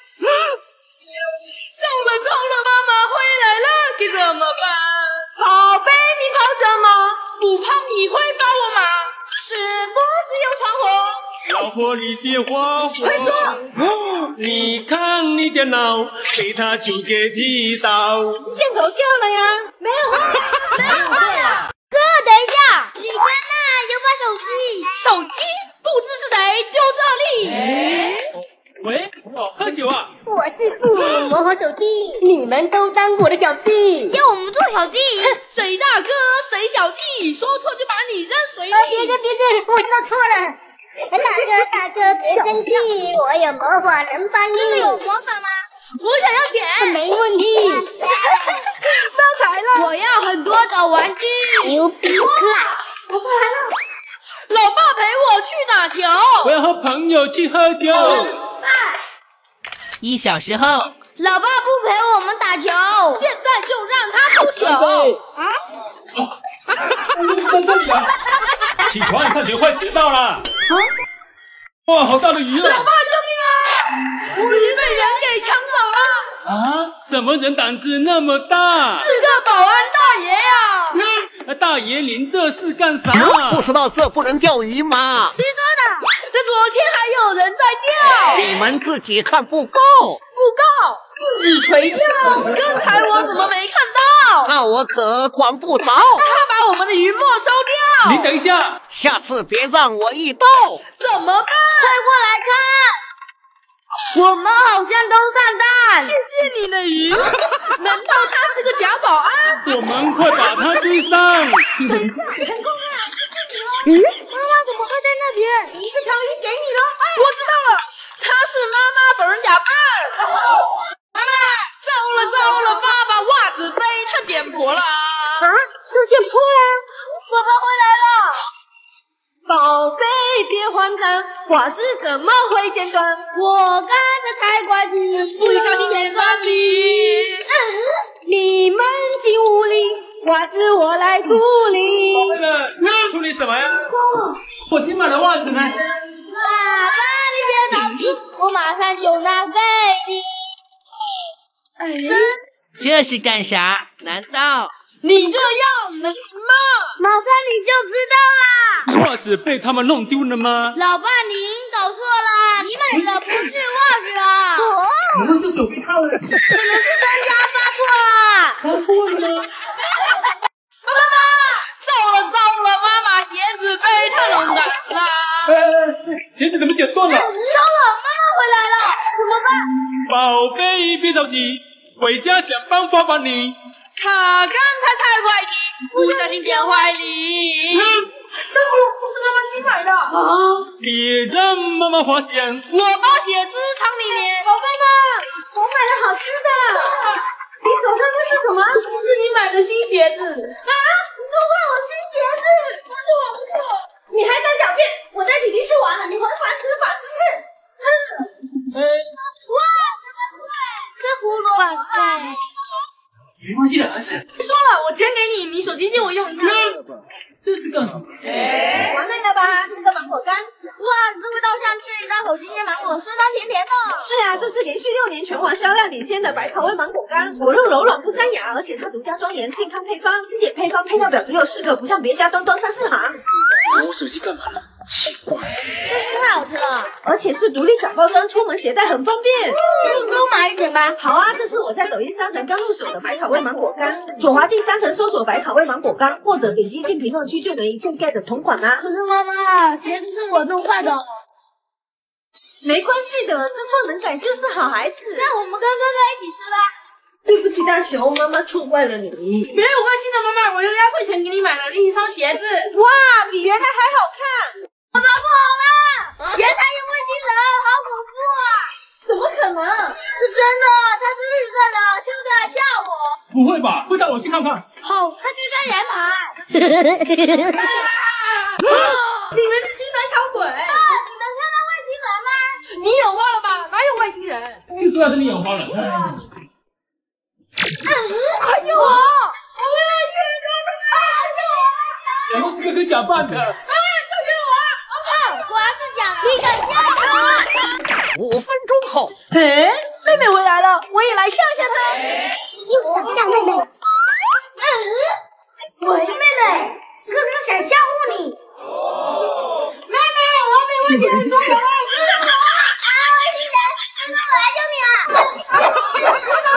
糟了糟了，妈妈回来了，该怎么办？宝贝，你跑什么？不跑你会把我骂，是不是有闯祸？ 老婆，你别花火！你看你电脑被他就给踢倒， 线头掉了呀？ 没有坏呀，没有坏呀。哥，等一下，你看那有把手机。 手机不知是谁丢这里。 喂，哦，喝酒啊！ 我是父母魔盒手机，你们都当我的小弟，要我们做小弟。 谁大哥谁小弟，说错就把你扔水里。 啊，别别别别，我知道错了。大哥大哥别生气，我有魔法能帮你。真的有魔法吗？ 我想要钱。 没问题。 发财了。 我要很多的玩具。牛逼 class。 我回来了。老爸陪我去打球。 我要和朋友去喝酒。 爸。 一小时后。 老爸不陪我们打球， 现在就让他出球。啊？ 在这里啊！起床，上学快迟到了。啊！哇，好大的鱼啊！ 老爸，救命啊！我鱼被人给抢走了。 啊！什么人胆子那么大？ 是个保安大爷呀！ 大爷，您这是干啥？ 不知道这不能钓鱼吗？ 谁说的？ 这昨天还有人在钓。 你们自己看不够。 不够，禁止垂钓。刚才我怎么没看到？ 那我可管不着。 他把我们的鱼没收掉。 你等一下， 下次别让我一刀。 怎么办？ 快过来看，我们好像都上当。 谢谢你的鱼。难道他是个假保安？ 我们快把他追上。 成功了，谢谢你哦。嗯，妈妈怎么会在那边？ 这条鱼给你了。 哎，我知道了，他是妈妈找人假扮。妈妈，糟了糟了，爸爸袜子被他剪破了。 啊，都剪破了。 爸爸回来了。 宝贝，别慌张，袜子怎么会剪断？ 我刚才才挂子， 不小心剪断里。 嗯， 你们进屋里，袜子我来处理。 处理什么呀？我新买的袜子呢？ 爸爸，你别着急，我马上就拿给你。 这是干啥？难道你这样能行吗？ 马上你就知道啦。 袜子被他们弄丢了吗？ 老爸，您搞错了，你买的不是袜子啊。 怎么是手臂套了？ 可能是商家发错了。 发错了吗？ 妈妈，糟了糟了，妈妈鞋子被他弄断了。 呃，鞋子怎么剪断了？ 糟了，妈妈回来了，怎么办？ 宝贝，别着急，回家想办法帮你。 他刚才踩快递，不小心捡坏礼。 嗯这是妈妈新买的啊！ 别让妈妈发现。 我把鞋子藏里面。 宝贝们，我买了好吃的。你手上这是什么？是你买的新鞋子啊！你都换我新鞋子，不错不错。你还当狡辩？我带弟弟去玩了，你还反指法试试。哼！ 哎， 哇，这葫芦！哇塞！ 没关系的，儿子。 说了，我钱给你，你手机借我用一下。 这是干什么？ 哎，玩累了吧？吃个芒果干。 哇，这味道像吃一大口新鲜芒果，酸酸甜甜的。 是啊，这是连续六年全网销量领先的百草味芒果干，果肉柔软不塞牙，而且它独家庄严健康配方，经典配方配料表只有四个，不像别家端端三四行。 拿我手机干嘛呢？奇怪， 真是太好吃了， 而且是独立小包装，出门携带很方便。 你给我买一点吧。 好啊，这是我在抖音商城刚入手的百草味芒果干，左滑进商城搜索百草味芒果干，或者点击进评论区就能一键 get 同款啦。 可是妈妈，鞋子是我弄坏的。 没关系的，知错能改就是好孩子。 那我们跟哥哥一起吃吧。 对不起，大熊，妈妈错怪了你。 没有关系的，妈妈，我用压岁钱给你买了另一双鞋子。 哇，比原来还好看。 爸爸不好了，原来有外星人，好恐怖啊！ 怎么可能？ 是真的，他是绿色的，就是来吓我。 不会吧？会带我去看看。 好，他就在阳台。 你们是新来小鬼！ 爸，你们看到外星人吗？ 你眼花了吧？哪有外星人？ 就说是你眼花了。 快救我！我被外星人抓住了！救我！ 然后是个可以假扮的。 啊！救救我！ 我要是假的，你敢吓我？ 五分钟后， 哎，妹妹回来了，我也来吓吓她。 又想吓妹妹？嗯，喂，妹妹，哥哥想吓唬你。妹妹，我被外星人抓走了，救救我！啊，外星人，哥哥，我来救你了！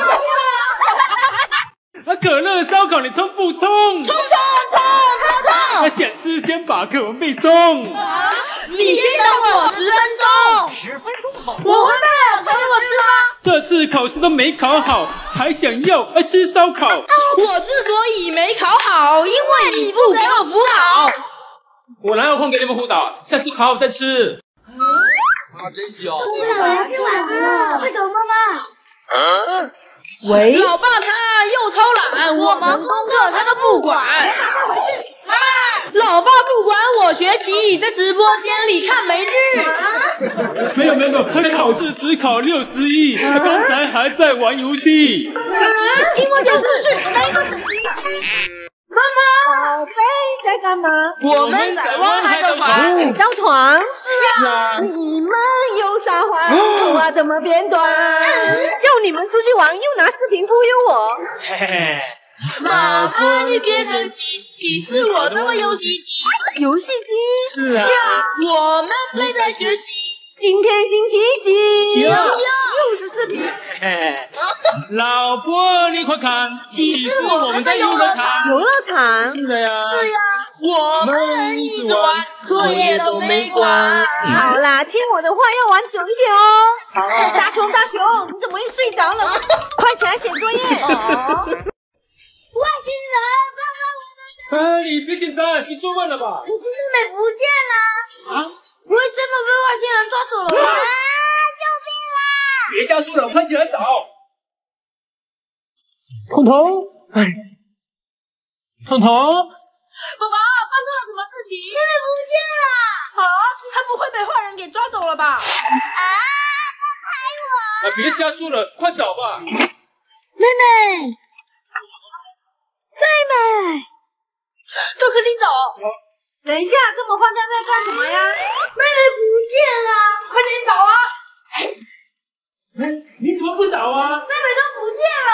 啊，可乐烧烤，你冲不冲？ 冲冲冲冲冲！ 那想吃先把课文背诵。 啊！你先等我十分钟。 十分钟后， 我会背，还给我吃吗？ 这次考试都没考好，还想要爱吃烧烤。 我之所以没考好，因为你不给我辅导。 我哪有空给你们辅导？下次考好再吃。 啊，真香！ 我要吃完了，快走，妈妈。 嗯。 喂， 老爸他又偷懒，我忙功课他都不管。妈，老爸不管我学习，在直播间里看美剧。 没有没有没有，他的考试只考六十一，刚才还在玩游戏。 听我讲出去，我那一个死心了。 妈妈， 宝贝在干嘛？ 我们在玩海盗船。 海盗船？ 是啊。你们又撒谎，头发怎么变短？要你们出去玩，又拿视频忽悠我。 嘿嘿嘿。 妈妈，你别生气，其实我在玩游戏机。 游戏机？ 是啊。 是啊，我们没在学习。 今天星期几？ 又又是视频。 嘿，老婆你快看，其实我们在游乐场。 游乐场？ 是的呀。 是呀，我们一直玩，作业都没管。 好啦，听我的话，要玩久一点哦。好。大熊大熊，你怎么又睡着了？快起来写作业。 外星人，爸爸，我们。 啊，你别紧张，你做慢了吧？ 可是妹妹不见了。 啊？ 不会真的被外星人抓走了吧？啊！救命啊！ 别瞎说了，快起来找。彤彤，哎，彤彤， 爸爸，发生了什么事情？ 妹妹不见了。 啊，他不会被坏人给抓走了吧？ 啊！他害我！ 啊，别瞎说了，快找吧。 妹妹，妹妹， 都肯定走。 等一下，这么慌张在干什么呀？ 妹妹不见了， 快点找啊！ 哎，你怎么不找啊？ 妹妹都不见了。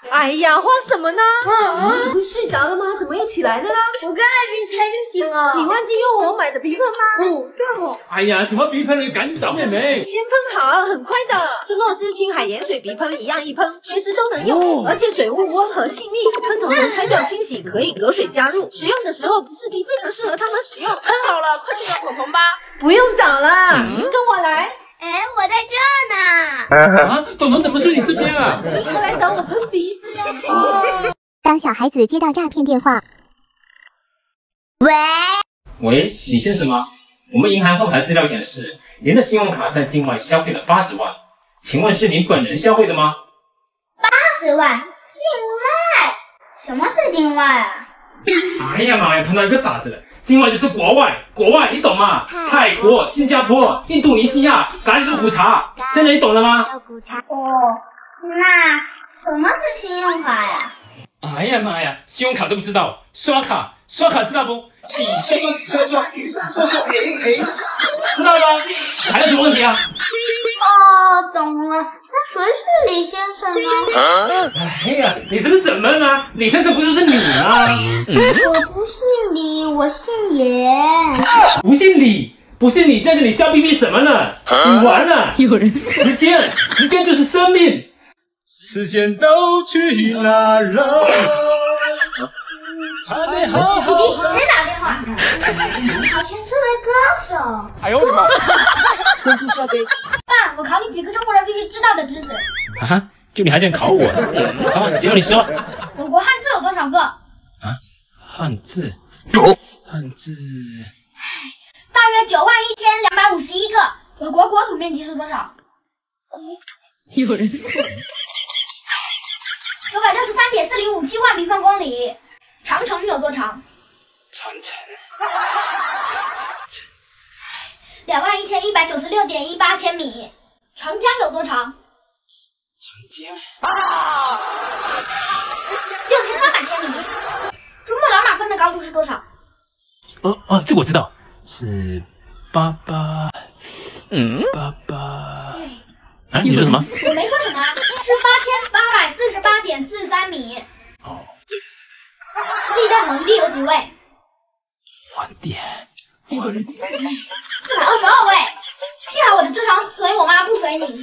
哎呀，慌什么呢？啊！你睡着了吗？怎么又起来了呢？ 我刚才没猜就行了。 你忘记用我买的鼻喷吗？ 嗯，对哦。 哎呀，什么鼻喷了，赶紧找妹妹。 先喷好，很快的。是诺斯清海盐水鼻喷，一样一喷，随时都能用，而且水雾温和细腻，喷头能拆掉清洗，可以隔水加入。使用的时候不刺激，非常适合他们使用。 喷好了，快去找彤彤吧。 不用找了，跟我来。 哎，我在这呢。 啊，彤彤怎么睡你这边啊？ 快来找我喷鼻子呀！ 当小孩子接到诈骗电话， 喂， 喂，你先生吗？我们银行后台资料显示，您的信用卡在境外消费了八十万，请问是您本人消费的吗？ 八十万，境外？什么是境外啊？ 哎呀妈呀，碰到一个傻子了！境外就是国外，国外你懂吗？泰国、新加坡、印度尼西亚、咖喱肉骨茶，现在你懂了吗？ 哦，那什么是信用卡呀？ 哎呀妈呀，信用卡都不知道，刷卡，刷卡知道不？洗刷刷刷刷刷赔赔，知道吗？还有什么问题啊？ 哦，懂了。那谁是李先生呢？ 哎呀，你是不是怎么了？李先生不就是你啊？ 我不姓李，我姓严。 不姓李，不姓李，在这里笑眯眯什么呢？你完了！有人，时间，时间就是生命。 时间都去哪了？还没好好。 弟弟，谁打电话？好像是位歌手。 哎呦我的妈！ 关注下杯。 爸，我考你几个中国人必须知道的知识。 啊？就你还想考我？好，行，你说。 我国汉字有多少个？ 啊？汉字？汉字？ 大约九万一千两百五十一个。我国国土面积是多少？ 有人。 九百六十三点四零五七万平方公里。长城有多长？ 长城。长城。 两万一千一百九十六点一八千米。长江有多长？ 长江。 六千三百千米。珠穆朗玛峰的高度是多少？ 哦哦，这个我知道，是八八，嗯，八八。啊，你说什么？ 我没说什么，是八千八百四十八点四三米。 哦。 历代皇帝有几位？ 皇帝。 四百二十二位。幸好我的智商，所以我妈不随你。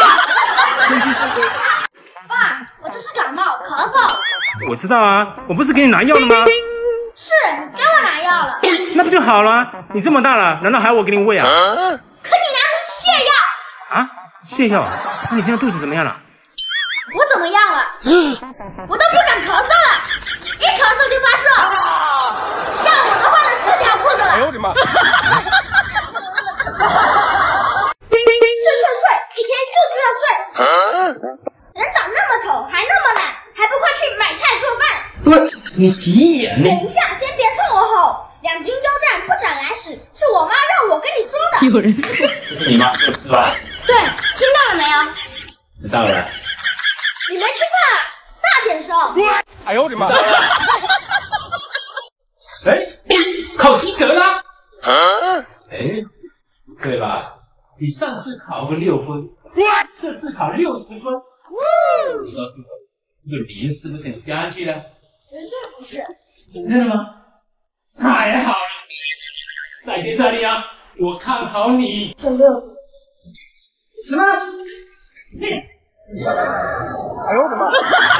爸，我这是感冒咳嗽。 我知道啊，我不是给你拿药了吗？ 是，给我拿药了。 那不就好了？你这么大了，难道还要我给你喂啊？ 可你拿的是泻药。 啊，泻药？那你现在肚子怎么样了？ 我怎么样了？我都不敢咳嗽了，一咳嗽就发射。像我都换了四条裤子了。哎呦我的妈！睡睡睡，一天就知道睡。人长那么丑，还那么懒，还不快去买菜做饭？ 你急眼呢？ 等一下，先别冲我吼。两军交战，不斩来使，是我妈让我跟你说的。 有人。 这是你妈说的是吧？ 对，听到了没有？ 知道了。 你没吃饭，大点声。 哎呦我的妈！ 哎，考及格啦！哎，不对吧？你上次考个六分，这次考六十分。你告诉我，这个零是不是你加上去的？ 绝对不是。 真的吗？太好了！再接再厉啊！我看好你。 小六。 什么？你？ 哎呦我的妈！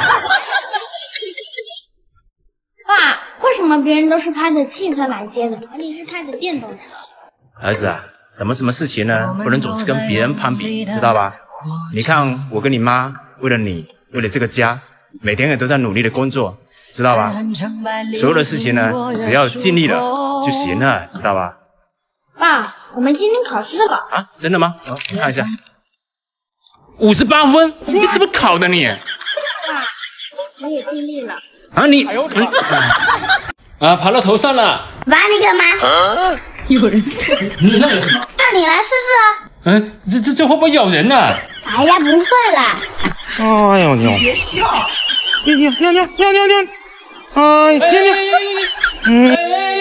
爸，为什么别人都是开着汽车来接的，而你是开着电动车？ 儿子啊，怎么什么事情呢？不能总是跟别人攀比，知道吧？你看我跟你妈，为了你，为了这个家，每天也都在努力的工作，知道吧？所有的事情呢，只要尽力了就行了，知道吧？ 爸，我们今天考试了。 啊，真的吗？哦，看一下，五十八分，你怎么考的你？ 爸，我也尽力了。 啊你， 啊爬到头上了。 挖你干嘛？ 啊， 有人。 你那有什么？ 那你来试试啊。 嗯，这这这会不会咬人呢？ 哎呀，不会啦。 哎呦牛！ 别笑！ 尿尿尿尿尿尿尿！哎尿尿！嗯。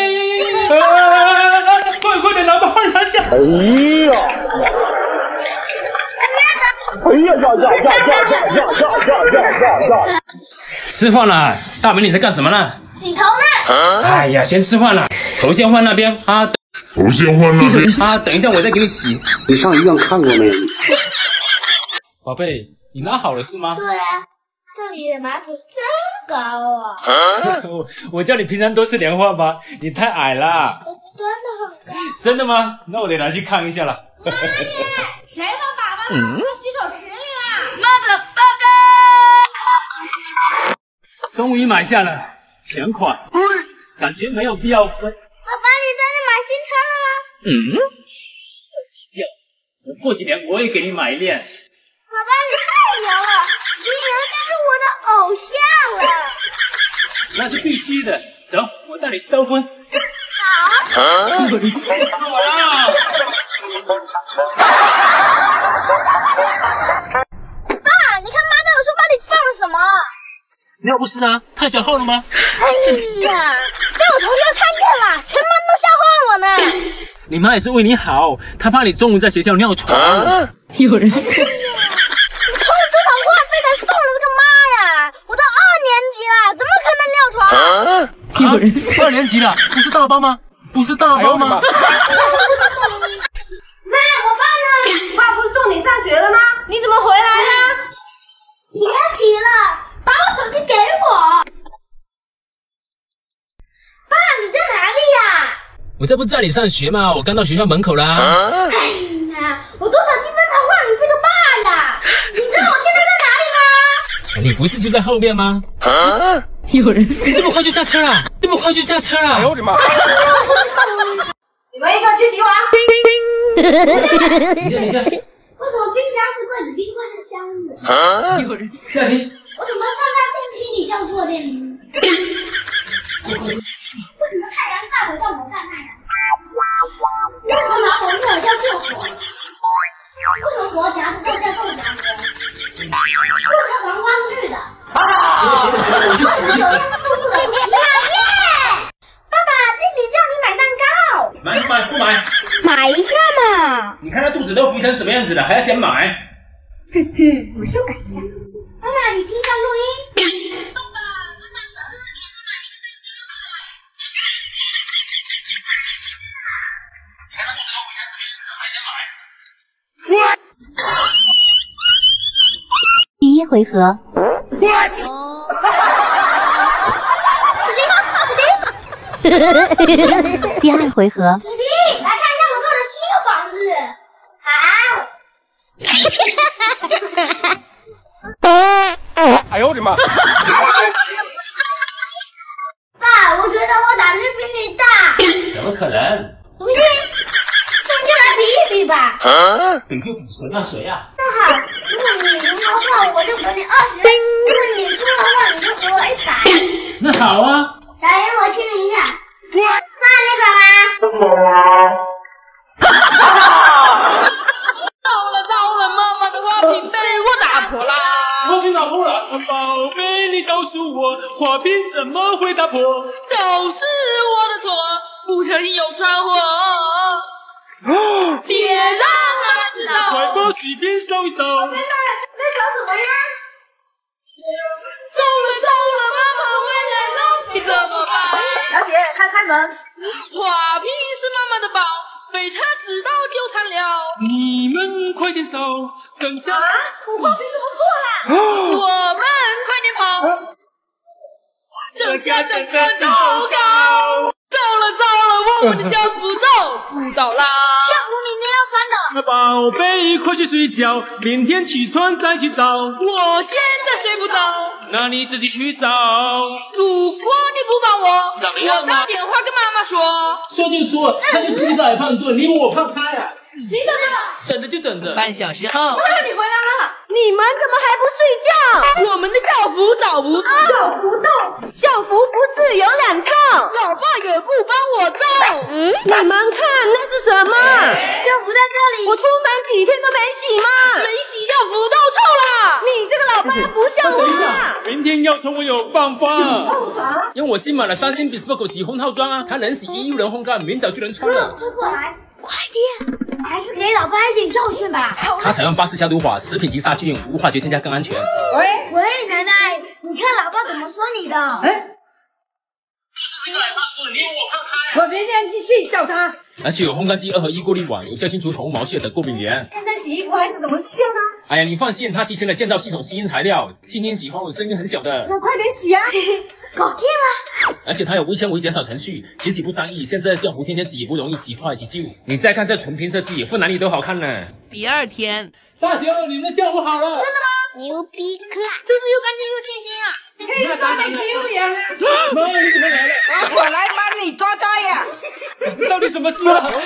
快快点拿把拿下！ 哎呀！哎呀呀呀呀呀呀呀呀呀呀呀！ 吃饭了，大美你在干什么呢？ 洗头呢。 哎呀，先吃饭了，头先换那边啊。头先换那边啊，等一下我再给你洗。 你上医院看过没？ 宝贝，你拉好了是吗？ 对啊，这里的马桶真高啊！ 我我叫你平常多吃莲花吧，你太矮了。 真的很高。 真的吗？那我得拿去看一下了。 谁把粑粑扔到洗手池里啦？ 妈的 fucker！ 终于买下了全款，感觉没有必要分。 爸爸，你真的买新车了吗？ 嗯，要我过几年我也给你买一辆。 爸爸，你太牛了，你以后就是我的偶像了。 那是必须的，走，我带你去兜风。 好。 啊！你别打我了！ 爸，你看妈在我书包里放了什么？ 尿不湿啊？太小号了吗？ 哎呀，被我同学看见了，全班都笑话我呢。 你妈也是为你好，她怕你中午在学校尿床。啊、 有人。 你充了多少话费才送了这个妈呀？我都二年级了，怎么可能尿床？ 啊、有人。二年级了，不是大班吗？不是大班吗？ 妈，我爸呢？爸不是送你上学了吗？你怎么回来了？ 别提了，把我手机给我。爸，你在哪里呀？ 我这不是载你上学吗？我刚到学校门口啦。 啊、哎呀，我多少积分才换你这个爸呀？你知道我现在在哪里吗？ 你不是就在后面吗？啊！ 有人， 你这么快就下车了？这么快就下车了？哎呦我的妈！ 你们一个去洗碗。 等一下，等一下。 为什么冰箱是柜子，冰柜是箱子？ 啊！有人，下停。 我怎么站在电梯里要坐电梯？为什么太阳晒我叫我晒太阳？为什么马桶热了叫救火？为什么国夹的时候叫中夹国？为什么黄瓜是绿的？ 行了行了行了，我去洗我去洗。 爸爸，弟弟叫你买蛋糕。 买不买？不买。 买一下嘛。 你看他肚子都肥成什么样子了，还要想买？ 哼哼，我修改一下。妈妈，你听一下录音。爸爸，妈妈从那天都买一个蛋糕了。 你看他肚子都肥成什么样子了，还想买？ 第一回合。第二回合。 弟弟，来看一下我做的新的房子。好。 哎呦我的妈！ 爸，我觉得我胆子比你大。 怎么可能？ 不信，那就来比一比吧。 啊？比就比谁那谁呀？ 那好，如果你赢的话，我就给你二十；如果你输的话，你就给我一百。 那好啊。 小云，我听一下。那你敢吗？ 糟了糟了，妈妈的花瓶被我打破啦！ 花瓶打破了，宝贝，你告诉我，花瓶怎么会打破？ 都是我的错，不小心又闯祸。别让妈妈知道！ 快把水瓶收一收。 妹妹，在想什么呀？ 糟了糟了，妈妈回来了，你怎么办？ 小姐，开开门。 花瓶是妈妈的宝，被她知道就惨了。 你们快点扫，等下。 啊，我花瓶怎么破了？ 我们快点跑，这下真的糟糕！糟了糟了，我们的小福找不到啦！ 小福，你们要翻的。 宝贝，快去睡觉，明天起床再去找。 我现在睡不着， 那你自己去找。 如果你不帮我，我打电话跟妈妈说。 说就说，他就是一个矮胖墩，你我胖他呀。 你等着， 等着就等着。 半小时后， 妈妈你回来了。 你们怎么还不睡觉？我们的校服找不到， 找不到。 校服不是有两套，老爸也不帮我找。嗯，你们看那是什么？ 校服在这里。 我出门几天都没洗吗？没洗校服都臭了。你这个老爸不像话。 明天要穿我有办法。因为我新买了三件 Bespoke 洗烘套装啊，它能洗衣又能烘干，明早就能穿了。 快过来，快点。还是给老爸一点教训吧。 它采用巴氏消毒法，食品级杀菌，无化学添加更安全。 喂喂，奶奶， 你看老爸怎么说你的？ 哎，我明天继续叫他。 而且有烘干机二合一过滤网，有效清除宠物毛屑等过敏源。 现在洗衣服孩子怎么睡觉呢？ 哎呀，你放心，它集成了建造系统吸音材料，轻轻洗后声音很小的。 那快点洗啊！ 搞定了。 而且它有微纤维减少程序，洗洗不伤意。现在像壶天天洗也不容易洗坏洗旧。你再看这纯平设计，附哪里都好看呢。 第二天， 大雄，你们的酵母好了。真的吗？牛逼 class， 这是又干净又清新啊！ 可以抓你丢人啊！ 妈，你怎么来了？ 我来帮你抓抓呀！ 到底什么事啊？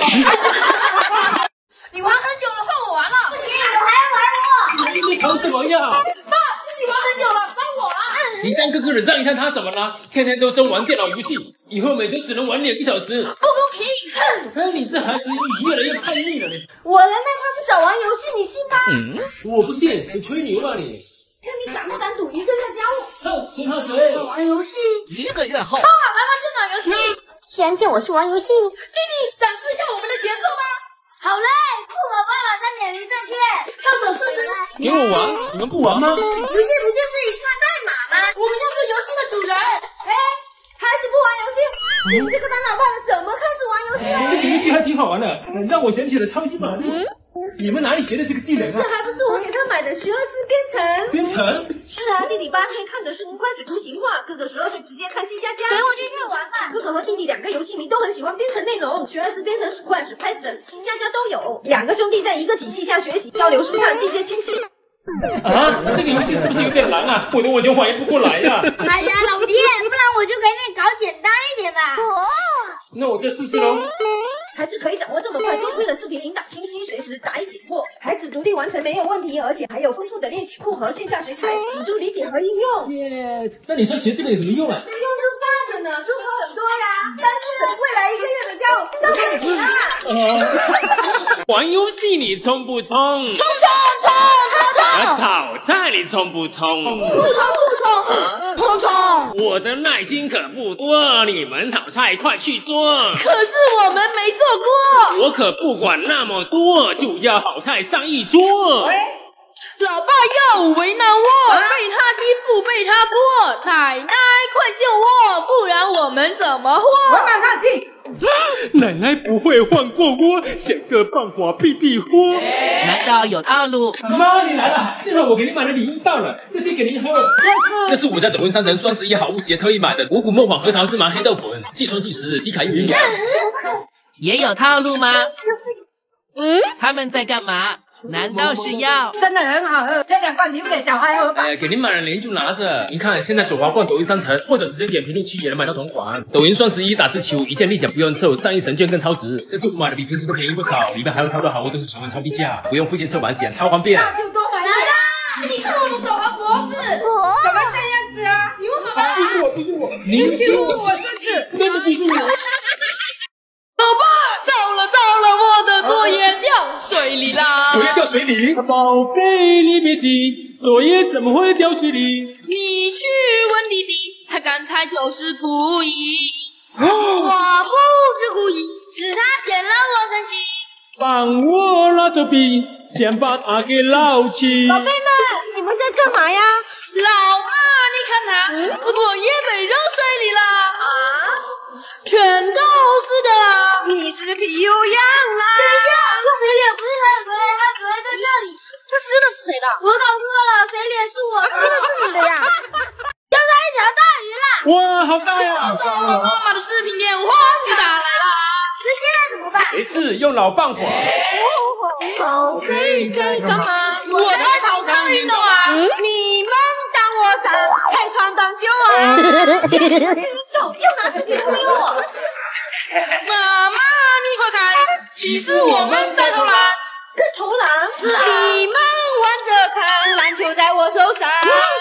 你玩很久了，换我玩了。 不行，我还要玩我。 你吵什么呀？ 爸，自己玩很久了，该我了。 你当哥哥的让一下他怎么了？天天都在玩电脑游戏，以后每周只能玩两个小时， 不公平！ 哎，你这孩子越来越叛逆了你。 我能让他们少玩游戏，你信吗？ 嗯，我不信，你吹牛吧你。 看你敢不敢赌一个月教我？ 哼，谁怕谁？ 少玩游戏。 一个月后， 爸，来玩电脑游戏。 嫌弃我是玩游戏？ 弟弟，展示一下我们的节奏吧。 好嘞，酷狗爸爸三点零上线， 上手试试。 给我玩，你们不玩吗？ 游戏不就是一串代码吗？ 我们要做游戏的主人。哎，孩子不玩游戏，你这个当老爸的怎么开始玩游戏了？ 这个游戏还挺好玩的，让我想起了超级玛丽。你们哪里学的这个技能啊？ 这还不是我给他买的学而思编程。 编程？ 是啊，弟弟八岁看的是无关水图形画，哥哥十二岁直接看新家家。 陪我进去玩吧。 哥哥和弟弟两个游戏迷都很喜欢编程内容，学而思编程、史块、史 Python、新家家都有。两个兄弟在一个体系下学习，交流顺畅，境界清晰。 啊，这个游戏是不是有点难啊？我的我就反应不过来呀、啊。 哎呀，老爹，不然我就给你搞简单一点吧。哦。 那我再试试喽。 孩子可以掌握这么快，多亏了视频引导清晰，随时答疑解惑。孩子独立完成没有问题，而且还有丰富的练习库和线下水彩，辅助理解和应用。 耶，那你说学这个有什么用啊？ 用处大着呢，出口很多呀。但是未来一个月的教都是你啦。 哦、玩游戏你冲不冲？ 冲冲冲冲冲！ 炒菜你冲不冲？ 不冲不冲，冲冲！ 我的耐心可不多，你们炒菜快去做。 可是我们没做过。 我可不管那么多，就要好菜上一桌。 喂，老爸又为难我，啊、被他欺负，被他泼。奶奶，快救我，不然我们怎么活？ 我马上去。 奶奶不会换过锅，想个办法避避祸。 难道有套路？ 妈，你来了！幸好我给你买的礼物到了，这些给您喝。这是我在抖音商城双十一好物节特意买的五谷凤凰核桃芝麻黑豆粉，既酸既实，低卡又营养。 也有套路吗？嗯，他们在干嘛？难道是要？ 真的很好喝，这两罐留给小孩喝吧。 哎，给您买了您就拿着。您看，现在左滑逛抖音商城，或者直接点评论区也能买到同款。抖音双十一打字求一件立减不用凑，上亿神券更超值。这次我买的比平时都便宜不少，里面还有超多好物，都是纯文超低价，不用付现凑满减，超方便。 那就多买点。你看我的手和脖子， 怎么这样子啊？ 你问爸爸。 不是我，不是我， 你欺负我这是真的不是我。 老爸，糟了糟了，我的作业掉水里啦！ 作业掉水里？宝贝，你别急，作业怎么会掉水里？ 你去问弟弟，他刚才就是故意。 我不是故意，是他嫌了我生气。 帮我拉手臂，先把他给捞起。 宝贝们，你们在干嘛呀？老妈，你看他，嗯、我作业被扔水里了啊！全都是的，你是皮有痒啊！ 等一下，我水脸不是他的水，他水在这里。 这真的是谁的？ 我搞错了，水脸是我，真的是你的呀！钓上一条大鱼了！ 哇，好大呀！ 糟了，妈妈的视频电话又打来了。 那现在怎么办？ 没事，用老办法。 宝贝在干嘛？我在操场运动啊！你们当我傻，还穿短袖啊！运动又拿视频忽悠我。妈妈，你快看，其实我们在偷懒。偷懒？是啊。你们玩着看，篮球在我手上。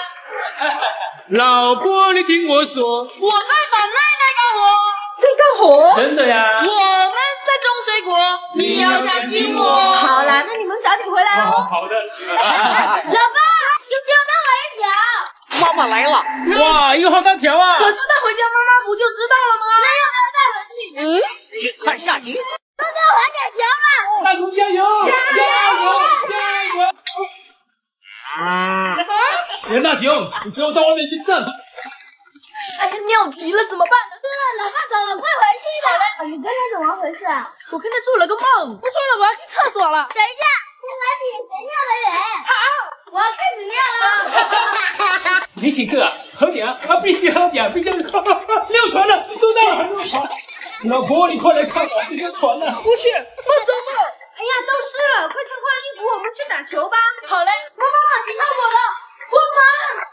老婆，你听我说， 我在帮奶奶干活。在干活？ 真的呀。 我们在种水果，你要相信我。好啦，那你们早点回来哦。 好的。 老爸，又钓到了一条。 妈妈来了。 哇，一个好大条啊！ 可是带回家妈妈不就知道了吗？ 那要不要带回去？嗯， 去看下集。 都在还点钱了。 大公加油！加油！加油！ 啊！ 袁大雄， 你给我到外面去站着！ 哎呀，尿急了怎么办呢？ 对了，老爸走了，快回去吧。你刚才怎么回事啊？ 我刚才做了个梦，不说了，我要去厕所了。 等一下，先来比谁尿得远。好，我要开始尿了。 你请客啊，喝点啊，啊，必须喝点，必须喝。尿船了，都到了还尿船？老婆，你快来看啊，这条船呢？ 不去，不走路。哎呀，都湿了，快穿换衣服，我们去打球吧。好嘞，妈妈，你看我了，帮忙。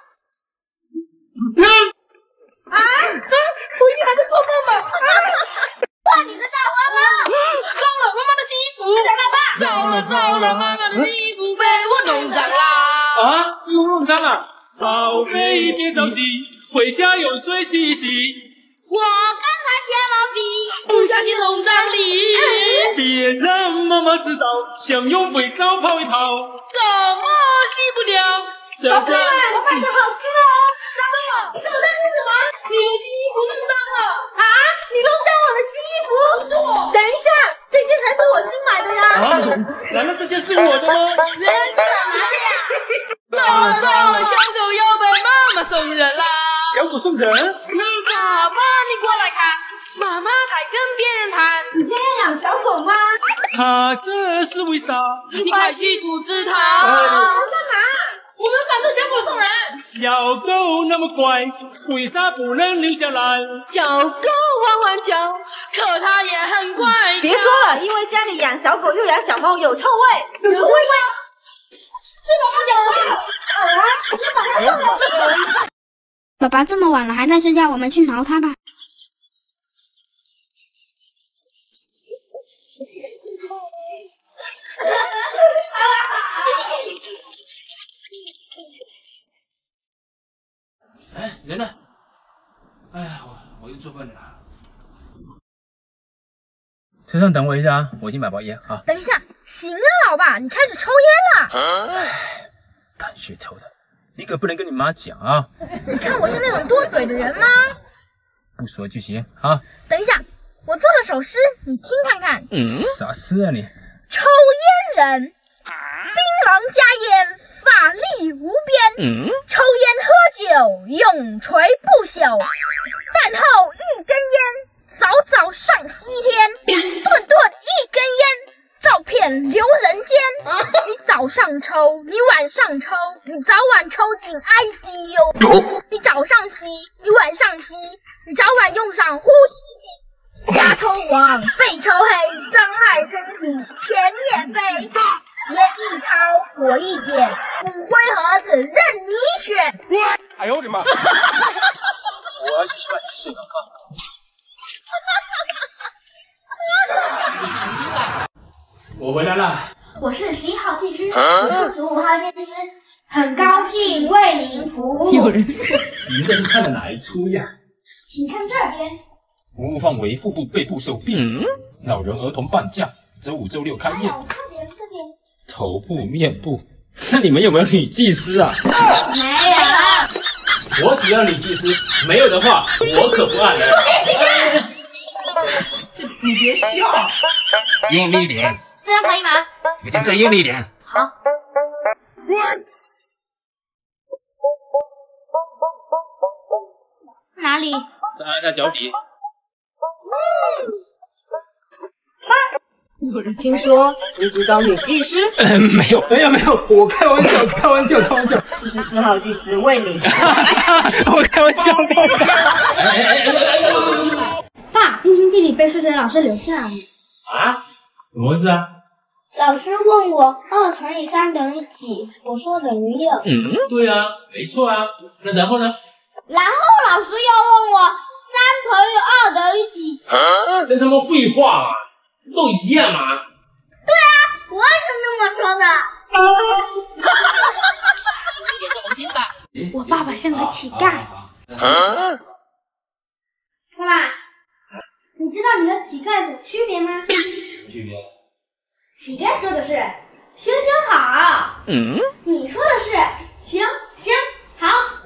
啊！我一还在做梦吗？ 哇，你个大花猫！ 糟了，妈妈的新衣服！ 糟了糟了，妈妈的新衣服被我弄脏啦！ 啊，又弄脏了！宝贝，别着急，回家用水洗洗。 我刚才写毛笔， 不小心弄脏里。 别让妈妈知道，想用肥皂泡一泡， 怎么洗不了？ 这这， 我拍的好吃哦！糟了，这在干什么？你的新衣服弄脏了啊！你弄脏我的新衣服？不是我。等一下，这件才是我新买的呀。 啊？难道这件是我的吗？ 原来是我拿的呀！ 糟了糟了，小狗要被妈妈送人啦！ 小狗送人？ 爸爸，你过来看，妈妈在跟别人谈。 你今天养小狗吗？ 它这是为啥？ 你快去阻止它！ 干嘛？我们把这小狗送人。 小狗那么乖，为啥不能留下来？ 小狗汪汪叫，可它也很乖。 别说了，因为家里养小狗又养小猫，有臭味。有臭味吗？是妈妈养的。啊！你把它送了。 爸爸这么晚了还在睡觉，我们去挠它吧。 哎，人呢？哎呀，我我又做笨了。车上等我一下啊，我已经买包烟啊。 等一下，行啊，老爸，你开始抽烟了。 哎，敢学抽的，你可不能跟你妈讲啊。 你看我是那种多嘴的人吗？ 不说就行啊。 等一下，我做了首诗，你听看看。 嗯，啥诗啊你？ 抽烟人，槟榔加烟，法力无边。 嗯， 抽烟喝酒，永垂不朽。饭后一根烟，早早上西天。顿顿一根烟，照片留人间。你早上抽，你晚上抽，你早晚抽进 I C U。你早上吸，你晚上吸，你早晚用上呼吸机。家抽黄，肺抽黑，伤害身体，钱也飞。烟一掏，火一点，骨灰盒子任你选。 哎呦我的妈！ 我要去去把你睡了啊！我回来了。 我是十一号技师，我是十五号技师，很高兴为您服务。 有人，您这是唱的哪一出呀？ 请看这边。 服务范围腹部、背部、手臂。嗯，老人、儿童半价，周五、周六开业。 这边这边。 头部、面部。那你们有没有女技师啊？ 没有。 我只要女技师，没有的话，我可不按了。 不行，必须。 你别笑。 用力点。 这样可以吗？ 你再用力点。 好。哪里？ 再按下脚底。 有人听说你只找女技师？ 嗯，没有，没有，没有，我开玩笑，开玩笑，开玩笑。 四十四号技师为你。 我开玩笑，开玩笑。 爸，星星地理被数学老师留下来了。 啊？怎么回事啊？ 老师问我二乘以三等于几，我说等于六。 嗯，对啊，没错啊。那然后呢？ 然后老师又问我三乘以二等于几？ 啊？这他妈废话啊！都一样嘛。 对啊，我也是这么说的。 一点红心吧。 我爸爸像个乞丐。啊、爸爸，你知道你和乞丐有什么区别吗？ 区别？ 乞丐说的是行行好， 嗯， 你说的是行行好。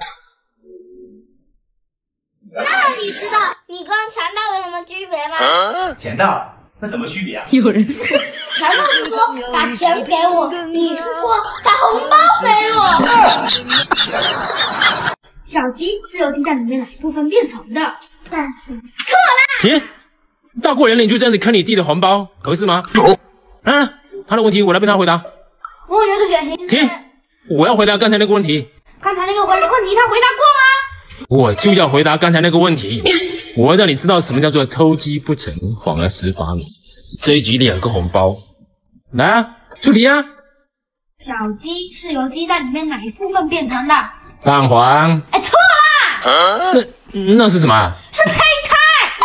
那你知道你跟强盗有什么区别吗？ 啊、强盗？那什么区别啊？ 有人。 强盗是说把钱给我，你是说把红包给我。 小鸡是由鸡蛋里面哪一部分变成的？但是错啦！ 停！大过年了你就这样子坑你弟的红包，合适吗？啊，他的问题我来帮他回答。 蜗牛的血型。 停！我要回答刚才那个问题。 刚才那个问问题他回答过吗？ 我就要回答刚才那个问题。我要让你知道什么叫做偷鸡不成反而蚀把米。这一局两个红包，来啊，出题啊！ 小鸡是由鸡蛋里面哪一部分变成的？ 蛋黄。 哎，错啦！ 那那是什么？ 是胚胎。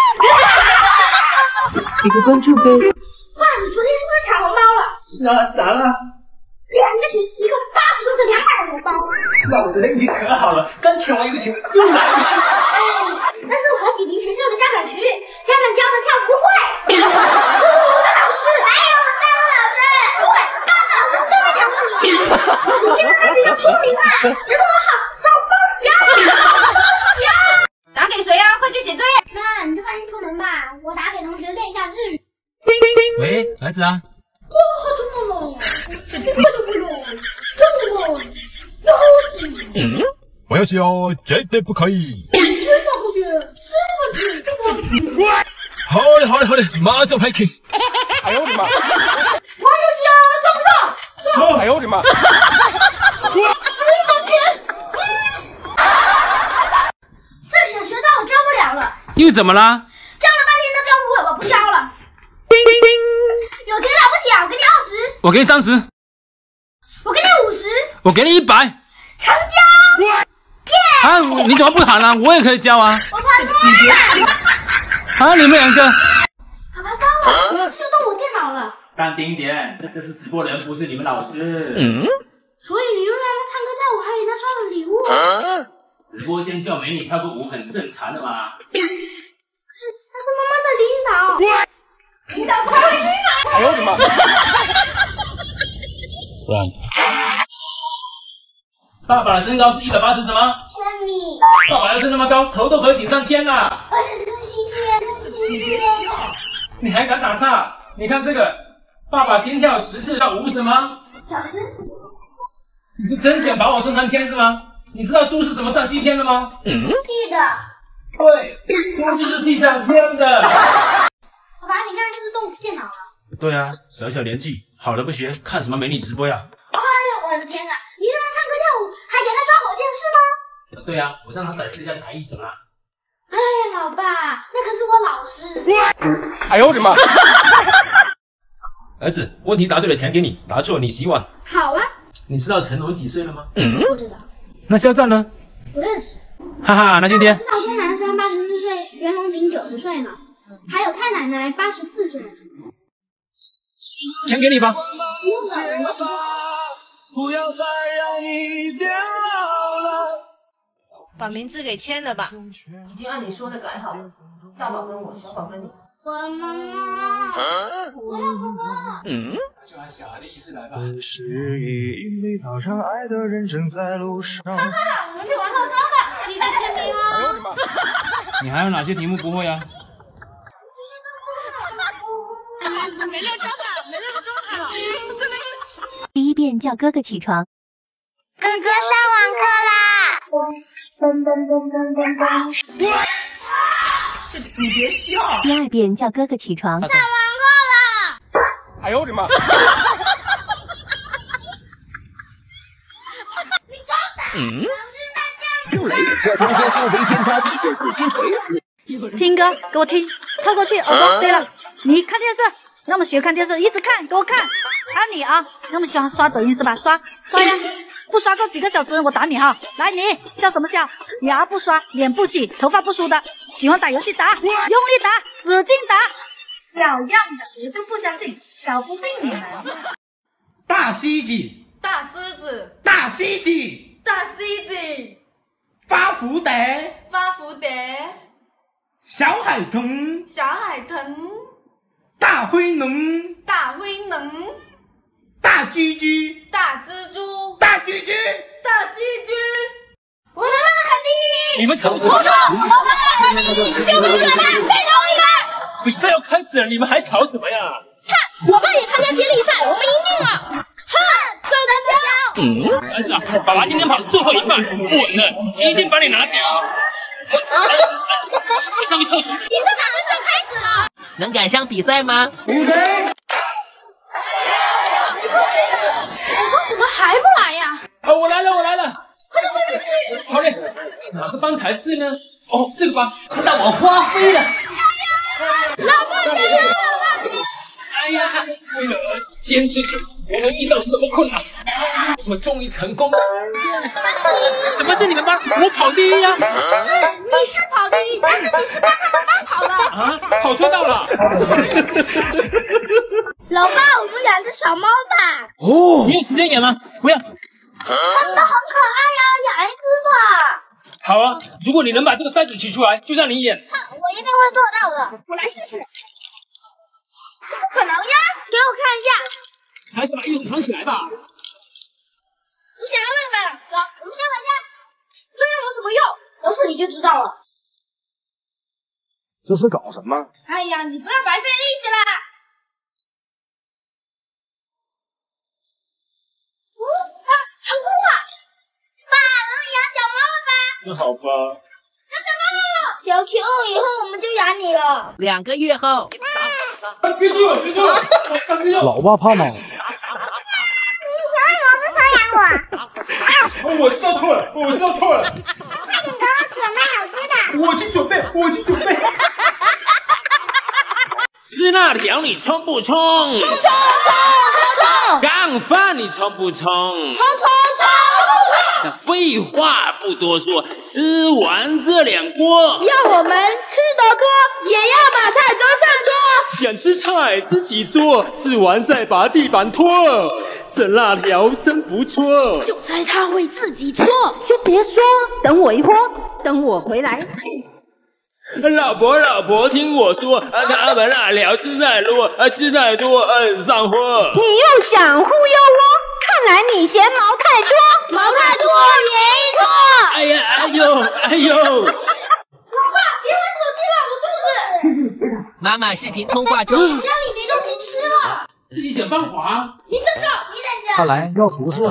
一个关注呗。 哇，你昨天是不是抢红包了？ 是啊，咋了？ 两个群，一共八十多个两百的红包。 是啊，我昨天运气可好了，刚抢完一个群，又来一个群。 哎，那是我和弟弟学校的家长群，家长教的跳不会。我的老师，还有大陆老师，对，大陆老师都在抢过你。你现在开始要出名了，别说我好，扫包侠，扫包侠。 打给谁啊？快去写作业。 妈，你就放心出门吧，我打给同学练一下日语。 喂，孩子啊。 哇，这么冷，一块都不冷，这么冷，要死！ 嗯，我要笑，绝对不可以。 天哪，后边师傅去，师傅。 好嘞，好嘞，好嘞，马上派 King。 哎呦我的妈！ 玩游戏啊，上不上？上。 哎呦我的妈！ 十分钱。这个小学渣我教不了了。 又怎么啦？ 教了半天都教不会，我不教了。有钱了不起啊！我给你二十， 我给你三十， 我给你五十， 我给你一百， 成交！ 啊，你怎么不喊啊？我也可以交啊！ 我怕乱。 啊，你们两个。 好吧，糟了，我秀动我电脑了。 淡定一点，这是直播人，不是你们老师。 嗯。 所以你又让他唱歌跳舞，还给他刷了礼物。啊、 直播间叫美女跳个舞很正常的嘛。 可是他是妈妈的领导。领导不会领导。 哎呦我的妈！ 爸爸的身高是一百八十什么？ 千米。 爸爸要是那么高，头都可以顶上天了。 我只是谢谢，谢谢。 你还敢打岔？你看这个，爸爸心跳十次到五什么？ 小时。 你是真想把我送上天是吗？你知道猪是怎么上西天的吗？ 嗯。是的。 对，猪就是气上天的。 爸爸，你看是不是动电脑了？ 对啊，小小年纪，好的不学，看什么美女直播呀？ 哎呀，我的天啊！你让他唱歌跳舞，还给他烧火箭是吗？ 对啊，我让他展示一下才艺怎么了？ 哎呀，老爸，那可是我老师。 哎呦我的妈！ 儿子，问题答对了钱给你，答错你洗碗。 好啊。 你知道成龙几岁了吗？ 嗯， 不知道。 那肖战呢？ 不认识。 哈哈，那今天。 知道钟南山八十四岁，袁隆平九十岁呢，还有太奶奶八十四岁。 钱给你吧。 不用了， 不要再让你变老了。 把名字给签了吧。已经按你说的改好了。大宝跟我，小宝跟你。 我妈妈，我要爸爸。 嗯。 就按小孩的意思来吧。 是因为踏上爱的人正在路上。 哈哈，我们去玩乐高吧，记得签名哦。 你还有哪些题目不会啊？ 没六张了，没六个钟还了。 第一遍叫哥哥起床。 哥哥上网课啦！嘣嘣嘣嘣嘣嘣！ 你别笑。 第二遍叫哥哥起床。 上网课啦！ 哎呦我的妈！ 你找打！ 嗯。 就雷，我同学说为天差地久自心腿。 听歌，给我听，凑过去，耳朵对了。你看电视，那么喜欢看电视，一直看，给我看。还有你啊，那么喜欢刷抖音是吧？刷刷呀，不刷个几个小时，我打你哈。来，你叫什么叫？牙不刷，脸不洗，头发不梳的，喜欢打游戏打，用力打，使劲打。小样的，我就不相信，搞不定你们。 大西子， 大狮子， 大西子， 大狮子， 发福袋， 发福袋， 小海豚， 小海豚， 大灰龙， 大灰龙， 大蜘蛛， 大蜘蛛， 大蜘蛛， 大蜘蛛。 我们肯定。 你们吵什么？ 我说，我们肯定就不准了，非同一个。 比赛要开始了，你们还吵什么呀？ 哼，我爸也参加接力赛，我们赢定了。哼，走着瞧。 嗯，儿子啊，爸爸今天跑最后一棒，稳了，一定把你拿掉。上个厕所。 比赛马上就要开始了， 能赶上比赛吗？ 预备。 怎么还不来呀？ 啊，我来了，我来了。 快到对面去。 好嘞，哪个帮才是呢？哦，这个帮， 看到我花飞了。 老爸加油，老爸！ 哎呀，为了儿子坚持住，我们遇到什么困难？我们终于成功了。怎么是你们班？我跑第一呀！ 是，你是跑第一，但是你是帮他们班跑的。 啊，跑错道了。 老爸，我们养只小猫吧。 哦，你有时间养吗？不要。 它们都很可爱呀，养一只吧。 好啊，如果你能把这个塞子取出来，就让你演。 我一定会做到的，我来试试。不可能呀！给我看一下。 还是把衣服藏起来吧。 你想要办法了，走，我们先回家。这样有什么用？等会你就知道了。 这是搞什么？ 哎呀，你不要白费力气啦！啊，成功了！ 爸，能养小猫了吧？ 那好吧。 小 Q， 以后我们就养你了。 两个月后， 别住了，别住了， 老爸怕猫。 你凭什么不说养我？ 我知道错了，我知道错了。 快点给我准备好吃的。 我去准备，我去准备。 吃辣条你冲不冲？ 冲冲冲冲冲！ 干饭你冲不冲？ 冲冲冲！ 废话不多说，吃完这两锅， 要我们吃得多，也要把菜端上桌。 想吃菜自己做，吃完再把地板拖。这辣条真不错， 就猜他会自己做。 先别说，等我一会儿，等我回来。 老婆，老婆，听我说，啊，他们辣条吃太多，啊，吃太多，嗯，上火。 你又想忽悠我？看来你嫌毛太多， 毛太多没错。 哎呀，哎呦，哎呦！ 老爸，别玩手机了，我肚子。 妈妈视频通话中， 家里没东西吃了， 自己想办法。 你等着，你等着。 看来要出事了。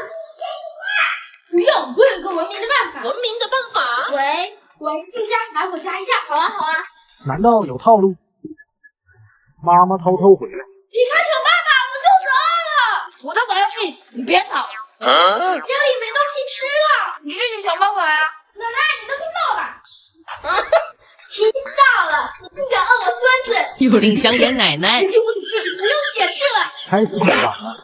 不用，我有个文明的办法。 文明的办法？ 喂。喂，静香，来我家一下。好啊，好啊。 难道有套路？妈妈偷偷回来。 皮卡丘爸爸，我肚子饿了。我到管要去，你别吵。啊、家里没东西吃了，你自己想办法呀。奶奶，你都听到了吧？啊、听到了，你竟敢饿我孙子！ 静香演奶奶。 你听我解释，不用解释了。 开始紧张了。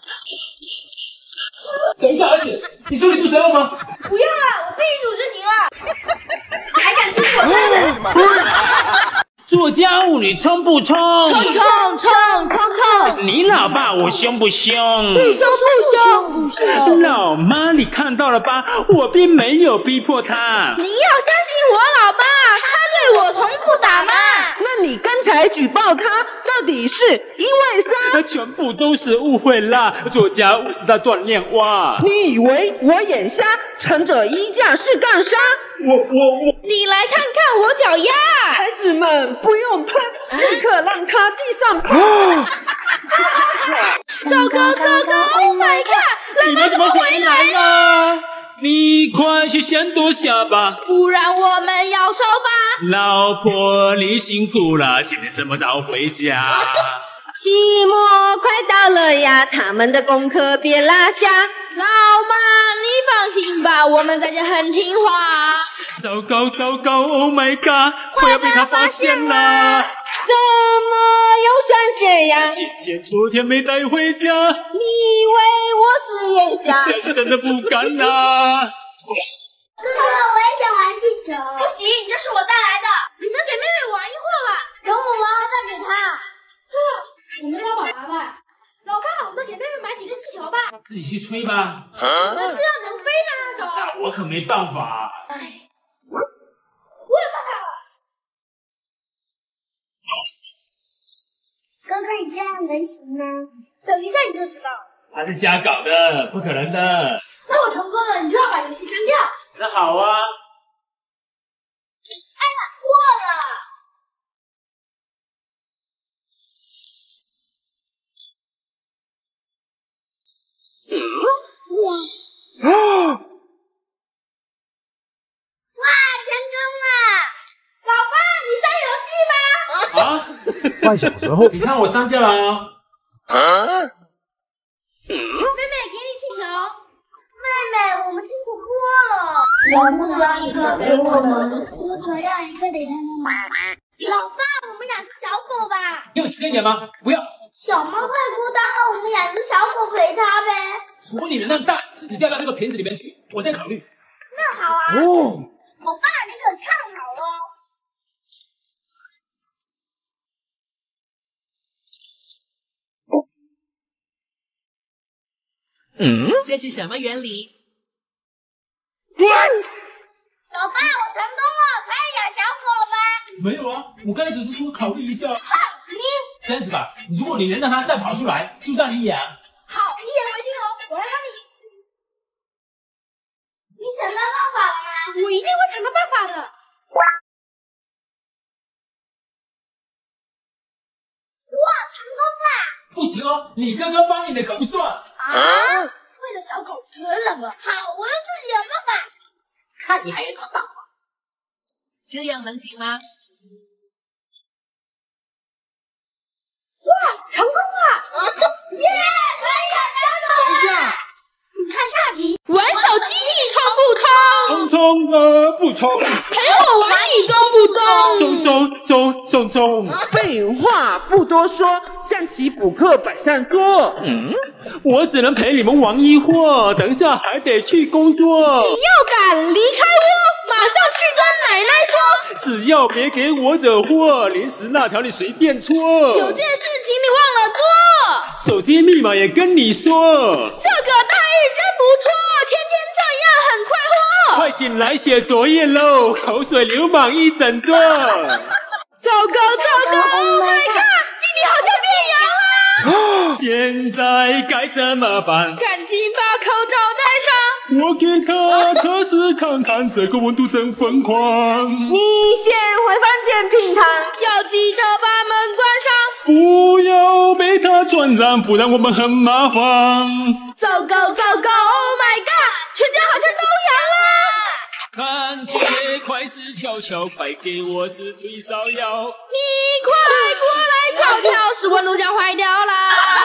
等一下，儿子，你说你肚子饿吗？ 不用了，我自己煮就行了。你还敢吃我菜？ 做家务你冲不冲？ 冲冲冲冲冲！ 你老爸我凶不凶？ 不凶不凶不凶！ 老妈，你看到了吧？我并没有逼迫他。 您要相信我老爸，他对我从不打骂。 那你刚才举报他，到底是因为啥？ 全部都是误会啦！做家务是在锻炼哇！ 你以为我眼瞎，撑着衣架是干啥？ 我我我！ 你来看看我脚丫！ 孩子们不用喷，立刻让他地上喷！ 糟糕糟糕 ！Oh my god！ 你们怎么回来了？你快去先躲下吧， 不然我们要受罚。 老婆，你辛苦了，今天这么早回家。 期末快到了呀，他们的功课别落下。 老妈，你放心吧，我们在这很听话。 糟糕糟糕 ，Oh my god， 快要被他发现了。 怎么有酸血呀？ 姐姐昨天没带回家。 你以为我是眼瞎？ 这是真的不敢啦。 哥哥，我也想玩气球。 不行，这是我带来的，你们给妹妹玩一会儿吧。 等我玩好再给她。 哼，我们老爸爸，老爸，我们给妹妹买几个气球吧。 自己去吹吧。 那是要能飞的那种。 那我可没办法。 哎，我有办法了。 哥哥，你这样能行吗？ 等一下你就知道。 他是瞎搞的，不可能的。 那我重做了，你就要把游戏删掉。 那好啊。 哎呀，错了。 嗯， 哇。 半小时后， 你看我删掉了啊。 妹妹，给你气球。妹妹，我们气球破了。能不能一个给我们？就这样一个给他们买。老爸，我们养只小狗吧。 你有时间点吗？不要。 小猫太孤单了，我们养只小狗陪它呗。 如果你能让大狮子掉到这个瓶子里面去，我再考虑。 那好啊。 哦。 老爸，你可唱好了。 嗯，这是什么原理？ 老爸，我成功了，可以养小狗了吧？ 没有啊，我刚才只是说考虑一下。 好，你这样子吧，如果你能让它再跑出来，就让你养。 好，一言为定哦，我来帮你。你想到办法了吗？我一定会想到办法的。哇，成功了！ 不行哦，你哥哥帮你的可不算。 啊！为了小狗，只能忍了。好，我用自己的办法。 看你还有什么办法？ 这样能行吗？ 哇，成功了！耶，可以养小狗了！ 等一下， 请看下集。 玩手机你冲不冲？ 冲冲呃不冲。 陪我玩你中不中？ 冲冲冲冲冲。 废话不多说，象棋补课摆上桌。 嗯，我只能陪你们玩一会儿，等一下还得去工作。 你又敢离开我，马上去跟奶奶说。 只要别给我惹祸，零食那条你随便搓。 有件事情你忘了做， 手机密码也跟你说。 这个待遇真不错，天天这样很快活。 快醒来写作业喽，口水流满一整桌。 糟糕糟糕 ，Oh my god， 弟弟好像变阳了。 现在该怎么办？ 赶紧把口罩戴上。 我给他测试看看，这个温度真疯狂。 你先回房间品糖，要记得把门关上， 不要被他传染，不然我们很麻烦。 糟糕糟糕 ，Oh my god， 全家好像都阳了。 感觉快是悄悄，快给我吃退烧药。 你快过来瞧瞧，是我怒江坏掉了。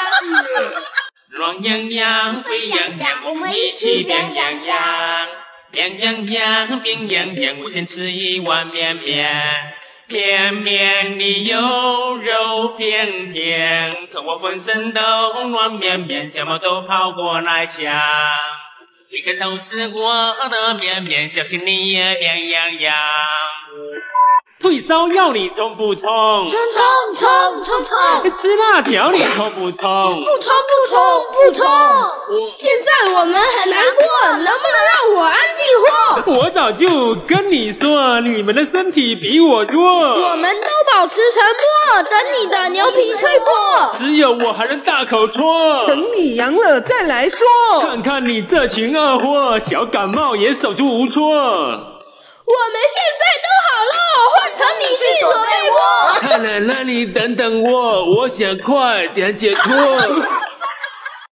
暖洋洋，沸洋洋，我们一起变洋洋。变洋洋，变洋洋，我先吃一碗面面。面面里有肉片片，可我浑身都暖绵绵，小猫都跑过来抢。你可偷吃我的面面，小心你也变洋洋。 退烧药你冲不冲？ 冲冲冲冲冲！ 吃辣条你冲不冲？ 不冲不冲不冲！现在我们很难过，能不能让我安静会？ 我早就跟你说，你们的身体比我弱。 我们都保持沉默，等你的牛皮吹破。 只有我还能大口戳。 等你阳了再来说。 看看你这群二货，小感冒也手足无措。 我们现在都好了，换成你去躲被窝。 太冷了，你等等我，我想快点解脱。